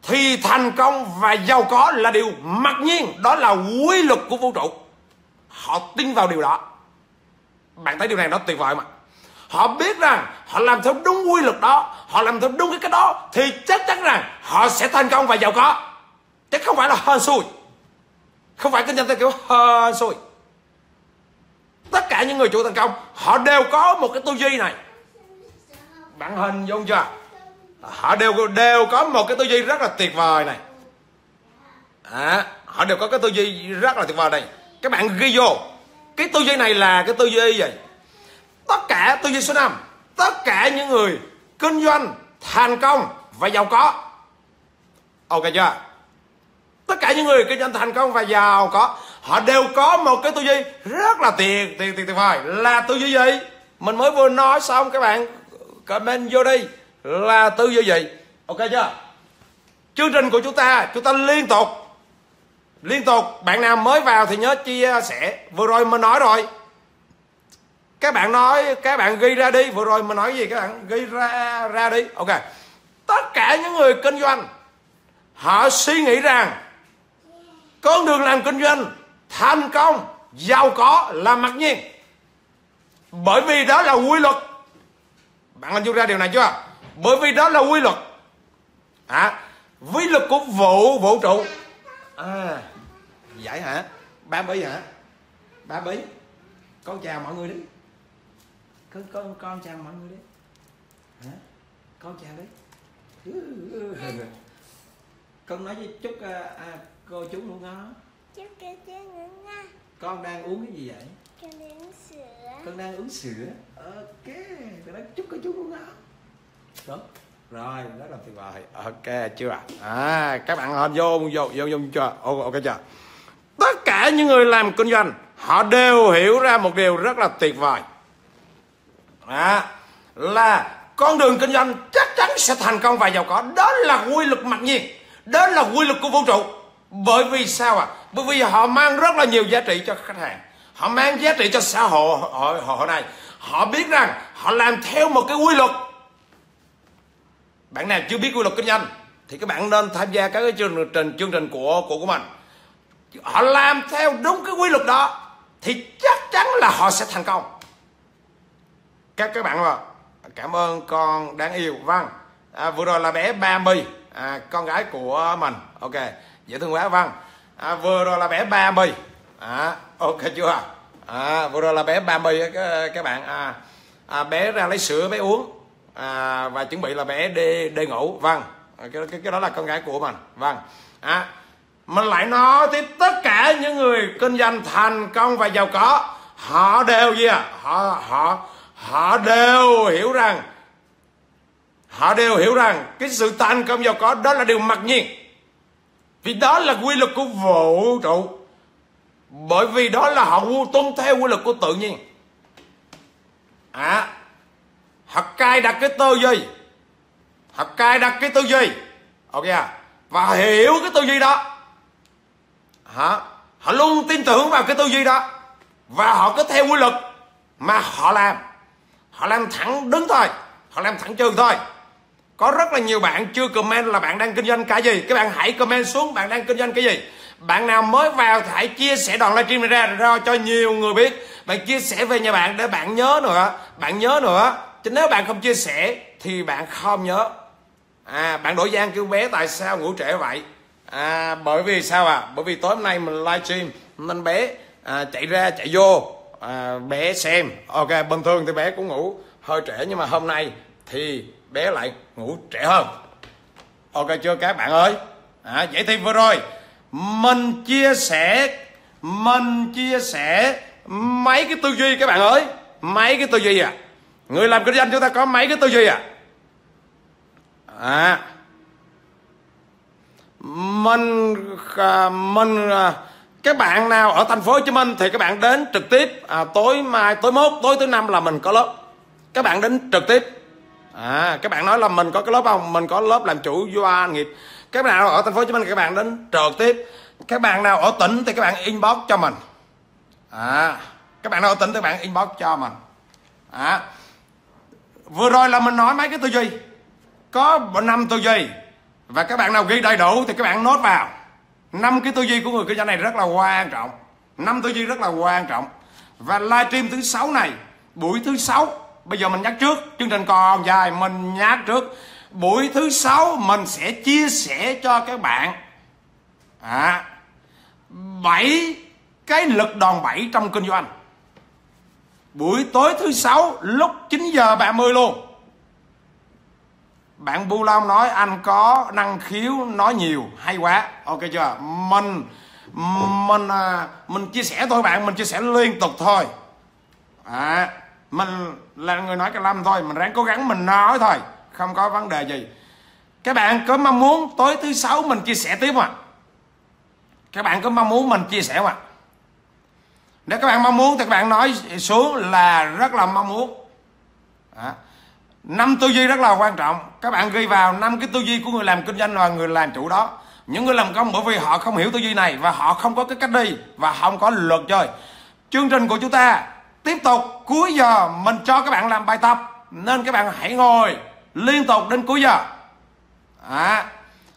thì thành công và giàu có là điều mặc nhiên. Đó là quy luật của vũ trụ. Họ tin vào điều đó. Bạn thấy điều này nó tuyệt vời mà. Họ biết rằng họ làm theo đúng quy luật đó, họ làm theo đúng cái cái đó, thì chắc chắn rằng họ sẽ thành công và giàu có. Chứ không phải là hên xui. Không phải kinh doanh theo kiểu hên xui. Tất cả những người chủ thành công, họ đều có một cái tư duy này. Bạn hình dung chưa? Họ đều đều có một cái tư duy rất là tuyệt vời này. À, họ đều có cái tư duy rất là tuyệt vời này. Các bạn ghi vô. Cái tư duy này là cái tư duy gì? Tất cả tư duy số năm, tất cả những người kinh doanh thành công và giàu có. Ok chưa? Tất cả những người kinh doanh thành công và giàu có, họ đều có một cái tư duy rất là tuyệt tuyệt tuyệt vời. Là tư duy gì? Mình mới vừa nói xong, các bạn comment vô đi. Là tư duy gì? Ok chưa? Chương trình của chúng ta, chúng ta liên tục Liên tục, bạn nào mới vào thì nhớ chia sẻ. Vừa rồi mình nói rồi. Các bạn nói, các bạn ghi ra đi. Vừa rồi mình nói gì các bạn ghi ra ra đi. Ok. Tất cả những người kinh doanh, họ suy nghĩ rằng con đường làm kinh doanh thành công, giàu có là mặc nhiên. Bởi vì đó là quy luật. Bạn hình dung ra điều này chưa? Bởi vì đó là quy luật. À, quy luật của vũ vũ trụ. À, vậy hả? Ba Bí hả? Ba Bí, con chào mọi người đi. Con con con chào mọi người đi. Hả? Con chào đi. Con nói với chúc à, à, cô chú ngủ ngon. Chúc cô chú ngủ ngon. Con đang uống cái gì vậy? Con đang uống sữa. Con đang uống sữa. Ok, con đang chúc cô chú ngủ ngon. Đúng. Rồi, rất là tuyệt vời. Ok chưa? À, các bạn hình vô vô vô vô chưa? Ok, ok chưa? Tất cả những người làm kinh doanh, họ đều hiểu ra một điều rất là tuyệt vời. À, là con đường kinh doanh chắc chắn sẽ thành công và giàu có. Đó là quy luật mặc nhiên. Đó là quy luật của vũ trụ. Bởi vì sao ạ? À? Bởi vì họ mang rất là nhiều giá trị cho khách hàng. Họ mang giá trị cho xã hội hội, hội này. Họ biết rằng họ làm theo một cái quy luật. Bạn nào chưa biết quy luật kinh doanh thì các bạn nên tham gia các cái chương trình chương trình của của của mình. Họ làm theo đúng cái quy luật đó thì chắc chắn là họ sẽ thành công. Các các bạn ạ, cảm ơn con đáng yêu. Vâng, à, vừa rồi là bé Ba My, à, con gái của mình. Ok, dễ thương quá. Vâng, à, vừa rồi là bé Ba My. À, ok chưa? À, vừa rồi là bé Ba My các, các bạn. À, à, bé ra lấy sữa bé uống. À, và chuẩn bị là bé đi đi ngủ. Vâng, cái, cái cái đó là con gái của mình. Vâng, à, mình lại nói tiếp, tất cả những người kinh doanh thành công và giàu có, họ đều gì à? Họ họ họ đều hiểu rằng họ đều hiểu rằng cái sự thành công giàu có đó là điều mặc nhiên. Vì đó là quy luật của vũ trụ. Bởi vì đó là họ tuân theo quy luật của tự nhiên. À, họ cài đặt cái tư duy, họ cài đặt cái tư duy, ok à? Và hiểu cái tư duy đó. Hả? Họ luôn tin tưởng vào cái tư duy đó. Và họ cứ theo quy luật mà họ làm. Họ làm thẳng đứng thôi, họ làm thẳng trường thôi. Có rất là nhiều bạn chưa comment là bạn đang kinh doanh cái gì. Các bạn hãy comment xuống bạn đang kinh doanh cái gì. Bạn nào mới vào thì hãy chia sẻ đoạn livestream này ra, ra cho nhiều người biết. Bạn chia sẻ về nhà bạn để bạn nhớ nữa. Bạn nhớ nữa. Chứ nếu bạn không chia sẻ thì bạn không nhớ. À, bạn Đổi Giang kêu bé tại sao ngủ trễ vậy? À, bởi vì sao à? Bởi vì tối hôm nay mình livestream nên bé à, chạy ra chạy vô, à, bé xem. Ok, bình thường thì bé cũng ngủ hơi trễ, nhưng mà hôm nay thì bé lại ngủ trễ hơn. Ok chưa các bạn ơi? À, vậy thì vừa rồi mình chia sẻ mình chia sẻ mấy cái tư duy các bạn ơi. Mấy cái tư duy à? Người làm kinh doanh chúng ta có mấy cái tư duy à? À, mình mình các bạn nào ở thành phố Hồ Chí Minh thì các bạn đến trực tiếp, à, tối mai tối mốt tối thứ năm là mình có lớp, các bạn đến trực tiếp. À, các bạn nói là mình có cái lớp không? Mình có lớp làm chủ doanh nghiệp. Các bạn nào ở thành phố Hồ Chí Minh thì các bạn đến trực tiếp. Các bạn nào ở tỉnh thì các bạn inbox cho mình. À, các bạn nào ở tỉnh thì các bạn inbox cho mình. À, vừa rồi là mình nói mấy cái tư duy, có năm tư duy Và các bạn nào ghi đầy đủ thì các bạn nốt vào. Năm cái tư duy của người kinh doanh này rất là quan trọng. Năm tư duy rất là quan trọng. Và livestream thứ sáu này, buổi thứ sáu, bây giờ mình nhắc trước, chương trình còn dài, mình nhắc trước. Buổi thứ sáu mình sẽ chia sẻ cho các bạn à, bảy cái lực đòn bẩy trong kinh doanh. Buổi tối thứ sáu lúc chín giờ ba mươi luôn. Bạn Bu Long nói anh có năng khiếu nói nhiều, hay quá. Ok chưa? Mình mình mình chia sẻ thôi bạn, mình chia sẻ liên tục thôi. À, mình là người nói cái lâm thôi, mình ráng cố gắng mình nói thôi, không có vấn đề gì. Các bạn có mong muốn tối thứ sáu mình chia sẻ tiếp không ạ? Các bạn có mong muốn mình chia sẻ không ạ? Nếu các bạn mong muốn thì các bạn nói xuống là rất là mong muốn. À, năm tư duy rất là quan trọng. Các bạn ghi vào năm cái tư duy của người làm kinh doanh và người làm chủ đó. Những người làm công bởi vì họ không hiểu tư duy này và họ không có cái cách đi và không có luật chơi. Chương trình của chúng ta tiếp tục cuối giờ mình cho các bạn làm bài tập, nên các bạn hãy ngồi liên tục đến cuối giờ. À,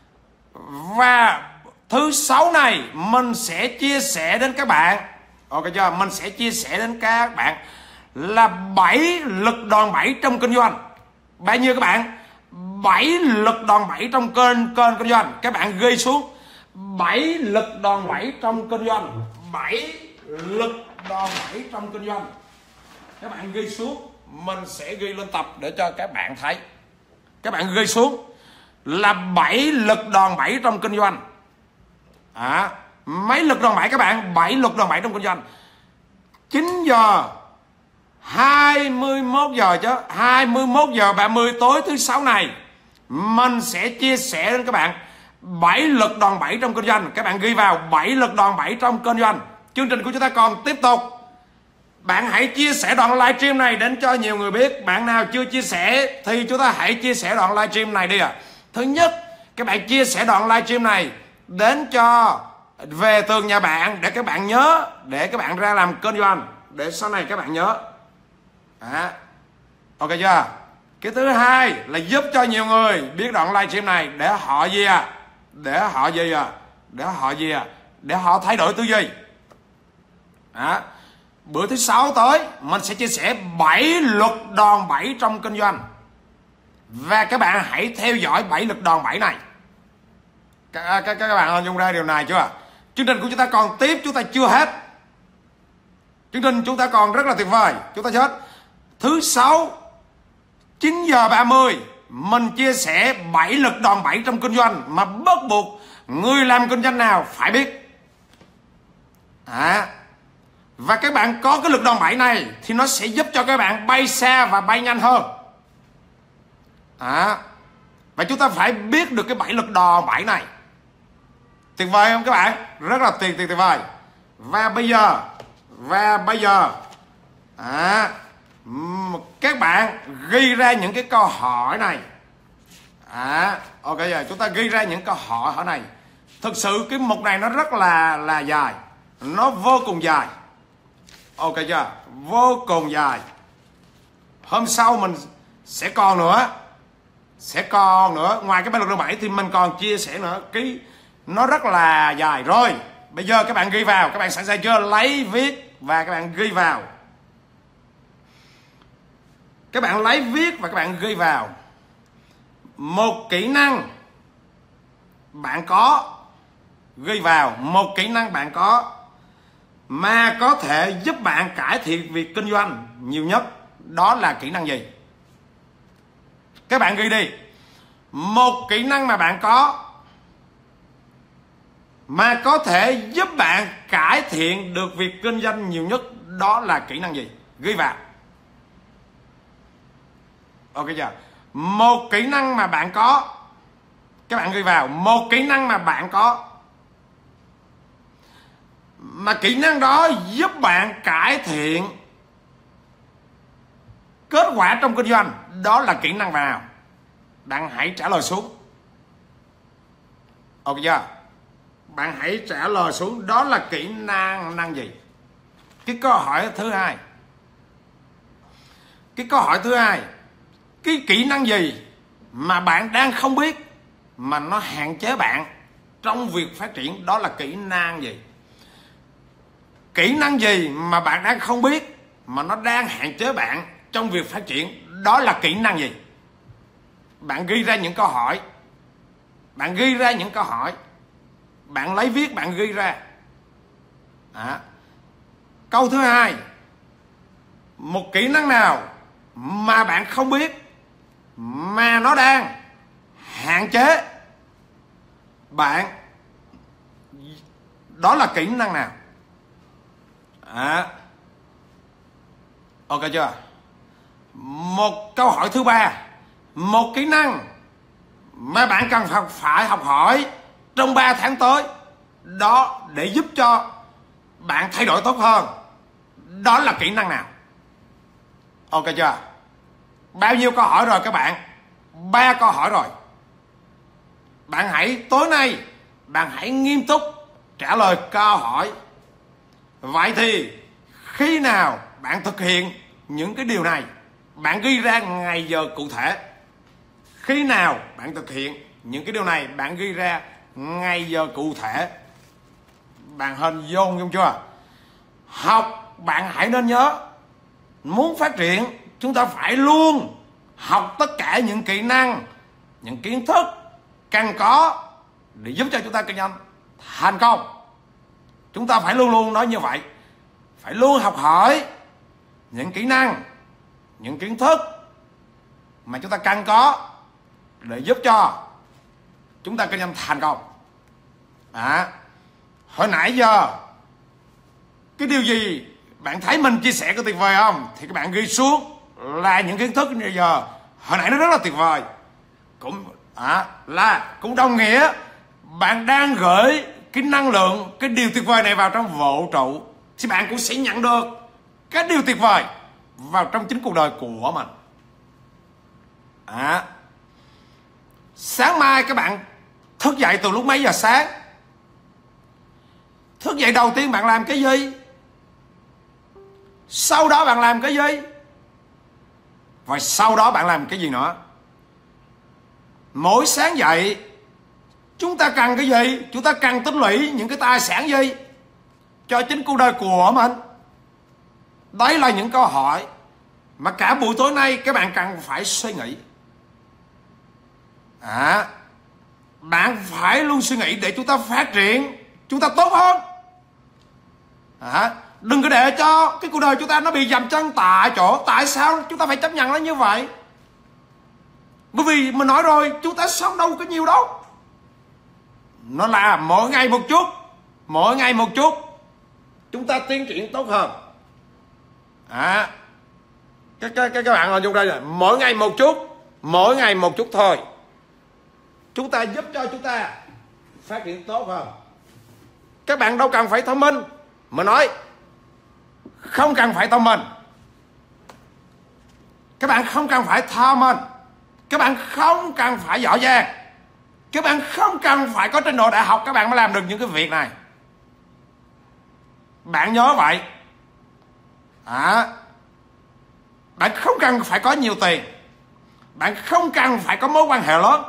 và thứ sáu này mình sẽ chia sẻ đến các bạn, ok chưa? Mình sẽ chia sẻ đến các bạn là bảy lực đòn bẩy trong kinh doanh. Bao nhiêu các bạn? bảy lực đòn bẩy trong kênh kênh kinh doanh. Các bạn ghi xuống bảy lực đòn bẩy trong kinh doanh. bảy lực đòn bẩy trong kinh doanh. Các bạn ghi xuống, mình sẽ ghi lên tập để cho các bạn thấy. Các bạn ghi xuống là bảy lực đòn bẩy trong kinh doanh. À, mấy lực đòn bẩy các bạn? bảy lực đòn bẩy trong kinh doanh. chín giờ hai mươi mốt giờ chứ, hai mươi mốt giờ ba mươi tối thứ sáu này mình sẽ chia sẻ đến các bạn bảy lực đòn bẩy trong kinh doanh. Các bạn ghi vào bảy lực đòn bẩy trong kinh doanh. Chương trình của chúng ta còn tiếp tục. Bạn hãy chia sẻ đoạn livestream này đến cho nhiều người biết. Bạn nào chưa chia sẻ thì chúng ta hãy chia sẻ đoạn livestream này đi ạ. À. Thứ nhất, các bạn chia sẻ đoạn livestream này đến cho về tường nhà bạn để các bạn nhớ, để các bạn ra làm kinh doanh, để sau này các bạn nhớ. À, ok chưa? Cái thứ hai là giúp cho nhiều người biết đoạn livestream này để họ gì à? Để họ gì à? Để họ gì à? Để họ thay đổi tư duy. À, bữa thứ sáu tới mình sẽ chia sẻ bảy luật đòn bẩy trong kinh doanh. Và các bạn hãy theo dõi bảy lực đòn bẩy này. Các, các, các bạn hình dung ra điều này chưa? Chương trình của chúng ta còn tiếp, chúng ta chưa hết. Chương trình chúng ta còn rất là tuyệt vời, chúng ta chưa hết. Thứ sáu chín giờ ba mươi mình chia sẻ bảy lực đòn bẩy trong kinh doanh mà bắt buộc người làm kinh doanh nào phải biết. À, và các bạn có cái lực đòn bẩy này thì nó sẽ giúp cho các bạn bay xa và bay nhanh hơn. À, và chúng ta phải biết được cái bảy lực đòn bẩy này. Tuyệt vời không các bạn? Rất là tuyệt tuyệt tuyệt vời. Và bây giờ Và bây giờ à, các bạn ghi ra những cái câu hỏi này. À, ok giờ chúng ta ghi ra những câu hỏi hỏi này. Thực sự cái mục này nó rất là là dài, nó vô cùng dài. Ok chưa? Vô cùng dài. Hôm sau mình sẽ còn nữa, sẽ còn nữa. Ngoài cái ba lực đòn bẩy thì mình còn chia sẻ nữa. Cái nó rất là dài rồi. Bây giờ các bạn ghi vào, các bạn sẵn sàng chưa? Lấy viết và các bạn ghi vào. Các bạn lấy viết và các bạn ghi vào. Một kỹ năng bạn có, ghi vào một kỹ năng bạn có mà có thể giúp bạn cải thiện việc kinh doanh nhiều nhất, đó là kỹ năng gì? Các bạn ghi đi. Một kỹ năng mà bạn có mà có thể giúp bạn cải thiện được việc kinh doanh nhiều nhất, đó là kỹ năng gì? Ghi vào. Ok chưa? Một kỹ năng mà bạn có, các bạn ghi vào. Một kỹ năng mà bạn có mà kỹ năng đó giúp bạn cải thiện kết quả trong kinh doanh, đó là kỹ năng nào? Bạn hãy trả lời xuống. Ok chưa? Bạn hãy trả lời xuống, đó là kỹ năng năng gì? Cái câu hỏi thứ hai. Cái câu hỏi thứ hai, cái kỹ năng gì mà bạn đang không biết mà nó hạn chế bạn trong việc phát triển, đó là kỹ năng gì? Kỹ năng gì mà bạn đang không biết mà nó đang hạn chế bạn trong việc phát triển, đó là kỹ năng gì? Bạn ghi ra những câu hỏi. Bạn ghi ra những câu hỏi. Bạn lấy viết, bạn ghi ra. À. Câu thứ hai, một kỹ năng nào mà bạn không biết mà nó đang hạn chế bạn, đó là kỹ năng nào? À. Ok chưa? Một câu hỏi thứ ba, một kỹ năng mà bạn cần phải học hỏi trong ba tháng tới, đó để giúp cho bạn thay đổi tốt hơn, đó là kỹ năng nào? Ok chưa? Bao nhiêu câu hỏi rồi các bạn? Ba câu hỏi rồi. Bạn hãy tối nay bạn hãy nghiêm túc trả lời câu hỏi. Vậy thì khi nào bạn thực hiện những cái điều này? Bạn ghi ra ngày giờ cụ thể. Khi nào bạn thực hiện những cái điều này, bạn ghi ra ngày giờ cụ thể. Bạn hình dung không chưa? Học, bạn hãy nên nhớ, muốn phát triển chúng ta phải luôn học tất cả những kỹ năng, những kiến thức cần có để giúp cho chúng ta kinh doanh thành công. Chúng ta phải luôn luôn nói như vậy. Phải luôn học hỏi những kỹ năng, những kiến thức mà chúng ta cần có để giúp cho chúng ta kinh doanh thành công. À, hồi nãy giờ cái điều gì bạn thấy mình chia sẻ có tuyệt vời không? Thì các bạn ghi xuống là những kiến thức như giờ hồi nãy nó rất là tuyệt vời. Cũng à, là cũng đồng nghĩa bạn đang gửi cái năng lượng, cái điều tuyệt vời này vào trong vũ trụ, thì bạn cũng sẽ nhận được cái điều tuyệt vời vào trong chính cuộc đời của mình. À, sáng mai các bạn thức dậy từ lúc mấy giờ sáng? Thức dậy đầu tiên bạn làm cái gì? Sau đó bạn làm cái gì? Và sau đó bạn làm cái gì nữa? Mỗi sáng dậy chúng ta cần cái gì? Chúng ta cần tích lũy những cái tài sản gì cho chính cuộc đời của mình? Đấy là những câu hỏi mà cả buổi tối nay các bạn cần phải suy nghĩ. À, bạn phải luôn suy nghĩ để chúng ta phát triển, chúng ta tốt hơn. À, đừng có để cho cái cuộc đời chúng ta nó bị dậm chân tại chỗ. Tại sao chúng ta phải chấp nhận nó như vậy? Bởi vì mình nói rồi, chúng ta sống đâu có nhiều đâu. Nó là mỗi ngày một chút, mỗi ngày một chút chúng ta tiến triển tốt hơn. À, các, các, các bạn ở trong đây là mỗi ngày một chút, mỗi ngày một chút thôi, chúng ta giúp cho chúng ta phát triển tốt hơn. Các bạn đâu cần phải thông minh. Mà nói không cần phải thông minh. Các bạn không cần phải thông minh. Các bạn không cần phải giỏi giang. Các bạn không cần phải có trình độ đại học các bạn mới làm được những cái việc này. Bạn nhớ vậy. À, bạn không cần phải có nhiều tiền. Bạn không cần phải có mối quan hệ lớn.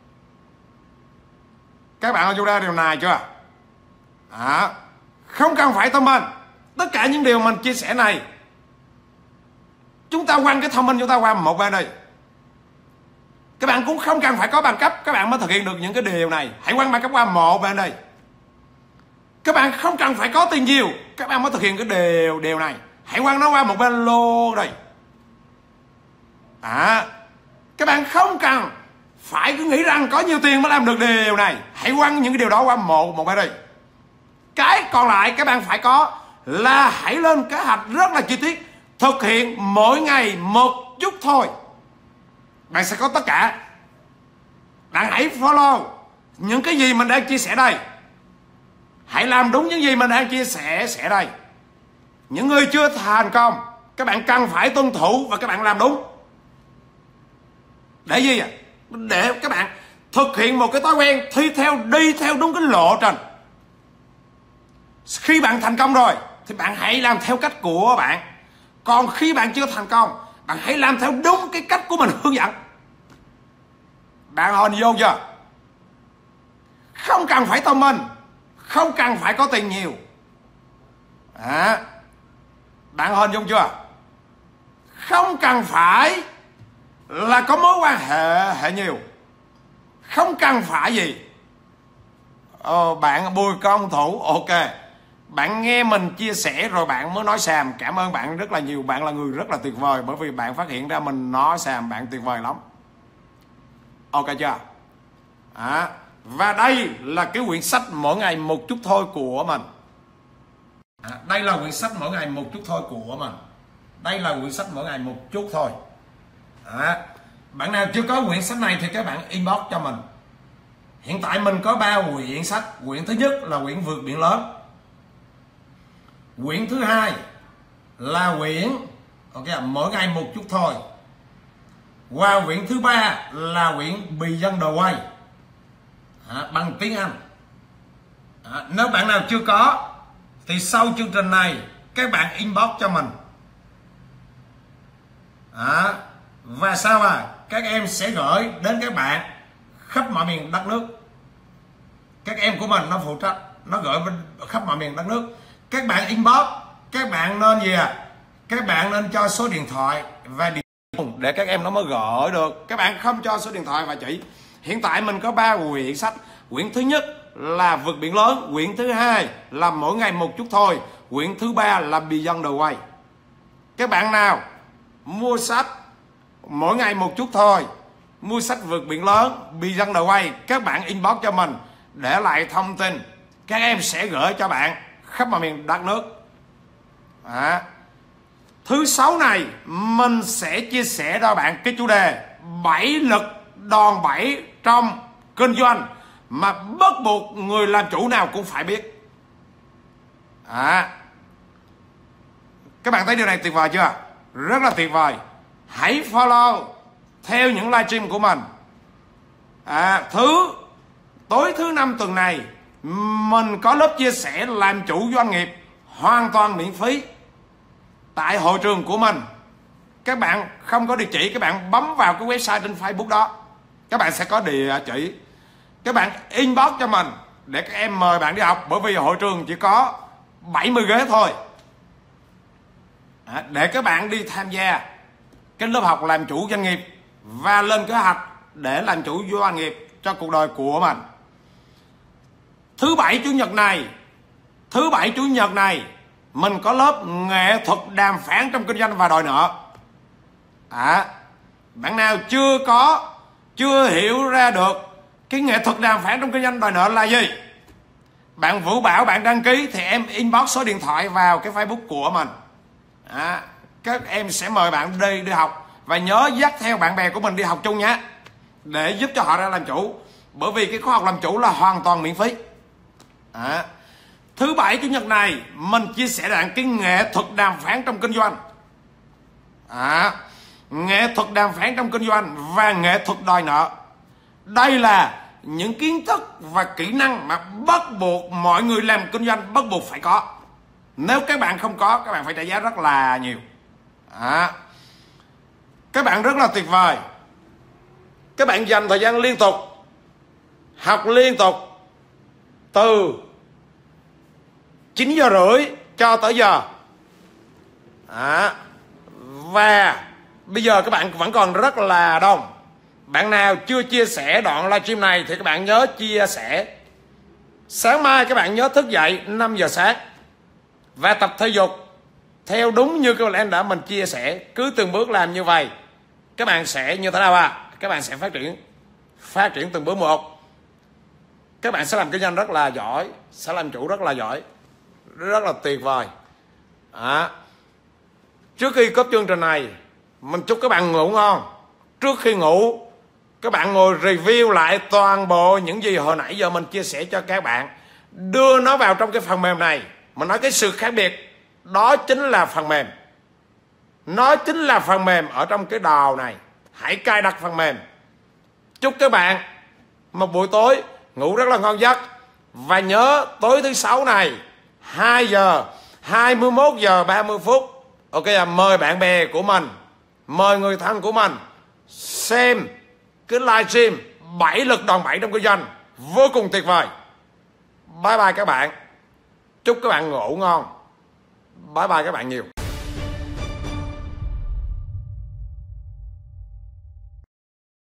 Các bạn ở chỗ đây điều này chưa? À, không cần phải thông minh. Tất cả những điều mình chia sẻ này, chúng ta quăng cái thông minh chúng ta qua một bên đây. Các bạn cũng không cần phải có bằng cấp các bạn mới thực hiện được những cái điều này. Hãy quăng bằng cấp qua một bên đây. Các bạn không cần phải có tiền nhiều các bạn mới thực hiện cái điều điều này. Hãy quăng nó qua một bên luôn đây. À, các bạn không cần phải cứ nghĩ rằng có nhiều tiền mới làm được điều này. Hãy quăng những cái điều đó qua một một bên đây. Cái còn lại các bạn phải có là hãy lên kế hoạch rất là chi tiết, thực hiện mỗi ngày một chút thôi. Bạn sẽ có tất cả. Bạn hãy follow những cái gì mình đang chia sẻ đây. Hãy làm đúng những gì mình đang chia sẻ sẻ đây. Những người chưa thành công, các bạn cần phải tuân thủ và các bạn làm đúng. Để gì ạ? Để các bạn thực hiện một cái thói quen thi theo, đi theo đúng cái lộ trình. Khi bạn thành công rồi thì bạn hãy làm theo cách của bạn. Còn khi bạn chưa thành công, bạn hãy làm theo đúng cái cách của mình hướng dẫn. Bạn hình dung chưa? Không cần phải thông minh, không cần phải có tiền nhiều. À, bạn hình dung chưa? Không cần phải là có mối quan hệ hệ nhiều, không cần phải gì. Ờ, bạn Bùi Công Thủ, ok, bạn nghe mình chia sẻ rồi bạn mới nói xàm. Cảm ơn bạn rất là nhiều, bạn là người rất là tuyệt vời, bởi vì bạn phát hiện ra mình nói xàm, bạn tuyệt vời lắm. Ok chưa? À, và đây là cái quyển sách Mỗi Ngày Một Chút Thôi của mình. À, đây là quyển sách Mỗi Ngày Một Chút Thôi của mình. Đây là quyển sách Mỗi Ngày Một Chút Thôi. À, bạn nào chưa có quyển sách này thì các bạn inbox cho mình. Hiện tại mình có ba quyển sách. Quyển thứ nhất là quyển Vượt Biển Lớn. Quyển thứ hai là quyển ok Mỗi Ngày Một Chút Thôi. Và quyển thứ ba là quyển Beyond the Way, à, bằng tiếng Anh. À, nếu bạn nào chưa có thì sau chương trình này các bạn inbox cho mình. À, và sao à các em sẽ gửi đến các bạn khắp mọi miền đất nước. Các em của mình nó phụ trách, nó gửi bên khắp mọi miền đất nước. Các bạn inbox, các bạn nên gì à? Các bạn nên cho số điện thoại và điện để các em nó mới gửi được. Các bạn không cho số điện thoại và chỉ. Hiện tại mình có ba quyển sách. Quyển thứ nhất là Vượt Biển Lớn, quyển thứ hai là Mỗi Ngày Một Chút Thôi, quyển thứ ba là Beyond the Way. Các bạn nào mua sách Mỗi Ngày Một Chút Thôi, mua sách Vượt Biển Lớn, Beyond the Way, các bạn inbox cho mình để lại thông tin, các em sẽ gửi cho bạn khắp mọi miền đất nước. À, thứ sáu này mình sẽ chia sẻ cho bạn cái chủ đề bảy lực đòn bẩy trong kinh doanh mà bắt buộc người làm chủ nào cũng phải biết. À, các bạn thấy điều này tuyệt vời chưa? Rất là tuyệt vời. Hãy follow theo những livestream của mình. À, thứ tối thứ năm tuần này mình có lớp chia sẻ làm chủ doanh nghiệp hoàn toàn miễn phí tại hội trường của mình. Các bạn không có địa chỉ, các bạn bấm vào cái website trên Facebook đó, các bạn sẽ có địa chỉ. Các bạn inbox cho mình để các em mời bạn đi học, bởi vì hội trường chỉ có bảy mươi ghế thôi. À, để các bạn đi tham gia cái lớp học làm chủ doanh nghiệp và lên kế hoạch để làm chủ doanh nghiệp cho cuộc đời của mình. Thứ bảy chủ nhật này, thứ bảy chủ nhật này mình có lớp nghệ thuật đàm phán trong kinh doanh và đòi nợ. À, bạn nào chưa có, chưa hiểu ra được cái nghệ thuật đàm phán trong kinh doanh đòi nợ là gì, bạn Vũ Bảo bạn đăng ký thì em inbox số điện thoại vào cái Facebook của mình. À, các em sẽ mời bạn đi đi học, và nhớ dắt theo bạn bè của mình đi học chung nhé, để giúp cho họ ra làm chủ, bởi vì cái khóa học làm chủ là hoàn toàn miễn phí. À, thứ bảy chủ nhật này mình chia sẻ rằng cái nghệ thuật đàm phán trong kinh doanh. À, nghệ thuật đàm phán trong kinh doanh và nghệ thuật đòi nợ. Đây là những kiến thức và kỹ năng mà bắt buộc mọi người làm kinh doanh bắt buộc phải có. Nếu các bạn không có, các bạn phải trả giá rất là nhiều. À, các bạn rất là tuyệt vời. Các bạn dành thời gian liên tục, học liên tục từ chín giờ rưỡi cho tới giờ. À, và bây giờ các bạn vẫn còn rất là đông. Bạn nào chưa chia sẻ đoạn livestream này thì các bạn nhớ chia sẻ. Sáng mai các bạn nhớ thức dậy năm giờ sáng và tập thể dục theo đúng như cái plan đã mình chia sẻ. Cứ từng bước làm như vậy, các bạn sẽ như thế nào à? Các bạn sẽ phát triển Phát triển từng bước một. Các bạn sẽ làm kinh doanh rất là giỏi, sẽ làm chủ rất là giỏi, rất là tuyệt vời. À, trước khi kết chương trình này, mình chúc các bạn ngủ ngon. Trước khi ngủ, các bạn ngồi review lại toàn bộ những gì hồi nãy giờ mình chia sẻ cho các bạn, đưa nó vào trong cái phần mềm này. Mình nói cái sự khác biệt đó chính là phần mềm. Nó chính là phần mềm ở trong cái đầu này. Hãy cài đặt phần mềm. Chúc các bạn một buổi tối ngủ rất là ngon giấc. Và nhớ tối thứ sáu này hai giờ hai mươi mốt giờ ba mươi phút, ok à, mời bạn bè của mình, mời người thân của mình xem cái livestream bảy lực đòn bẩy trong kinh doanh vô cùng tuyệt vời. Bye bye các bạn. Chúc các bạn ngủ ngon. Bye bye các bạn nhiều.